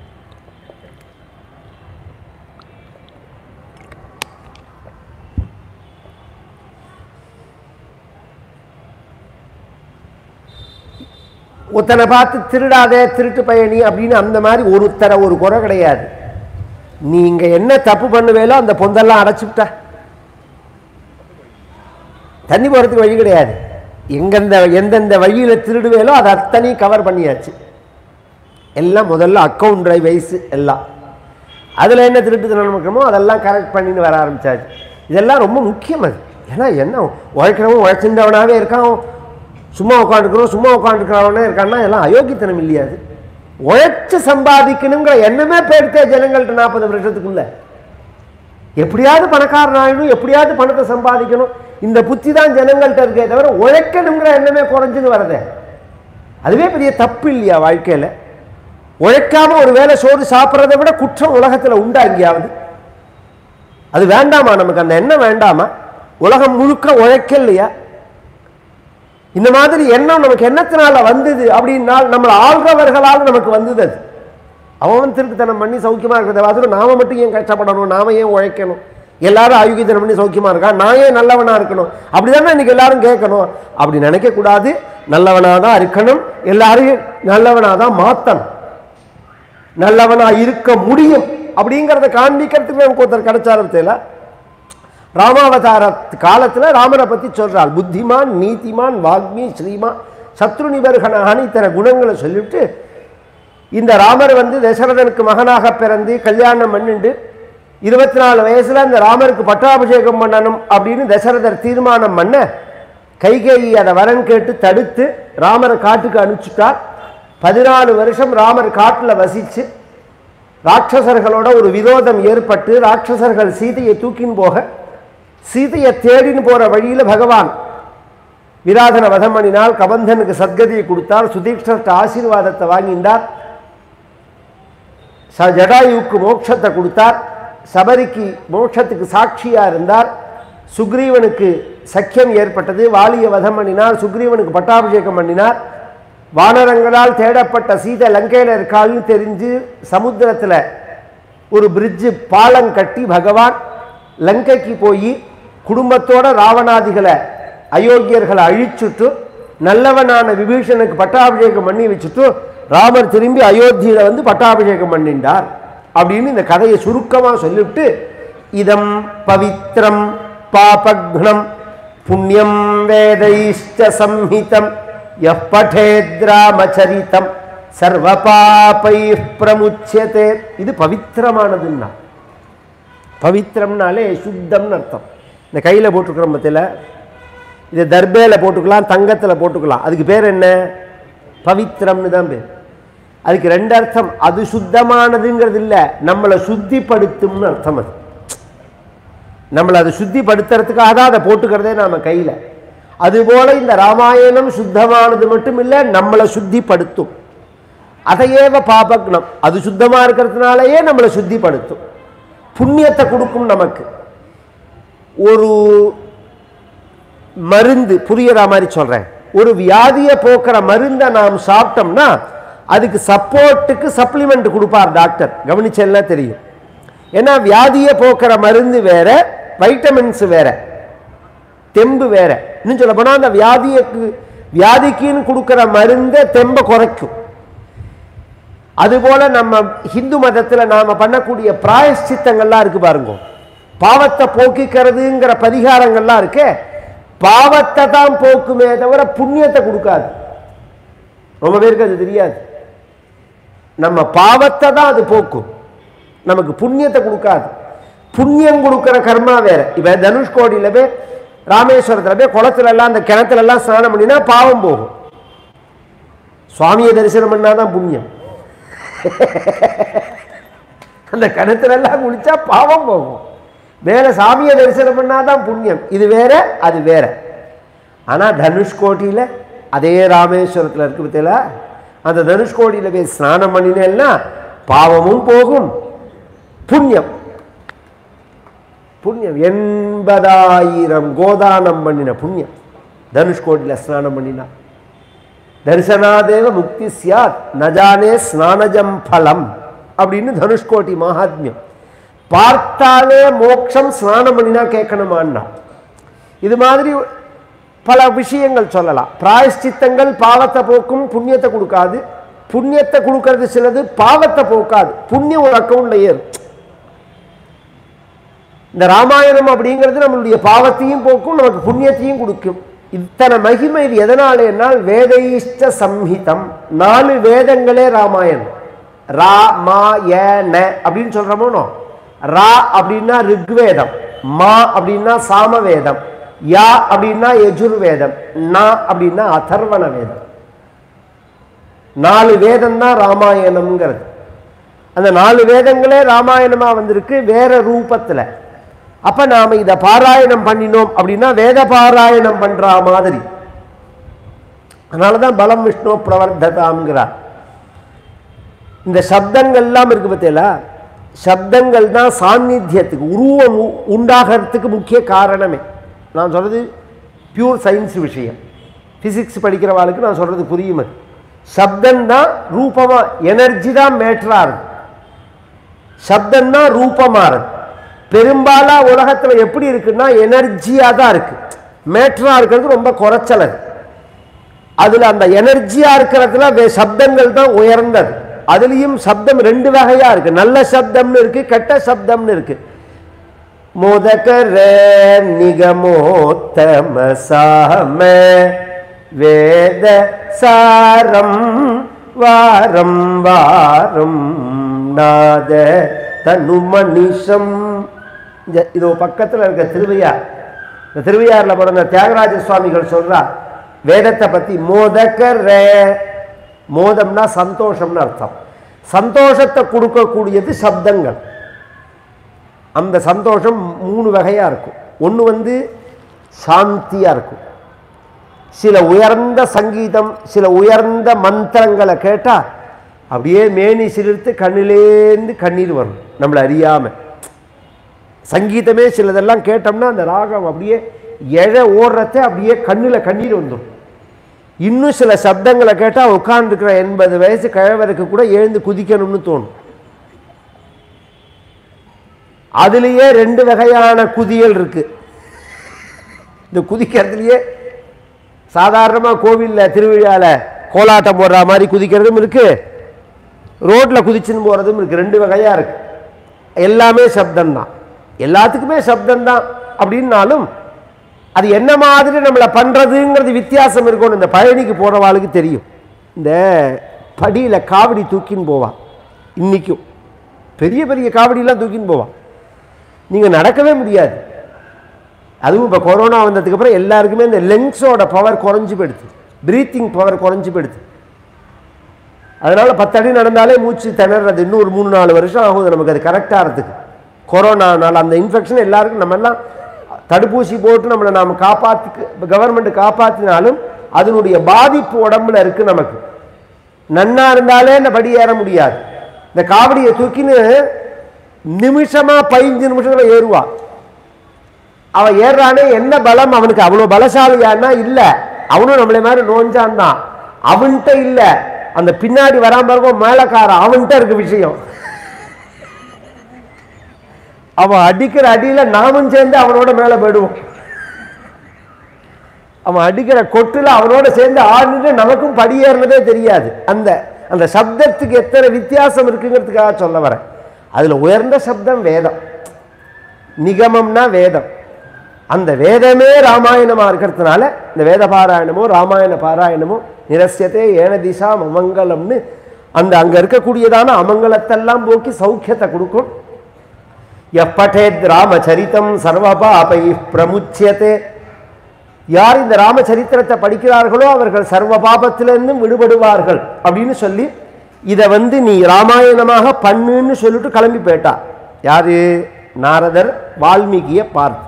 Speaker 2: ஒருத்தனை பார்த்து திருடாதே திருட்டு பயணி அப்படின்னு அந்த மாதிரி ஒருத்தர ஒரு குறை கிடையாது. நீங்க என்ன தப்பு பண்ணுவேலோ அந்த பொந்தெல்லாம் அடைச்சுட்டா தண்ணி போறதுக்கு வழி கிடையாது. எங்கெந்த எந்தெந்த வழியில திருடுவேலோ அதை அத்தனையும் கவர் பண்ணியாச்சு. எல்லாம் முதல்ல அக்கௌண்ட் வைஸ் எல்லாம் அதுல என்ன திருட்டுத்தனம் இருக்கணுமோ அதெல்லாம் கரெக்ட் பண்ணின்னு வர ஆரம்பிச்சாச்சு. இதெல்லாம் ரொம்ப முக்கியம். அது ஏன்னா என்ன உழைக்கிறவன் உழைச்சிருந்தவனாவே இருக்கான், சும்மா உட்காந்துக்கிறோம் சும்மா உட்காந்துக்கிறவனே இருக்கான்னா எல்லாம் அயோக்கியத்தனம் இல்லையாது. உழைச்சு சம்பாதிக்கணுங்கிற எண்ணமே போயிடுத்தே ஜனங்கள்ட்ட நாற்பது வருஷத்துக்குள்ள. எப்படியாவது பணக்காரன் ஆகணும், எப்படியாவது பணத்தை சம்பாதிக்கணும், இந்த புத்தி தான் ஜனங்கள்ட்ட இருக்கே தவிர உழைக்கணுங்கிற எண்ணமே குறைஞ்சது வரதே. அதுவே பெரிய தப்பு இல்லையா வாழ்க்கையில? உழைக்காம ஒரு வேலை சோறு சாப்பிட்றதை விட குற்றம் உலகத்துல உண்டா எங்கேயாவது? அது வேண்டாமா நமக்கு? அந்த எண்ணம் வேண்டாமா? உலகம் முழுக்க உழைக்க இல்லையா? இந்த மாதிரி எண்ணம் நமக்கு எண்ணத்தினால வந்தது அப்படின்னா நம்மளை ஆள்றவர்களால் நமக்கு வந்தது. அது அவன் திருட்டுத்தனம் பண்ணி சௌக்கியமா இருக்கிறத பார்த்துட்டு நாம மட்டும் ஏன் கஷ்டப்படணும், நாம ஏன் உழைக்கணும்? எல்லாரும் ஆயுகித்தனம் பண்ணி சௌக்கியமா இருக்கான், நான் ஏன் நல்லவனா இருக்கணும்? அப்படிதானே இன்னைக்கு எல்லாரும் கேட்கணும். அப்படி நினைக்க கூடாது. நல்லவனாதான் இருக்கணும், எல்லாரையும் நல்லவனாதான் மாத்தணும், நல்லவனா இருக்க முடியும் அப்படிங்கிறத காண்பிக்கிறதுக்கு நமக்கு ஒருத்தர் கிடைச்சாரத்தில் ராமாவதார காலத்துல ராமரை பத்தி சொல்றாள். புத்திமான் நீதிமான் வாக்மி ஸ்ரீமான் சத்ரு நிபர்கனான்னு இத்தனை குணங்களை சொல்லிவிட்டு இந்த ராமர் வந்து தசரதனுக்கு மகனாக பிறந்து கல்யாணம் பண்ணிண்டு இருபத்தி நாலு வயசுல இந்த ராமருக்கு பட்டாபிஷேகம் பண்ணணும் அப்படின்னு தசரதர் தீர்மானம் பண்ண கைகேயி அதை வரன் கேட்டு தடுத்து ராமரை காட்டுக்கு அனுப்பிச்சுட்டார். பதினாலு வருஷம் ராமர் காட்டுல வசிச்சு ராட்சசர்களோட ஒரு விரோதம் ஏற்பட்டு ராட்சசர்கள் சீதையை தூக்கின்னு போக சீதையை தேடின்னு போற வழியில பகவான் விராதன வதம் பண்ணினால், கபந்தனுக்கு சத்கதியை கொடுத்தார், சுதீக்ஷர்ட்ட ஆசீர்வாதத்தை வாங்கினார். ச ஜடாயுவுக்கு மோட்சத்தை கொடுத்தார், சபரிக்கு மோட்சத்துக்கு சாட்சியாக இருந்தார், சுக்ரீவனுக்கு சக்கியம் ஏற்பட்டது, வாலிய வதம் பண்ணினார், சுக்ரீவனுக்கு பட்டாபிஷேகம் பண்ணினார், வானரங்களால் தேடப்பட்ட சீதை லங்கையில் இருக்காள்னு தெரிஞ்சு சமுத்திரத்தில் ஒரு பிரிட்ஜு பாலம் கட்டி பகவான் லங்கைக்கு போய் குடும்பத்தோட ராவணாதிகளை அயோக்கியர்களை அழிச்சுட்டு நல்லவனான விபீஷனுக்கு பட்டாபிஷேகம் பண்ணி வச்சுட்டு ராமர் திரும்பி அயோத்தியில வந்து பட்டாபிஷேகம் பண்ணிட்டார் அப்படின்னு இந்த கதையை சுருக்கமாக சொல்லிவிட்டு, இதம் பவித்ரம் பாபக்னம் புண்ணியம் வேதைஷ்ட சம்ஹிதம் யப் படேத் ராமசரிதம் சர்வ பாபை பிரமுச்சியதே. இது பவித்திரமானதுன்னா, பவித்திரம்னாலே சுத்தம்னு அர்த்தம். இந்த கையில் போட்டுக்கிற மத்தியில் இதை தர்பேல போட்டுக்கலாம், தங்கத்தில் போட்டுக்கலாம். அதுக்கு பேர் என்ன? பவித்திரம்னு தான் பேர். அதுக்கு ரெண்டு அர்த்தம். அது சுத்தமானதுங்கிறது இல்லை, நம்மளை சுத்திப்படுத்தும்னு அர்த்தம். அது நம்மளை அதை சுத்திப்படுத்துறதுக்காக தான் அதை போட்டுக்கிறதே நாம கையில். அதுபோல இந்த ராமாயணம் சுத்தமானது மட்டும் இல்லை, நம்மளை சுத்திப்படுத்தும். அதையேவ பாபக்னம், அது சுத்தமாக இருக்கிறதுனாலேயே நம்மளை சுத்திப்படுத்தும், புண்ணியத்தை கொடுக்கும் நமக்கு. ஒரு மருந்து புரியுற மாதிரி சொல்கிறேன், ஒரு வியாதியை போக்குற மருந்தை நாம் சாப்பிட்டோம்னா அதுக்கு சப்போர்ட்டுக்கு சப்ளிமெண்ட் கொடுப்பார் டாக்டர். கவனிச்செல்லாம் தெரியும். ஏன்னா வியாதியை போக்குற மருந்து வேற, வைட்டமின்ஸ் வேற, தெம்பு வேற. இன்னும் சொல்ல போனால் அந்த வியாதிக்கு வியாதிக்குன்னு கொடுக்குற மருந்தை தெம்பை குறைக்கும். அதுபோல நம்ம ஹிந்து மதத்தில் நாம் பண்ணக்கூடிய பிராயஷ்சித்தங்கள்லாம் இருக்கு பாருங்க, பாவத்தை போக்கிக்கிறதுங்கிற பரிகாரங்கள்லாம் இருக்கு. பாவத்தை தான் போக்குமே தவிர புண்ணியத்தை கொடுக்காது. ரொம்ப பேருக்கு அது தெரியாது. நம்ம பாவத்தை தான் அது போக்கும், நமக்கு புண்ணியத்தை கொடுக்காது. புண்ணியம் கொடுக்குற கர்மா வேற. இப்போ தனுஷ்கோடியில் போய் ராமேஸ்வரத்தில் போய் குளத்துல எல்லாம் அந்த கிணத்துல எல்லாம் ஸ்நானம் பண்ணினா பாவம் போகும். சுவாமியை தரிசனம் பண்ணாதான் புண்ணியம். அந்த கிணத்துல எல்லாம் குளிச்சா பாவம் போகும். வேற சாமியை தரிசனம் பண்ணாதான் புண்ணியம். இது வேற அது வேற. ஆனால் தனுஷ்கோடியில் அதே ராமேஸ்வரத்தில் இருக்கு பத்தியில, அந்த தனுஷ்கோடியில் போய் ஸ்நானம் பண்ணினேன்னா பாவமும் போகும், புண்ணியம் புண்ணியம் எண்பதாயிரம் கோதானம் பண்ணின புண்ணியம் தனுஷ்கோடியில் ஸ்நானம் பண்ணினா. தரிசனாதேவ முக்தி சியாத் நஜானே ஸ்நானஜம் பலம் அப்படின்னு தனுஷ்கோடி மகாத்மியம். பார்த்தாலே மோட்சம் ஸ்நானம் பண்ணினா கேட்கணுமான்னா. இது மாதிரி பல விஷயங்கள் சொல்லலாம். பிராயஷ்சித்தங்கள் பாவத்தை போக்கும், புண்ணியத்தை கொடுக்காது. புண்ணியத்தை கொடுக்கறது சிலது, பாவத்தை போக்காது. புண்ணியம் ஒரு அக்கௌண்ட்ல ஏறும். இந்த ராமாயணம் அப்படிங்கிறது நம்மளுடைய பாவத்தையும் போக்கும், நமக்கு புண்ணியத்தையும் கொடுக்கும். இத்தனை மகிமை இது எதனாலே என்னால் வேதைஷ்ட சம்ஹிதம், நாலு வேதங்களே ராமாயணம். ரா மா ய ந அப்படின்னு சொல்றோமோ. ரா அப்படின்னா ரிக்வேதம், மா அப்படின்னா சாமவேதம், யா அப்படின்னா யஜுர்வேதம், நா அப்படின்னா அதர்வண வேதம். நாலு வேதம் தான் ராமாயணம்ங்கிறது. அந்த நாலு வேதங்களே ராமாயணமா வந்திருக்கு வேற ரூபத்துல. அப்ப நாம இதை பாராயணம் பண்ணினோம் அப்படின்னா வேத பாராயணம் பண்ற மாதிரி. அதனாலதான் பலம் விஷ்ணு பிரவர்த்ததாம்ங்கிறார். இந்த சப்தங்கள் எல்லாம் இருக்கு பார்த்தீங்களா, சப்தங்கள் தான் சாநித்தியத்துக்கு உருவம் உண்டாகிறதுக்கு முக்கிய காரணமே. நான் சொல்றது பியூர் சயின்ஸ் விஷயம். பிசிக்ஸ் படிக்கிறவாளுக்கு நான் சொல்றது புரியுமே. சப்தம் தான் ரூபமா, எனர்ஜி தான் மேட்டரா இருக்கு. சப்தம் தான் ரூபமா இருக்கு. பெரும்பாலா உலகத்துல எப்படி இருக்குன்னா எனர்ஜியா தான் இருக்கு, மேட்டரா இருக்கிறது ரொம்ப குறைச்சல். அதுல அந்த எனர்ஜியா இருக்கிறதுல சப்தங்கள் தான் உயர்ந்தது. அதுலயும் சப்தம் ரெண்டு வகையா இருக்கு, நல்ல சப்தம்னு இருக்கு, கெட்ட சப்தம்னு இருக்கு. மோதகர நிகமோத்தம சாம வேத சாரம் வாரம் வாரம் நாத தனு மனிஷம். இது பக்கத்தில் இருக்க திருவையார். இந்த திருவையாறுல பிறந்த தியாகராஜ சுவாமிகள் சொல்றார் வேதத்தை பத்தி. மோதகர, மோதம்னா சந்தோஷம்னு அர்த்தம். சந்தோஷத்தை கொடுக்கக்கூடியது சப்தங்கள். அந்த சந்தோஷம் மூணு வகையா இருக்கும். ஒன்று வந்து சாந்தியா இருக்கும். சில உயர்ந்த சங்கீதம், சில உயர்ந்த மந்திரங்களை கேட்டா அப்படியே மேனி சிலிர்த்து கண்ணிலேருந்து கண்ணீர் வரும் நம்மளை அறியாமல். சங்கீதமே சிலதெல்லாம் கேட்டோம்னா அந்த ராகம் அப்படியே எழ ஓடுறத அப்படியே கண்ணில் கண்ணீர் வந்துடும். இன்னும் சில சப்தங்களை கேட்டால் உட்கார்ந்துருக்கிற எண்பது வயசு கிழவருக்கு கூட எழுந்து குதிக்கணும்னு தோணும். அதுலேயே ரெண்டு வகையான குதியல் இருக்கு. இந்த குதிக்கிறதுலையே சாதாரணமாக கோவிலில் திருவிழாவில் கோலாட்டம் போடுற மாதிரி குதிக்கிறதும் இருக்கு, ரோட்டில் குதிச்சுன்னு போகிறதும் இருக்கு. ரெண்டு வகையாக இருக்கு. எல்லாமே சப்தம்தான், எல்லாத்துக்குமே சப்தம்தான். அப்படின்னாலும் அது என்ன மாதிரி நம்மளை பண்ணுறதுங்கிறது வித்தியாசம் இருக்கணும். இந்த பழனிக்கு போகிறவாளுக்கு தெரியும். இந்த படியில் காவடி தூக்கின்னு போவான். இன்றைக்கும் பெரிய பெரிய காவடியெலாம் தூக்கின்னு போவான். நீங்கள் நடக்கவே முடியாது. அதுவும் இப்போ கொரோனா வந்ததுக்கு அப்புறம் எல்லாருக்குமே இந்த லெங்ஸோட பவர் குறைஞ்சி போயிடுது, ப்ரீத்திங் பவர் குறைஞ்சி போயிடுது. அதனால் பத்து அடி நடந்தாலே மூச்சு திணறது. இன்னும் ஒரு மூணு நாலு வருஷம் ஆகுது நமக்கு அது கரெக்டாகிறதுக்கு. கொரோனானால் அந்த இன்ஃபெக்ஷன் எல்லாருக்கும் நம்ம எல்லாம் தடுப்பூசி போட்டு நம்மளை நாம் காப்பாற்றி கவர்மெண்ட் காப்பாற்றினாலும் அதனுடைய பாதிப்பு உடம்புல இருக்குது நமக்கு. நன்னா இருந்தாலே இந்த படி ஏற முடியாது. இந்த காவடியை தூக்கின்னு நிமிஷமாக பதினஞ்சு நிமிஷத்தில் ஏறுவான். அவன் ஏறானே என்ன பலம் அவனுக்கு? அவ்வளோ பலசாலியானா இல்லை, அவனும் நம்மளை மாதிரி நோஞ்சான் தான். அவன்கிட்ட இல்லை, அந்த பின்னாடி வராம இருக்கும் மேலக்காரன், அவன்கிட்ட இருக்கு விஷயம். அவன் அடிக்கிற அடியில நாமும் சேர்ந்து அவனோட மேல போயிடுவோம். அவன் அடிக்கிற கொட்டுல அவனோட சேர்ந்து ஆடுன்னு நமக்கும் படியேறினதே தெரியாது. அந்த அந்த சப்தத்துக்கு எத்தனை வித்தியாசம் இருக்குங்கிறதுக்காக சொல்ல வரேன். அதுல உயர்ந்த சப்தம் வேதம். நிகமம்னா வேதம். அந்த வேதமே ராமாயணமா இருக்கிறதுனால இந்த வேத பாராயணமோ ராமாயண பாராயணமோ நிரஸ்யத்தே ஏன திசா அமங்கலம்னு அந்த அங்க இருக்கக்கூடியதான அமங்கலத்தெல்லாம் போக்கி சௌக்கியத்தை கொடுக்கும். எப்பட்டேத் ராமச்சரித்தம் சர்வபாபை பிரமுச்சியத்தே. யார் இந்த ராமச்சரித்திரத்தை படிக்கிறார்களோ அவர்கள் சர்வ பாபத்திலிருந்தும் விடுபடுவார்கள் அப்படின்னு சொல்லி இதை வந்து நீ ராமாயணமாக பண்ணுன்னு சொல்லிட்டு கிளம்பி போயிட்டா. யாரு? நாரதர் வால்மீகியை பார்த்து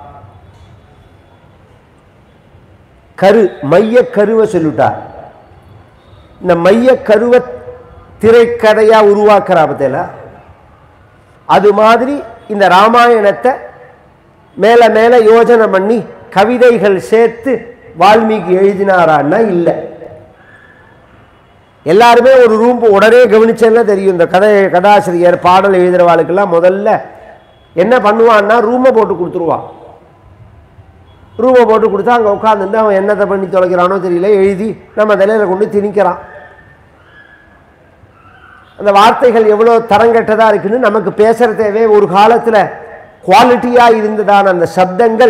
Speaker 2: கரு மைய கருவை சொல்லிட்டார். இந்த மைய கருவை திரைக்கதையா உருவாக்குறா பத்தில, அது மாதிரி இந்த ராமாயணத்தை மேல மேல யோஜனை பண்ணி கவிதைகள் சேர்த்து வால்மீகி எழுதினாரான்னா இல்லை. எல்லாருமே ஒரு ரூம் உடனே கவனிச்சேன்னா தெரியும். இந்த கதை கதாசிரியர் பாடல் எழுதுறவாளுக்கெல்லாம் முதல்ல என்ன பண்ணுவான்னா ரூமை போட்டு கொடுத்துருவான். ரூமை போட்டு கொடுத்தா அங்கே உட்காந்துட்டு அவன் என்னத்தை பண்ணி தொலைக்கிறானோ தெரியல, எழுதி நம்ம தலையில் கொண்டு திணிக்கிறான். அந்த வார்த்தைகள் எவ்வளோ தரங்கட்டதாக இருக்குன்னு நமக்கு பேசுகிற தேவை. ஒரு காலத்தில் குவாலிட்டியாக இருந்ததான அந்த சப்தங்கள்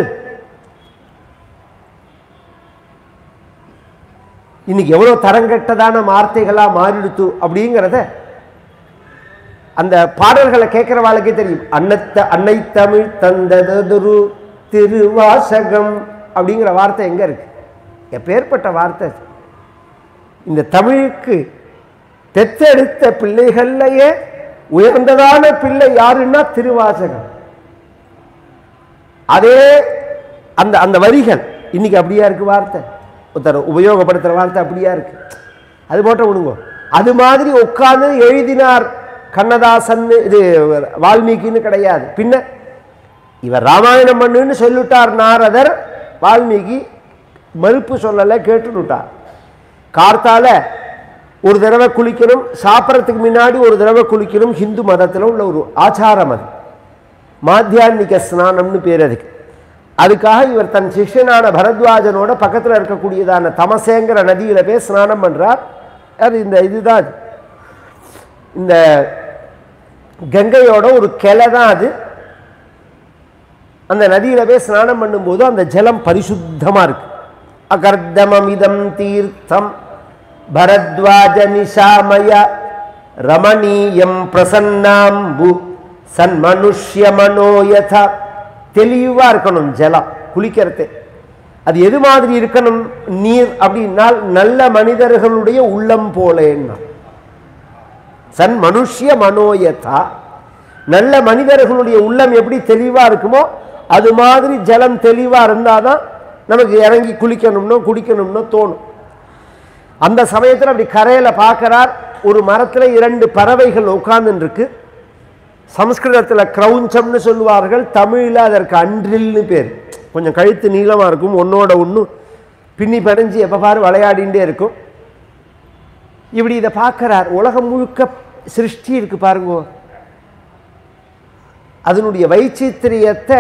Speaker 2: இன்னைக்கு எவ்வளோ தரங்கட்டதான வார்த்தைகளாக மாறிடுத்து அப்படிங்கிறத அந்த பாடல்களை கேட்குற வாழ்க்கே தெரியும். அன்னத்த அன்னை தமிழ் தந்ததொரு திருவாசகம் அப்படிங்கிற வார்த்தை எங்கே இருக்கு? எப்பேற்பட்ட வார்த்தை! இந்த தமிழுக்கு பெற்றெடுத்த பிள்ளைகள்லையே உயர்ந்ததான பிள்ளை யாருன்னா திருவாசகம். அதே அந்த அந்த வரிகள் இன்னைக்கு அப்படியா இருக்கு வார்த்தை, ஒருத்தர் உபயோகப்படுத்துகிற வார்த்தை அப்படியா இருக்கு. அது போட்ட விடுங்க. அது மாதிரி உட்கார்ந்து எழுதினார் கண்ணதாசன், இது வால்மீகின்னு கிடையாது. பின்ன இவர் ராமாயணம் பண்ணுன்னு சொல்லிவிட்டார் நாரதர், வால்மீகி மறுப்பு சொல்லலை, கேட்டுட்டார். கார்த்தால ஒரு தடவை குளிக்கணும், சாப்பிட்றதுக்கு முன்னாடி ஒரு தடவை குளிக்கணும். ஹிந்து மதத்தில் உள்ள ஒரு ஆச்சாரம் அது. மாத்தியான்மிக ஸ்நானம்னு பேர் அதுக்கு. அதுக்காக இவர் தன் சிஷ்யனான பரத்வாஜனோட பக்கத்தில் இருக்கக்கூடியதான தமசேங்கிற நதியில போய் ஸ்நானம் பண்றார். அது இந்த இதுதான் இந்த கங்கையோட ஒரு கிளை தான் அது. அந்த நதியில போய் ஸ்நானம் பண்ணும்போது அந்த ஜலம் பரிசுத்தமா இருக்கு. அகர்தமமிதம் தீர்த்தம் பரத்வாஜ நிஷாமய ரமணீயம் பிரசன்னாம்பு சன்மனுஷ்ய மனோயதா. தெளிவா இருக்கணும் ஜலம் குளிக்கிறது. அது எது மாதிரி இருக்கணும் நீர் அப்படின்னால் நல்ல மனிதர்களுடைய உள்ளம் போலேன்னா சன் மனுஷ்ய மனோயதா. நல்ல மனிதர்களுடைய உள்ளம் எப்படி தெளிவா இருக்குமோ அது மாதிரி ஜலம் தெளிவா இருந்தாதான் நமக்கு இறங்கி குளிக்கணும்னோ குடிக்கணும்னோ தோணும். அந்த சமயத்தில் அப்படி கரையில பார்க்கிறார் ஒரு மரத்தில் இரண்டு பறவைகள் உட்கார்ந்து இருக்கு. சம்ஸ்கிருதத்தில் கிரௌஞ்சம்னு சொல்லுவார்கள், தமிழில் அதற்கு அன்றில்னு பேர். கொஞ்சம் கழுத்து நீளமாக இருக்கும், ஒன்னோட ஒன்று பின்னி பறிஞ்சு எப்போ பாரு விளையாடிண்டே இருக்கும். இப்படி இதை பார்க்கிறார். உலகம் முழுக்க சிருஷ்டி இருக்கு பாருங்க, அதனுடைய வைச்சித்திரியத்தை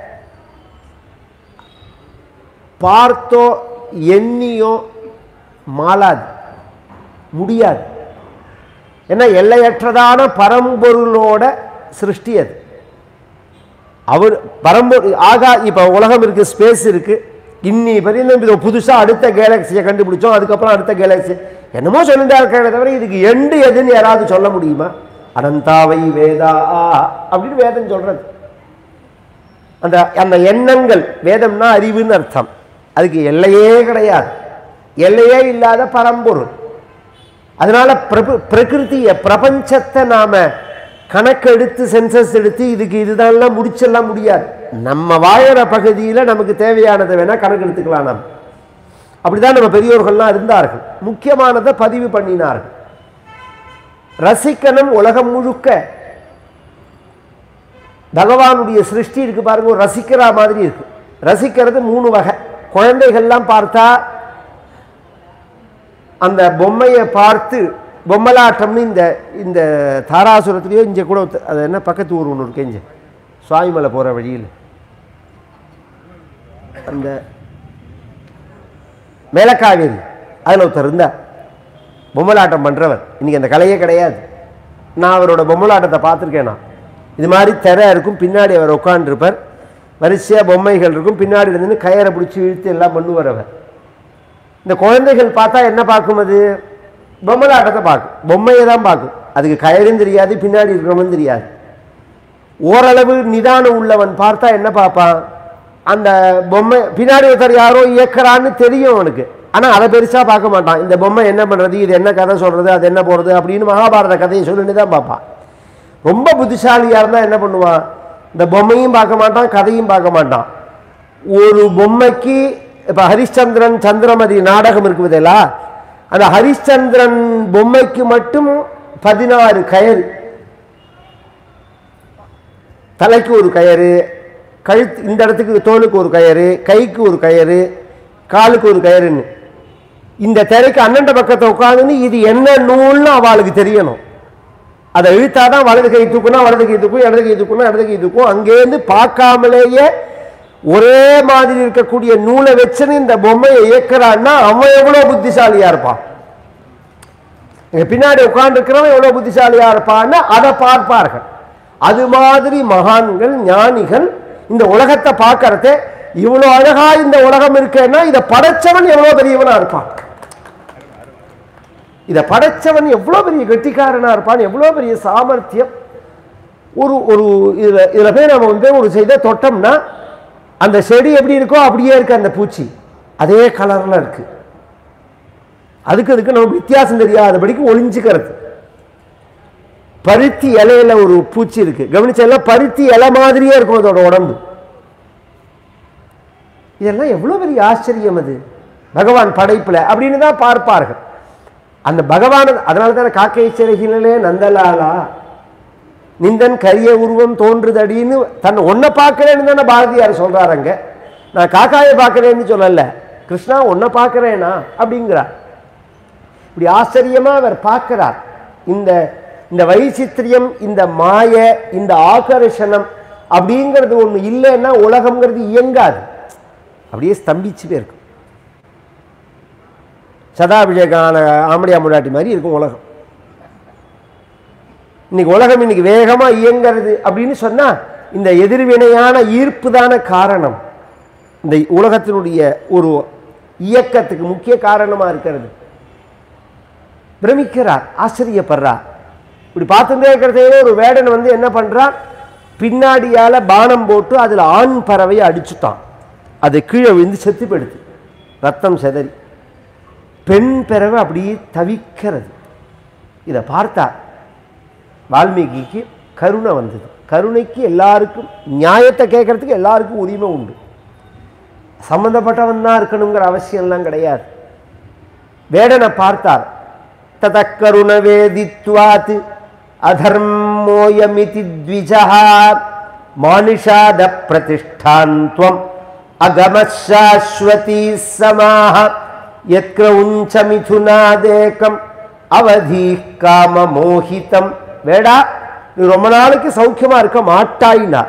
Speaker 2: பார்த்தோ எண்ணியோ மாளாது, முடியாது. ஏன்னா எல்லையற்றதான பரம்பொருளோட சிருஷ்டி அது. அவர் பரம்பொருள் ஆகா. இப்போ உலகம் இருக்கு, ஸ்பேஸ் இருக்கு, இன்னி பரிந்தும் இதை புதுசாக அடுத்த கேலக்சியை கண்டுபிடிச்சோம், அதுக்கப்புறம் அடுத்த கேலக்சி என்னமோ சொல்லிட்டா இருக்கிறத தவிர இதுக்கு எண்டு எதுன்னு யாராவது சொல்ல முடியுமா? அனந்தாவை வேதா அப்படின்னு வேதம் சொல்றது. அந்த அந்த எண்ணங்கள், வேதம்னா அறிவுன்னு அர்த்தம், அதுக்கு எல்லையே கிடையாது, எல்லையே இல்லாத பரம்பொருள். அதனால பிரபு பிரகிருதிய பிரபஞ்சத்தை நாம கணக்கெடுத்து சென்சஸ் எடுத்து இதுக்கு இதுதான் முடிச்செல்லாம் முடியாது. நம்ம வாழற பகுதியில் நமக்கு தேவையானதை வேணா கணக்கு எடுத்துக்கலாம். நாம் அப்படிதான் நம்ம பெரியோர்கள்லாம் இருந்தார்கள், முக்கியமானதை பதிவு பண்ணினார்கள். ரசிக்கணும் உலகம் முழுக்க. பகவானுடைய சிருஷ்டி இருக்கு பாருங்க, ரசிக்கிற மாதிரி இருக்கு. ரசிக்கிறது மூணு வகை. குழந்தைகள்லாம் பார்த்தா அந்த பொம்மையை பார்த்து பொம்மலாட்டம்னு இந்த இந்த தாராசுரத்துலேயோ இங்கே கூட அது என்ன பக்கத்து ஊர் ஒன்று இருக்கு, இங்கே சுவாமிமலை போகிற வழியில் அந்த மேலக்காவேரி, அதில் ஒருத்தர் இருந்தார் பொம்மலாட்டம் பண்ணுறவர். இன்றைக்கி அந்த கலையே கிடையாது. நான் அவரோட பொம்மலாட்டத்தை பார்த்துருக்கேன். நான் இது மாதிரி திரை இருக்கும், பின்னாடி அவர் உட்காண்டிருப்பார், வரிசையாக பொம்மைகள் இருக்கும், பின்னாடி இருந்து கயரை பிடிச்சி இழுத்து எல்லாம் பண்ணுவார் அவர். இந்த குழந்தைகள் பார்த்தா என்ன பார்க்கும்? அது பொம்மலாட்டத்தை பார்க்கும், பொம்மையை தான் பார்க்கும். அதுக்கு கயரும் தெரியாது, பின்னாடி இருக்கிறவன் தெரியாது. ஓரளவு நிதானம் உள்ளவன் பார்த்தா என்ன பார்ப்பான்? அந்த பொம்மை பின்னாடி ஒருத்தர் யாரோ இயக்கிறான்னு தெரியும் அவனுக்கு, ஆனால் அதை பெருசாக பார்க்க மாட்டான். இந்த பொம்மை என்ன பண்ணுறது, இது என்ன கதை சொல்கிறது, அது என்ன போகிறது அப்படின்னு மகாபாரத கதையை சொல்லிட்டு தான் பார்ப்பான். ரொம்ப புத்திசாலியாக இருந்தால் என்ன பண்ணுவான்? இந்த பொம்மையும் பார்க்க மாட்டான், கதையும் பார்க்க மாட்டான். ஒரு பொம்மைக்கு இப்போ ஹரிச்சந்திரன் சந்திரமதி நாடகம் இருக்குதா, அந்த ஹரிச்சந்திரன் பொம்மைக்கு மட்டும் பதினாறு கயிறு, தலைக்கு ஒரு கயிறு, கழுத்து இந்த இடத்துக்கு தோலுக்கு ஒரு கயிறு, கைக்கு ஒரு கயிறு, காலுக்கு ஒரு கயிறுன்னு. இந்த திரைக்கு அண்ணண்ட பக்கத்தை உட்காந்துன்னு இது என்ன நூல்னு அவளுக்கு தெரியணும். அதை இழுத்தாதான் வலது கை தூக்குனா வலது கை தூக்கும், இடது கை தூக்குனா இடது கை தூக்கும். அங்கேருந்து பார்க்காமலேயே ஒரே மாதிரி இருக்கக்கூடிய நூலை வச்சுன்னு இந்த பொம்மையை இயக்கிறான்னா அவன் எவ்வளோ புத்திசாலியா இருப்பான். பின்னாடி உட்கார்ந்து இருக்கிறவன் எவ்வளோ புத்திசாலியா இருப்பான்னு அதை பார்ப்பார்கள். அது மாதிரி மகான்கள் ஞானிகள் இந்த உலகத்தை பார்க்கறதே இவ்வளோ அழகா இந்த உலகம் இருக்குன்னா இதை படைச்சவன் எவ்வளோ பெரியவனா இருப்பான், இதை படைச்சவன் எவ்வளோ பெரிய கெட்டிக்காரனா இருப்பான், எவ்வளோ பெரிய சாமர்த்தியம். ஒரு ஒரு இதுல இதுல போய் நம்ம வந்து ஒரு செய்த தொட்டோம்னா அந்த செடி எப்படி இருக்கோ அப்படியே இருக்கு, அந்த பூச்சி அதே கலர்ல இருக்கு. அதுக்கு அதுக்கு நமக்கு வித்தியாசம் தெரியாதபடிக்கு ஒளிஞ்சுக்கிறது. பருத்தி இலையில ஒரு பூச்சி இருக்கு, கவனிச்சா பருத்தி இலை மாதிரியே இருக்கும் அதோட உடம்பு. இதெல்லாம் எவ்வளவு பெரிய ஆச்சரியம் அது பகவான் படைப்புல அப்படின்னு தான் பார்ப்பார்கள். அந்த பகவான் அதனால தானே காக்கை சிறகிலே நந்தலாலா நிந்தன் கரிய உருவம் தோன்றுதடின்னு தன்னை ஒன்றை பார்க்கிறேன்னு தானே பாரதியார் சொல்றாருங்க. நான் காக்காயை பார்க்கிறேன்னு சொல்லல, கிருஷ்ணா ஒன்றை பார்க்கிறேனா அப்படிங்கிறார். இப்படி ஆச்சரியமா அவர் பார்க்கிறார். இந்த இந்த வைச்சித்திரியம், இந்த மாய, இந்த ஆகர்ஷணம் அப்படிங்கிறது ஒன்று இல்லைன்னா உலகம்ங்கிறது இயங்காது, அப்படியே ஸ்தம்பிச்சு போயிருக்கும். சதாபிஷேகான ஆமடியா முடாட்டி மாதிரி இருக்கும் உலகம். இன்னைக்கு உலகம் இன்னைக்கு வேகமா இயங்கிறது அப்படின்னு சொன்னா இந்த எதிர்வினையான ஈர்ப்பு தான காரணம். இந்த உலகத்தினுடைய ஒரு இயக்கத்துக்கு முக்கிய காரணமா இருக்கிறது. பிரமிக்கிறார், ஆச்சரியப்படுறார். இப்படி பார்த்துட்டே இருக்கிறதே ஒரு வேடன் வந்து என்ன பண்றான், பின்னாடியால பானம் போட்டு அதுல ஆண் பறவையை அடிச்சுட்டான். அது கீழே விழுந்து செத்து போயிடுது, ரத்தம் செதறி. பெண் பறவை அப்படியே தவிக்கிறது. இதை பார்த்தார் வால்மீகிக்கு கருணை வந்தது. கருணைக்கு எல்லாருக்கும் நியாயத்தை கேட்கறதுக்கு எல்லாருக்கும் உரிமை உண்டு, சம்பந்தப்பட்டவன் தான் இருக்கணுங்கிற அவசியம்லாம் கிடையாது. வேடனை பார்த்தார், ததக்கருணவேதித்வாத் அதர்மோயமிதி த்விஜஹ மானுஷாத பிரதிஷ்டாந்த்வம் அகமசாஸ்வதி சமாஹ யத்க்ரௌஞ்ச மிதுனாதேகம் அவதி காம மோஹிதம். வேடா, நீ ரொம்ப நாளைக்கு சௌக்கியமா இருக்க மாட்டாயினா.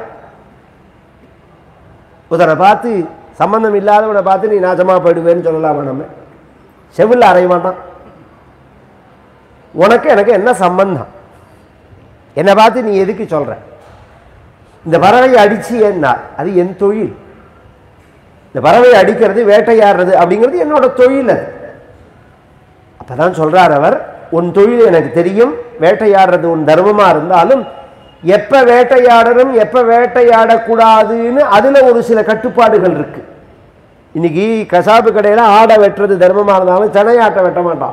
Speaker 2: உதனை பார்த்து சம்பந்தம் இல்லாதவனை பார்த்து நீ நாசமா போயிடுவேன்னு சொல்லலாமா? நம்ம செவில்ல அறைய மாட்டான். உனக்கு எனக்கு என்ன சம்பந்தம்? என்னை பார்த்து நீ எதுக்கு சொல்ற? இந்த பறவையை அடிச்சு ஏன்னா அது என் தொழில். இந்த பறவையை அடிக்கிறது, வேட்டையாடுறது அப்படிங்கிறது என்னோட தொழில். அது அப்பதான் சொல்றார் அவர், உன் தொழில் எனக்கு தெரியும், வேட்டையாடுறது உன் தர்மமா இருந்தாலும் எப்ப வேட்டையாடணும் எப்ப வேட்டையாடக்கூடாதுன்னு அதுல ஒரு சில கட்டுப்பாடுகள் இருக்கு. இன்னைக்கு கசாப்பு கடையில ஆடை வெட்டுறது தர்மமா இருந்தாலும் சனையாட்டை வெட்ட மாட்டான்.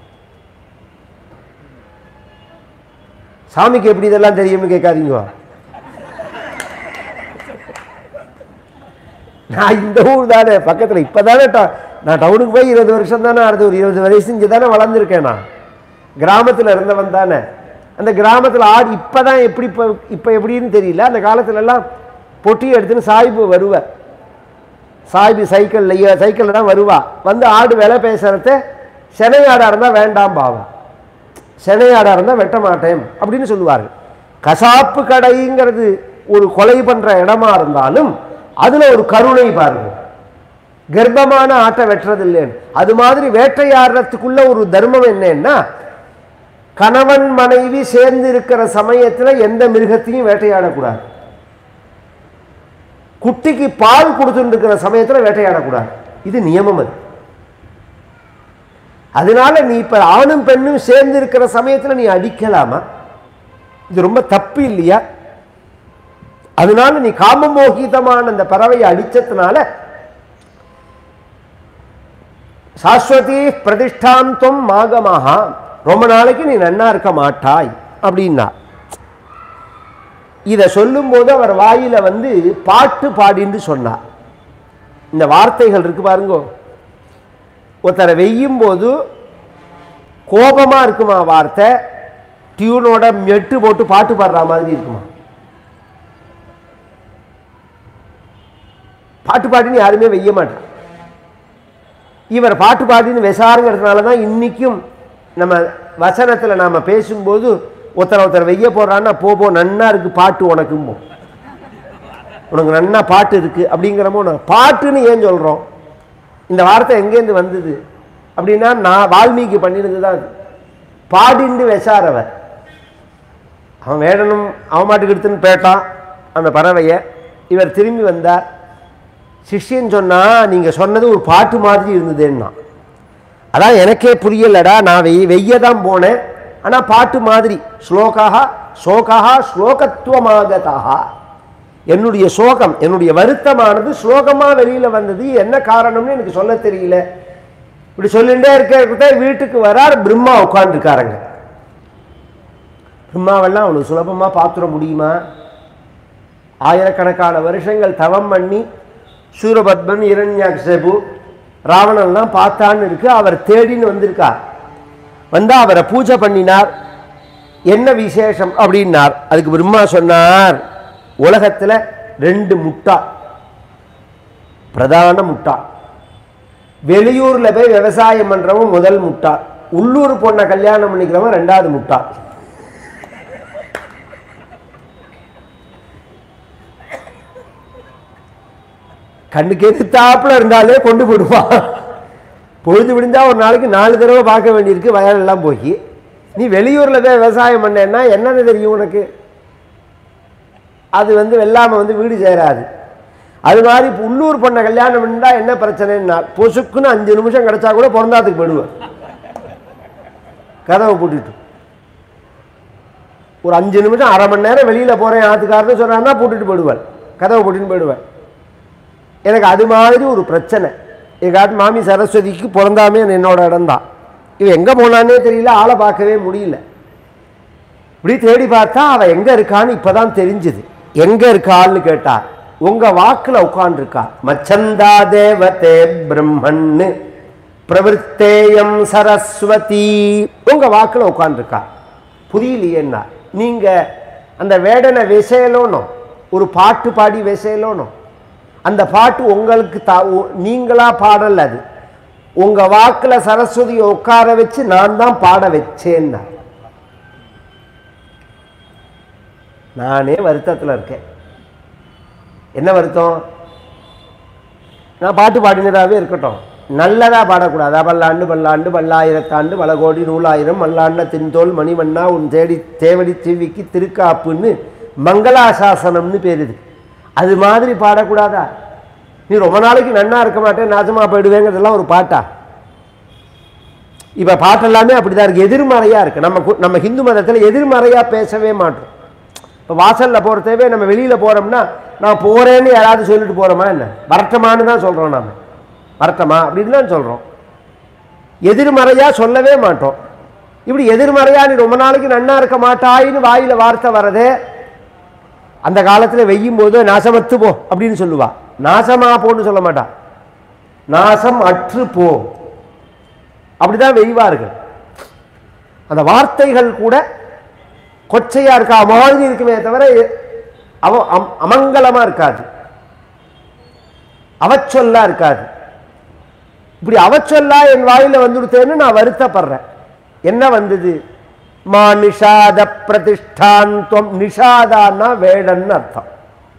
Speaker 2: சாமிக்கு எப்படி இதெல்லாம் தெரியும்னு கேட்காதீங்க. நான் இந்த ஊர் தானே பக்கத்துல, இப்பதானே நான் டவுனுக்கு போய் இருபது வருஷம் தானே அடுத்து ஒரு இருபது வயசு இங்கே தானே வளர்ந்துருக்கேன். நான் கிராமத்தில் இருந்தவன் தானே. அந்த கிராமத்தில் ஆடு இப்போதான் எப்படி இப்போ இப்போ எப்படின்னு தெரியல. அந்த காலத்துல எல்லாம் பொட்டி எடுத்துன்னு சாய்பு வருவேன். சாய்பு சைக்கிள்லையோ சைக்கிளில் தான் வருவா. வந்து ஆடு விலை பேசுறத செனையாடாக இருந்தால் வேண்டாம் பாவா, செனையாடாக இருந்தால் வெட்ட மாட்டேன் அப்படின்னு சொல்லுவார்கள். கசாப்பு கடைங்கிறது ஒரு கொலை பண்ணுற இடமா இருந்தாலும் அதில் ஒரு கருணை பாருங்க. கர்ப்பமான ஆட்டை வெட்டுறது இல்லைன்னு. அது மாதிரி வேட்டையாடுறதுக்குள்ள ஒரு தர்மம் என்னன்னா, கணவன் மனைவி சேர்ந்து இருக்கிற சமயத்தில் எந்த மிருகத்தையும் வேட்டையாடக்கூடாது. குட்டிக்கு பால் கொடுத்துட்டு இருக்கிற சமயத்தில் வேட்டையாடக்கூடாது. இது நியமம். அது அதனால நீ இப்ப ஆணும் பெண்ணும் சேர்ந்து இருக்கிற சமயத்தில் நீ அடிக்கலாமா? இது ரொம்ப தப்பு இல்லையா? அதனால நீ காமமோகிதமான அந்த பறவையை அடிச்சதுனால சாஸ்வதி பிரதிஷ்டாந்தம் மாகமாக ரொம்ப நாளைக்கு நீ நன்னா இருக்க மாட்டாய் அப்படின்னா. இதை சொல்லும் போது அவர் வாயில வந்து பாட்டு பாடின்னு சொன்னார். இந்த வார்த்தைகள் இருக்கு பாருங்க. ஒருத்தரை வெய்யும் போது கோபமா இருக்குமா வார்த்தை, டியூனோட மெட்டு போட்டு பாட்டு பாடுற மாதிரி இருக்குமா? பாட்டு பாடின்னு யாருமே வெய்ய மாட்டார். இவர் பாட்டு பாடின்னு விசாருங்கிறதுனால தான் இன்னைக்கும் நம்ம வசனத்தில் நாம பேசும்போது ஒருத்தர் ஒருத்தர் வெய்ய போடுறான்னா போபோ நன்னா இருக்கு பாட்டு உனக்கும்போ, உனக்கு நன்னா பாட்டு இருக்கு அப்படிங்கிறமோ. பாட்டுன்னு ஏன் சொல்றோம்? இந்த வார்த்தை எங்கேருந்து வந்தது அப்படின்னா, நான் வால்மீகி பண்ணினது தான். பாடிண்டு விசாரவர் அவன் வேடனும் அவன் மாட்டுக்கு எடுத்துன்னு போயிட்டான் அந்த பறவையை. இவர் திரும்பி வந்தார். சிஷ்யன் சொன்னா, நீங்க சொன்னது ஒரு பாட்டு மாதிரி இருந்ததுன்னா. அதான் எனக்கே புரியலடா, நான் வெய் வெய்ய தான் போனேன், ஆனா பாட்டு மாதிரி. ஸ்லோகா சோகா ஸ்லோகத்துவமாகதா, என்னுடைய சோகம் என்னுடைய வருத்தமானது ஸ்லோகமா வெளியில வந்தது. என்ன காரணம்னு எனக்கு சொல்ல தெரியல. இப்படி சொல்லிட்டே இருக்க வீட்டுக்கு வரார். பிரம்மா உட்கார்ந்துருக்காருங்க. பிரம்மாவெல்லாம் அவ்வளவு சுலபமா பார்த்துட முடியுமா? ஆயிரக்கணக்கான வருஷங்கள் தவம் பண்ணி சூரபத்மன் இரண்யாக்ஷபு ராவணன்லாம் பார்த்தான்னு இருக்கு. அவர் தேடின்னு வந்திருக்கார். வந்தா அவரை பூஜை பண்ணினார். என்ன விசேஷம் அப்படின்னார். அதுக்கு பிரம்மா சொன்னார், உலகத்துல ரெண்டு முட்டா, பிரதான முட்டா. வெளியூர்ல போய் விவசாயம் பண்றவன் முதல் முட்டா, உள்ளூர் பொண்ணை கல்யாணம் பண்ணிக்கிறவன் ரெண்டாவது முட்டா. கண்ணுக்கு எதிர்த்தாப்புல இருந்தாலே கொண்டு போடுவான். பொழுது விடிஞ்சா ஒரு நாளைக்கு நாலு தடவை பார்க்க வேண்டியிருக்கு வயலெல்லாம் போய். நீ வெளியூர்ல போய் விவசாயம் பண்ணேன்னா என்னன்னு தெரியும் உனக்கு? அது வந்து வெள்ளாம வந்து வீடு சேராது. அது மாதிரி உள்ளூர் பொண்ணை கல்யாணம் பண்ணா என்ன பிரச்சனைன்னா, பொசுக்குன்னு அஞ்சு நிமிஷம் கிடைச்சா கூட பிறந்தாத்துக்கு போயிடுவேன். கதவை பூட்டிட்டு ஒரு அஞ்சு நிமிஷம் அரை மணி நேரம் வெளியில போறேன் ஆத்துக்காரன்னு சொன்னா பூட்டிட்டு போயிடுவேன், கதவை பூட்டின்னு போயிடுவேன். எனக்கு அது மாதிரி ஒரு பிரச்சனை. எங்காட்டு மாமி சரஸ்வதிக்கு பிறந்தாமே என்னோட இடம் தான். இவன் எங்க போனானே தெரியல, ஆளை பார்க்கவே முடியல. இப்படி தேடி பார்த்தா அவ எங்க இருக்கான்னு இப்பதான் தெரிஞ்சது. எங்க இருக்கான்னு கேட்டா, உங்க வாக்குல உட்கார்ந்து இருக்கா. மச்சந்தா தேவதே பிரம்மன்னு பிரவருத்தேயம் சரஸ்வதி. உங்க வாக்குல உட்காந்துருக்கா, புரியலையேன்னா நீங்க அந்த வேடனை விசையலோனோ ஒரு பாட்டு பாடி விசையலோனோ, அந்த பாட்டு உங்களுக்கு தா நீங்களா பாடல, அது உங்க வாக்குல சரஸ்வதியை உட்கார வச்சு நான் தான் பாட வச்சேன்னா. நானே வருத்தத்தில் இருக்கேன். என்ன வருத்தம்? நான் பாட்டு பாடினதாகவே இருக்கட்டும், நல்லதா பாடக்கூடாது. பல்லாண்டு பல்லாண்டு பல்லாயிரத்தாண்டு பல கோடி நூலாயிரம் மல்லாண்ட தின்தோல் மணிவண்ணா உன் தேடி தேவடி தீவிக்கு திருக்காப்புன்னு மங்களாசாசனம்னு பேருது. அது மாதிரி பாடக்கூடாதா? நீ ரொம்ப நாளைக்கு நன்னா இருக்க மாட்டேன், நாசமா போயிடுவேங்கிறதெல்லாம் ஒரு பாட்டா? இப்போ பாட்டெல்லாமே அப்படிதான் இருக்கு, எதிர்மறையாக இருக்குது. நம்ம நம்ம ஹிந்து மதத்தில் எதிர்மறையாக பேசவே மாட்டோம். இப்போ வாசலில் போகிறதவே நம்ம வெளியில் போகிறோம்னா நான் போகிறேன்னு யாராவது சொல்லிட்டு போகிறோமா என்ன? வரட்டமானு தான் சொல்கிறோம், நாம் வரட்டமா அப்படின்னு தான் சொல்கிறோம். எதிர்மறையாக சொல்லவே மாட்டோம். இப்படி எதிர்மறையாக நீ ரொம்ப நாளைக்கு நன்னா இருக்க மாட்டாயின்னு வாயில் வார்த்தை வரதே. அந்த காலத்தில் வெய்யும் போது நாசமத்து போ அப்படின்னு சொல்லுவா. நாசமா போன்னு சொல்ல மாட்டா, நாசம் அற்று போ அப்படிதான் வெய்வார்கள். அந்த வார்த்தைகள் கூட கொச்சையா இருக்கா மாதிரி இருக்குமே தவிர அவ அமங்கலமா இருக்காது, அவச்சொல்லா இருக்காது. இப்படி அவச்சொல்லா என் வாயில வந்துடுத்தேன்னு நான் வருத்தப்படுறேன். என்ன வந்தது? மா நிஷாத பிரதிஷ்டாந்தம். நிஷாதான்னா வேடன்னு அர்த்தம்,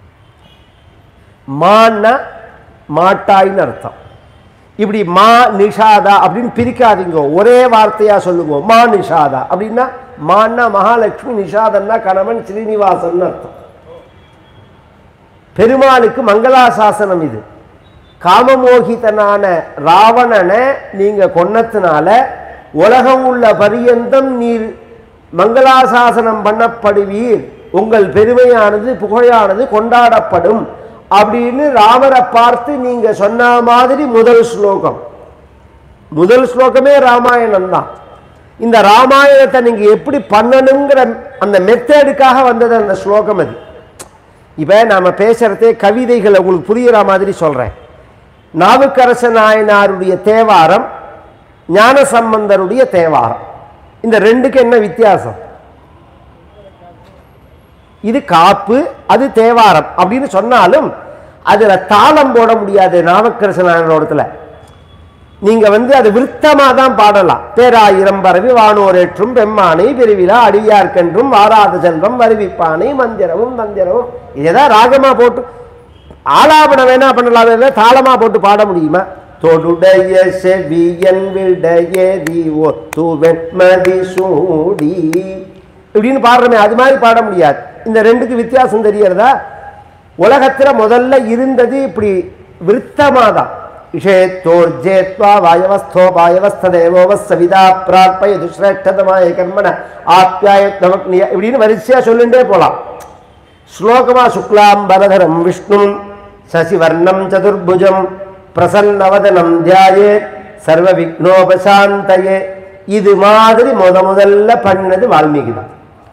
Speaker 2: மான்னா மாட்டாயின்னு அர்த்தம். இப்படி மா நிஷாதா அப்படின்னு பிரிக்காதீங்க, ஒரே வார்த்தையா சொல்லுங்க. மா நிஷாதா அப்படின்னா மான்னா மகாலட்சுமி, நிஷாதன்னா கணவன் ஸ்ரீனிவாசன் அர்த்தம். பெருமாளுக்கு மங்களாசாசனம் இது. காமமோகிதனான ராவணனை நீங்க கொன்னத்தினால உலகம் உள்ள பரியந்தம் நீர் மங்களாசாசனம் பண்ணப்படுவீர், உங்கள் பெருமையானது புகழானது கொண்டாடப்படும் அப்படின்னு ராமரை பார்த்து நீங்க சொன்ன மாதிரி முதல் ஸ்லோகம். முதல் ஸ்லோகமே ராமாயணம் தான். இந்த ராமாயணத்தை நீங்க எப்படி பண்ணணுங்கிற அந்த மெத்தேடுக்காக வந்தது அந்த ஸ்லோகம் அது. இப்ப நாம பேசுறதே கவிதைகளை உங்களுக்கு புரியுற மாதிரி சொல்றேன். நாவுக்கரச நாயனாருடைய தேவாரம், ஞான சம்பந்தருடைய தேவாரம், இந்த ரெண்டுக்கு என்ன வித்தியாசம்? இது காப்பு, அது தேவாரம் அப்படின்னு சொன்னாலும் அதுல தாளம் போட முடியாது. நாவுக்கரச நாயனோடத்துல நீங்க வந்து அது விருத்தமா தான் பாடலாம். பேராயிரம் பரவி வானோரேற்றும் பெம்மானை பெருவிழா அடியார்கென்றும் வாராத செல்வம் வருவிப்பானை மந்திரமும் மந்திரமும் இதேதான் ராகமா போட்டு ஆலாபனம் வேணா பண்ணலாம், தாளமா போட்டு பாட முடியுமா? தொடுடைய செவியன் விடையேதி ஒத்துவன் மதிசூடி இப்படின்னு பாடுறமே, அது மாதிரி பாட முடியாது. இந்த ரெண்டுக்கு வித்தியாசம் தெரியறதா? உலகத்துல முதல்ல இருந்தது இப்படி விருத்தமாதான். இஷேத்தோர்ஜேத்வா வாயவஸ்தோ வாயவஸ்தேவோவஸ்தவிதா பிரார்ப்பயது ஸ்ரேஷ்டதமாய கர்மண ஆப்யாயத் நமக்னிய இப்படின்னு வரிசையா சொல்லிண்டே போலாம். ஸ்லோகமா சுக்லாம் பரதரம் விஷ்ணும் சசிவர்ணம் சதுர்புஜம் பிரசன்னவதனம் தியாயே சர்வ விக்னோபசாந்தயே. இது மாதிரி முத முதல்ல பண்ணது வால்மீகி தான்.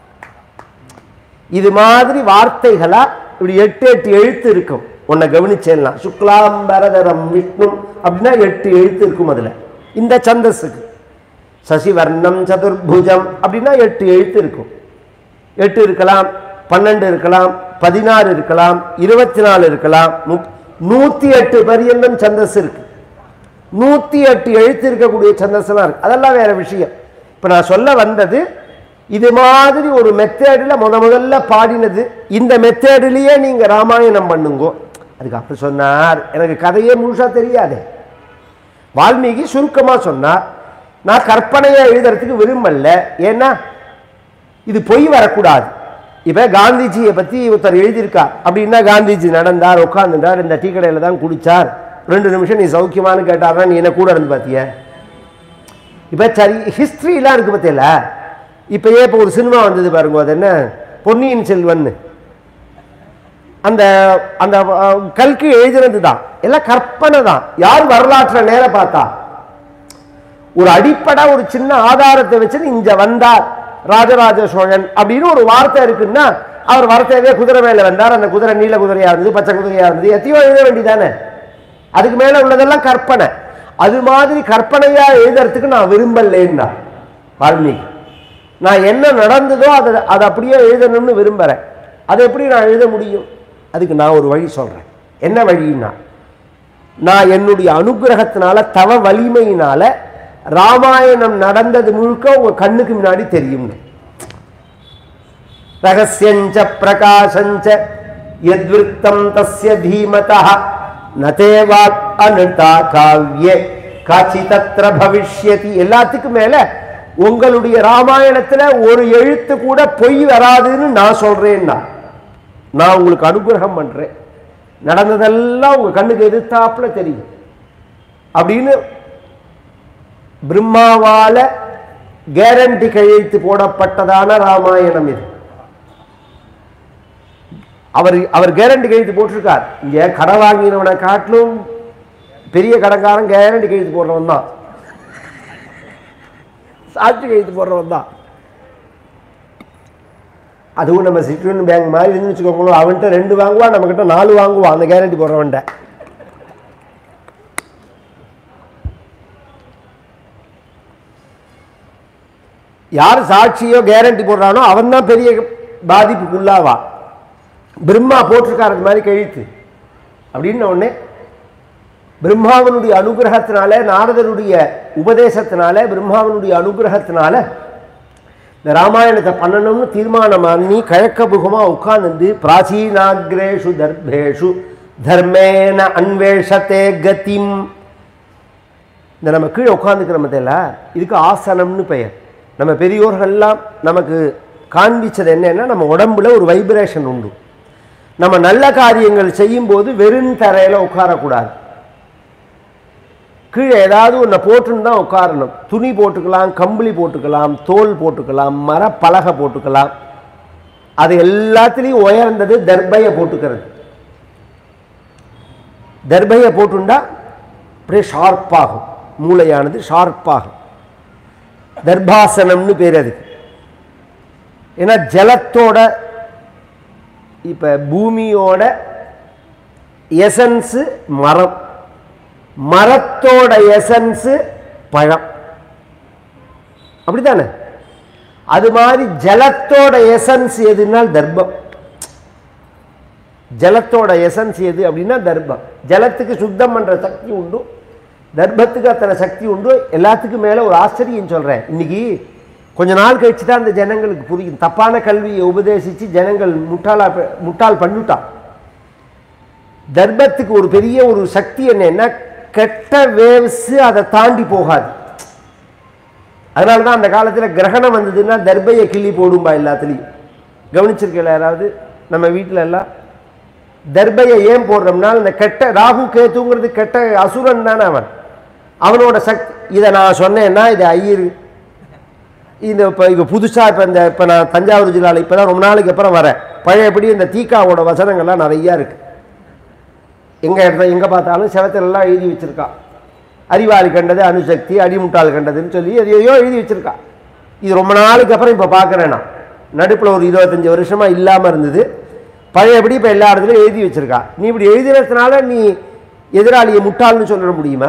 Speaker 2: இது மாதிரி வார்த்தைகளா இப்படி எட்டு எட்டு எழுத்து இருக்கும். உன்னை கவனிச்சேலாம். சுக்லாம் பரதரம் விஷ்ணு அப்படின்னா எட்டு எழுத்து இருக்கும் அதுல. இந்த சந்தஸுக்கு சசிவர்ணம் சதுர்புஜம் அப்படின்னா எட்டு எழுத்து இருக்கும். எட்டு இருக்கலாம், பன்னெண்டு இருக்கலாம், பதினாறு இருக்கலாம், இருபத்தி நாலு இருக்கலாம், நூத்தி எட்டு பரியந்தம் சந்தஸ் இருக்கு. நூத்தி எட்டு எழுத்து இருக்கக்கூடிய சந்தஸ்லாம் இருக்கு. அதெல்லாம் வேற விஷயம். இப்ப நான் சொல்ல வந்தது இது மாதிரி ஒரு மெத்தேடில் முத முதல்ல பாடினது. இந்த மெத்தேடிலேயே நீங்க ராமாயணம் பண்ணுங்கோ. அதுக்கு அப்படி சொன்னார். எனக்கு கதையே முழுசா தெரியாது. வால்மீகி சுருக்கமா சொன்னார். நான் கற்பனையை எழுதுறதுக்கு விரும்பல, ஏன்னா இது பொய் வரக்கூடாது. இப்ப காந்திஜியை பத்தி ஒருத்தர் எழுதியிருக்கார் அப்படின்னா, காந்திஜி நடந்தார், உட்கார்ந்துட்டார், இந்த டீ கடையில தான் குடிச்சார், ரெண்டு நிமிஷம் நீ சௌக்கியமானு கேட்டார்னா நீ என்ன கூட இருந்து பாத்திய? இப்ப சரி ஹிஸ்டரிலாம் இருக்கு பத்தியில. இப்பயே இப்போ ஒரு சினிமா வந்தது பாருங்க, அது என்ன பொன்னியின் செல்வன், அந்த அந்த கல்கி எழுதினது தான், எல்லாம் கற்பனை தான். யார் வரலாற்றை நேர பார்த்தா ஒரு அடிப்படை ஒரு சின்ன ஆதாரத்தை வச்சு இங்க வந்தார் ராஜராஜ சோழன் அப்படின்னு ஒரு வார்த்தை இருக்குன்னா, அவர் வார்த்தையவே குதிரை மேல வந்தார், அந்த குதிரை நீல குதிரையா இருந்தது, பச்சை குதிரையா இருந்தது, எத்தையோ எழுத வேண்டியதானே. அதுக்கு மேல உள்ளதெல்லாம் கற்பனை. அது மாதிரி கற்பனையா எழுதுறதுக்கு நான் விரும்பலேன்னா வால்மீகி. நான் என்ன நடந்ததோ அதை அதை அப்படியே எழுதணும்னு விரும்புகிறேன். அதை எப்படி நான் எழுத முடியும்? அதுக்கு நான் ஒரு வழி சொல்கிறேன். என்ன வழின்னா, நான் என்னுடைய அனுகிரகத்தினால தவ வலிமையினால ராமாயணம் நடந்தது முழுக்க உங்க கண்ணுக்கு முன்னாடி தெரியும். ரகசியஞ்ச பிரகாசஞ்ச யத்விருத்தம் தஸ்ய தீமதः நதேவாத் அனுதா காவ்யே காச்சிதத்ர பவிஷ்யதி. எல்லாத்துக்கும் மேல உங்களுடைய ராமாயணத்துல ஒரு எழுத்து கூட பொய் வராதுன்னு நான் சொல்றேன்னா, நான் உங்களுக்கு அனுகிரகம் பண்றேன், நடந்ததெல்லாம் உங்க கண்ணுக்கு எதிர்த்தாப்புல தெரியும் அப்படின்னு பிரம்மாவால கேரண்டி கையெழுத்து போடப்பட்டதான ராமாயணம் இது. அவர் அவர் கேரண்டி கையெழுத்து போட்டிருக்கார். இங்க கடை வாங்கினவனை காட்டிலும் பெரிய கடைக்காரன் கேரண்டி கையெழுத்து போடுறவன் தான், சாட்சி கையெழுத்து போடுறவன் தான். அதுவும் நம்ம சிட்ரன் பேங்க் மாதிரி இருந்து வச்சுக்கோங்களோ, அவன்கிட்ட ரெண்டு வாங்குவான், நம்ம கிட்ட நாலு வாங்குவான் அந்த கேரண்டி போடுறவன்ட்ட. யார் சாட்சியோ கேரண்டி போடுறானோ அவன் தான் பெரிய பாதிப்புக்குள்ளாவா. பிரம்மா போட்டிருக்காரு அது மாதிரி கழித்து அப்படின்னு உடனே பிரம்மாவனுடைய அனுகிரகத்தினால, நாரதனுடைய உபதேசத்தினால, பிரம்மாவனுடைய அனுகிரகத்தினால இந்த ராமாயணத்தை பண்ணணும்னு தீர்மானம் பண்ணி கிழக்கபுகமா உட்கார்ந்து பிராச்சீனாகிரேஷு தர்பேஷு தர்மேன அன்வேஷத்தே கதிம். இந்த நம்ம கீழே உட்காந்துக்கிற மத்தியில இதுக்கு ஆசனம்னு பெயர். நம்ம பெரியோர்கள்லாம் நமக்கு காண்பிச்சது என்னன்னா, நம்ம உடம்புல ஒரு வைப்ரேஷன் உண்டு. நம்ம நல்ல காரியங்கள் செய்யும் போது வெறும் தரையில உட்காரக்கூடாது, கீழே ஏதாவது ஒன்றை போட்டுன்னு தான் உட்காரணும். துணி போட்டுக்கலாம், கம்பளி போட்டுக்கலாம், தோல் போட்டுக்கலாம், மரப்பலகை போட்டுக்கலாம். அது எல்லாத்துலேயும் உயர்ந்தது தர்பையை போட்டுக்கிறது. தர்பையை போட்டுண்டா அப்படியே ஷார்ப்பாகும், மூளையானது ஷார்ப்பாகும். தர்பாசனம்னு பேர் அதுக்கு. ஏன்னா ஜலத்தோட இப்போ பூமியோட எசன்ஸு மரம், மரத்தோட எசன்ஸு பழம், அப்படித்தானே? அது மாதிரி ஜலத்தோட எசன்ஸ் எதுனால் தர்பம். ஜலத்தோட எசன்ஸ் எது அப்படின்னா தர்பம். ஜலத்துக்கு சுத்தம் பண்ற சக்தி உண்டு, தர்பத்துக்கு அத்தனை சக்தி உண்டு. எல்லாத்துக்கும் மேல ஒரு ஆச்சரியம் சொல்றேன். இன்னைக்கு கொஞ்ச நாள் கழிச்சு தான் அந்த ஜனங்களுக்கு புரியும். தப்பான கல்வியை உபதேசிச்சு ஜனங்கள் முட்டாளா முட்டாள் பண்ணிட்டான். தர்பத்துக்கு ஒரு பெரிய ஒரு சக்தி என்னன்னா, கெட்ட வேவ்ஸ் அதை தாண்டி போகாது. அதனால தான் அந்த காலத்தில் கிரகணம் வந்ததுன்னா தர்பையை கிள்ளி போடும்பா எல்லாத்துலேயும். கவனிச்சிருக்கல யாராவது? நம்ம வீட்டில் எல்லாம் தர்பையை ஏன் போடுறோம்னா, இந்த கெட்ட ராகு கேத்துங்கிறது கெட்ட அசுரன் தானே அவன், அவனோட சக்தி. இதை நான் சொன்னேன்னா இது ஐயர் இந்த இப்போ இப்போ புதுசாக இப்போ இந்த இப்போ நான் தஞ்சாவூர் ஜில்லாவில் இப்போ தான் ரொம்ப நாளைக்கு அப்புறம் வரேன். பழையபடி இந்த தீக்காவோட வசனங்கள்லாம் நிறையா இருக்குது. எங்கே இடத்துல எங்கே பார்த்தாலும் செவத்திலெல்லாம் எழுதி வச்சுருக்கா. அறிவாளி கண்டது அணுசக்தி, அடிமுட்டாள் கண்டதுன்னு சொல்லி எதையோ எழுதி வச்சுருக்கா. இது ரொம்ப நாளைக்கு அப்புறம் இப்போ பார்க்குறேன் நான். நடுப்பில் ஒரு இருபத்தஞ்சி வருஷமாக இல்லாமல் இருந்தது. பழையபடி இப்போ எல்லா இடத்துலையும் எழுதி வச்சுருக்கா. நீ இப்படி எழுதுறதுனால நீ எதிராளியை முட்டாள்னு சொல்ல முடியுமா?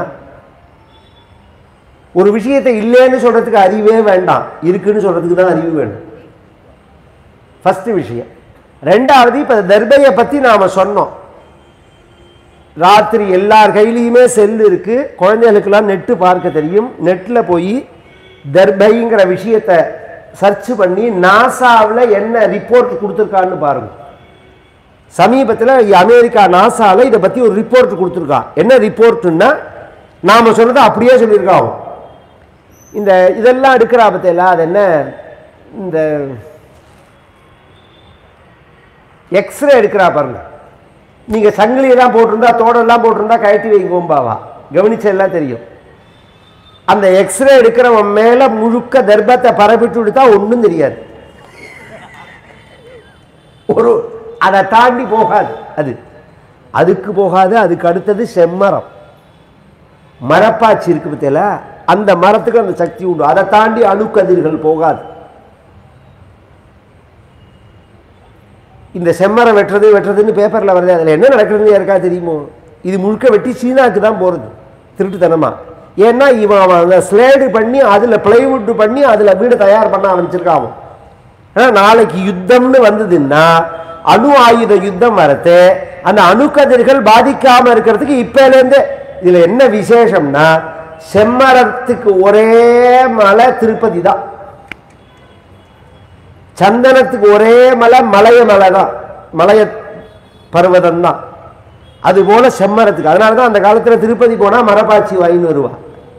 Speaker 2: ஒரு விஷயத்தை இல்லைன்னு சொல்கிறதுக்கு அறிவே வேண்டாம், இருக்குன்னு சொல்கிறதுக்கு தான் அறிவு வேணும். ஃபஸ்ட்டு விஷயம். ரெண்டாவது, இப்போ தர்பையை பற்றி நாம் சொன்னோம். ராத்திரி எல்லார் கையிலையுமே செல் இருக்குது, குழந்தைகளுக்கெல்லாம் நெட்டு பார்க்க தெரியும். நெட்டில் போய் தர்பைங்கிற விஷயத்தை சர்ச் பண்ணி நாசாவில் என்ன ரிப்போர்ட் கொடுத்துருக்கான்னு பாருங்க. சமீபத்தில் அமெரிக்கா நாசாவில் இதை பற்றி ஒரு ரிப்போர்ட் கொடுத்துருக்கா. என்ன ரிப்போர்ட்டுன்னா, நாம் சொன்னதை அப்படியே சொல்லியிருக்காங்க. இந்த இதெல்லாம் எடுக்கிற பற்றில அது என்ன, இந்த எக்ஸ்ரே எடுக்கிறா பாருங்க. நீங்கள் சங்கிலியெல்லாம் போட்டிருந்தா, தோடெல்லாம் போட்டிருந்தா கழட்டி வைங்கோம்பாவா. கவனிச்ச எல்லாம் தெரியும். அந்த எக்ஸ்ரே எடுக்கிறவன் மேலே முழுக்க தர்பத்தை பரப்பிட்டு விடுத்தா ஒன்றும் தெரியாது. ஒரு அதை தாண்டி போகாது. அது அதுக்கு போகாது. அதுக்கு அடுத்தது செம்மரம், மரப்பாச்சி இருக்கு பத்தியில, அந்த மரத்துக்கு அந்த சக்தி உண்டு. அதை தாண்டி அணுக்கதிர்கள் போகாது. இந்த செம்மரம் வெட்டுறது வெட்டுறதுன்னு பேப்பரில் வருது. அதில் என்ன நடக்குதுன்னு யாருக்கா தெரியுமோ? இது முழுக்க வெட்டி சீனாக்கு தான் போகிறது திருட்டுத்தனமா. ஏன்னா இவன் அவன் அந்த ஸ்லேடு பண்ணி அதில் பிளைவுட் பண்ணி அதில் வீடு தயார் பண்ண ஆரம்பிச்சிருக்கான். நாளைக்கு யுத்தம்னு வந்ததுன்னா அணு ஆயுத யுத்தம் வரது அந்த அணுக்கதிர்கள் பாதிக்காம இருக்கிறதுக்கு இப்பலேருந்து. இதுல என்ன விசேஷம்னா செம்மரத்துக்கு ஒரே மலை திருப்பதி தான், சந்தனத்துக்கு ஒரே மலை மலைய மலை தான், மலைய பர்வதம் தான். அதுபோல செம்மரத்துக்கு. அதனாலதான் அந்த காலத்துல திருப்பதி போனா மரப்பாச்சி வாங்கின்னு வருவா,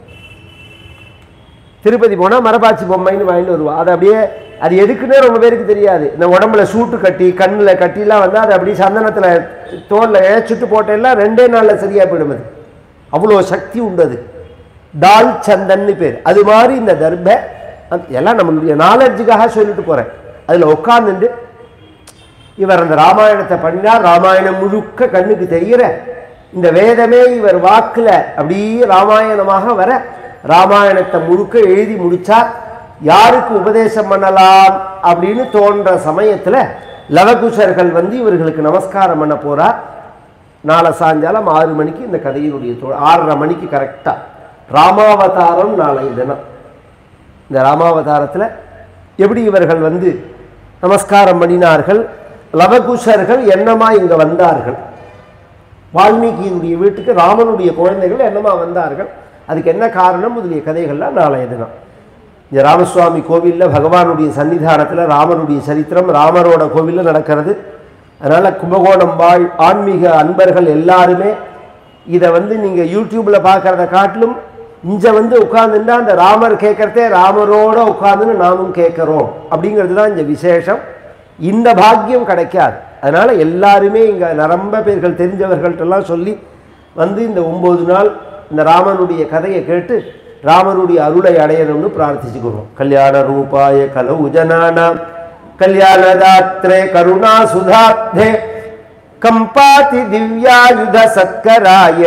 Speaker 2: திருப்பதி போனா மரப்பாச்சி பொம்மைன்னு வாங்கிட்டு வருவா. அது அப்படியே அது எதுக்குன்னே ரொம்ப பேருக்கு தெரியாது. இந்த உடம்புல சூட்டு கட்டி கண்ணில் கட்டிலாம் வந்து அது அப்படியே சந்தனத்தில் தோலில் சுட்டு போட்டெல்லாம் ரெண்டே நாளில் சரியாக போயிடும். அது அவ்வளோ சக்தி உண்டது. டால் சந்தன்னு பேர். அது மாதிரி இந்த தர்பை எல்லாம் நம்மளுடைய நாலெட்ஜுக்காக சொல்லிட்டு போகிறேன். அதில் உட்காந்துட்டு இவர் அந்த ராமாயணத்தை பண்ணினார். ராமாயணம் முழுக்க கண்ணுக்கு தெரிகிற இந்த வேதமே இவர் வாக்கில் அப்படியே ராமாயணமாக வர ராமாயணத்தை முழுக்க எழுதி முடிச்சார். யாருக்கு உபதேசம் பண்ணலாம் அப்படின்னு தோன்ற சமயத்தில் லவகுஷர்கள் வந்து இவர்களுக்கு நமஸ்காரம் பண்ண போறார். நாளை சாயங்காலம் ஆறு மணிக்கு இந்த கதையினுடைய ஆறரை மணிக்கு கரெக்டா ராமாவதாரம் நாளைய தினம். இந்த ராமாவதாரத்தில் எப்படி இவர்கள் வந்து நமஸ்காரம் பண்ணினார்கள், லவகுஷர்கள் என்னமா இங்க வந்தார்கள், வால்மீகியினுடைய வீட்டுக்கு ராமனுடைய குழந்தைகள் என்னமா வந்தார்கள், அதுக்கு என்ன காரணம் முதலிய கதைகள்லாம் நாளைய தினம். இந்த ராமசுவாமி கோவிலில் பகவானுடைய சன்னிதானத்தில் ராமனுடைய சரித்திரம் ராமரோட கோவிலில் நடக்கிறது. அதனால் கும்பகோணம் வாழ் ஆன்மீக அன்பர்கள் எல்லாருமே இதை வந்து நீங்கள் யூடியூப்பில் பார்க்குறத காட்டிலும் இங்கே வந்து உட்காந்துன்னா அந்த ராமர் கேட்குறதே ராமரோட உட்காந்துன்னு நாமும் கேட்குறோம் அப்படிங்கிறது தான் இந்த விசேஷம். இந்த பாக்கியம் கிடைக்காது. அதனால் எல்லாருமே இங்கே நிரம்ப பேர்கள் தெரிஞ்சவர்கள்ட்டெல்லாம் சொல்லி வந்து இந்த ஒம்பது நாள் இந்த ராமனுடைய கதையை கேட்டு ராமருடைய அருளை அடையணும்னு பிரார்த்திச்சுக்கிறோம். கல்யாண ரூபாய கலவு ஜனானாம் கல்யாணதாத்ரே கருணா சுதாப்தே கம்பாதி திவ்யாயுத சத்கராய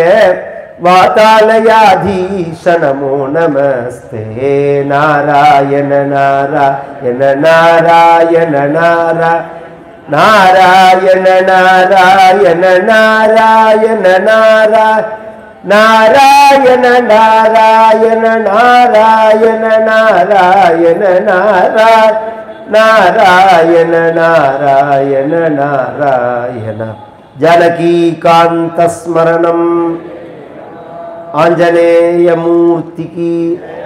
Speaker 2: வாதாலயாதீஷ நமோ நமஸ்தே. நாராயண நாராயண நாராயண நாரா நாராயண நாராயண நாராயண நாரா நாராயண நாராயண நாராயண நாராயண நாரா நாராயண நாராயண நாராயண. ஜனகீகாந்த ஸ்மரணம் ஆஞ்சநேய மூர்த்திக்கு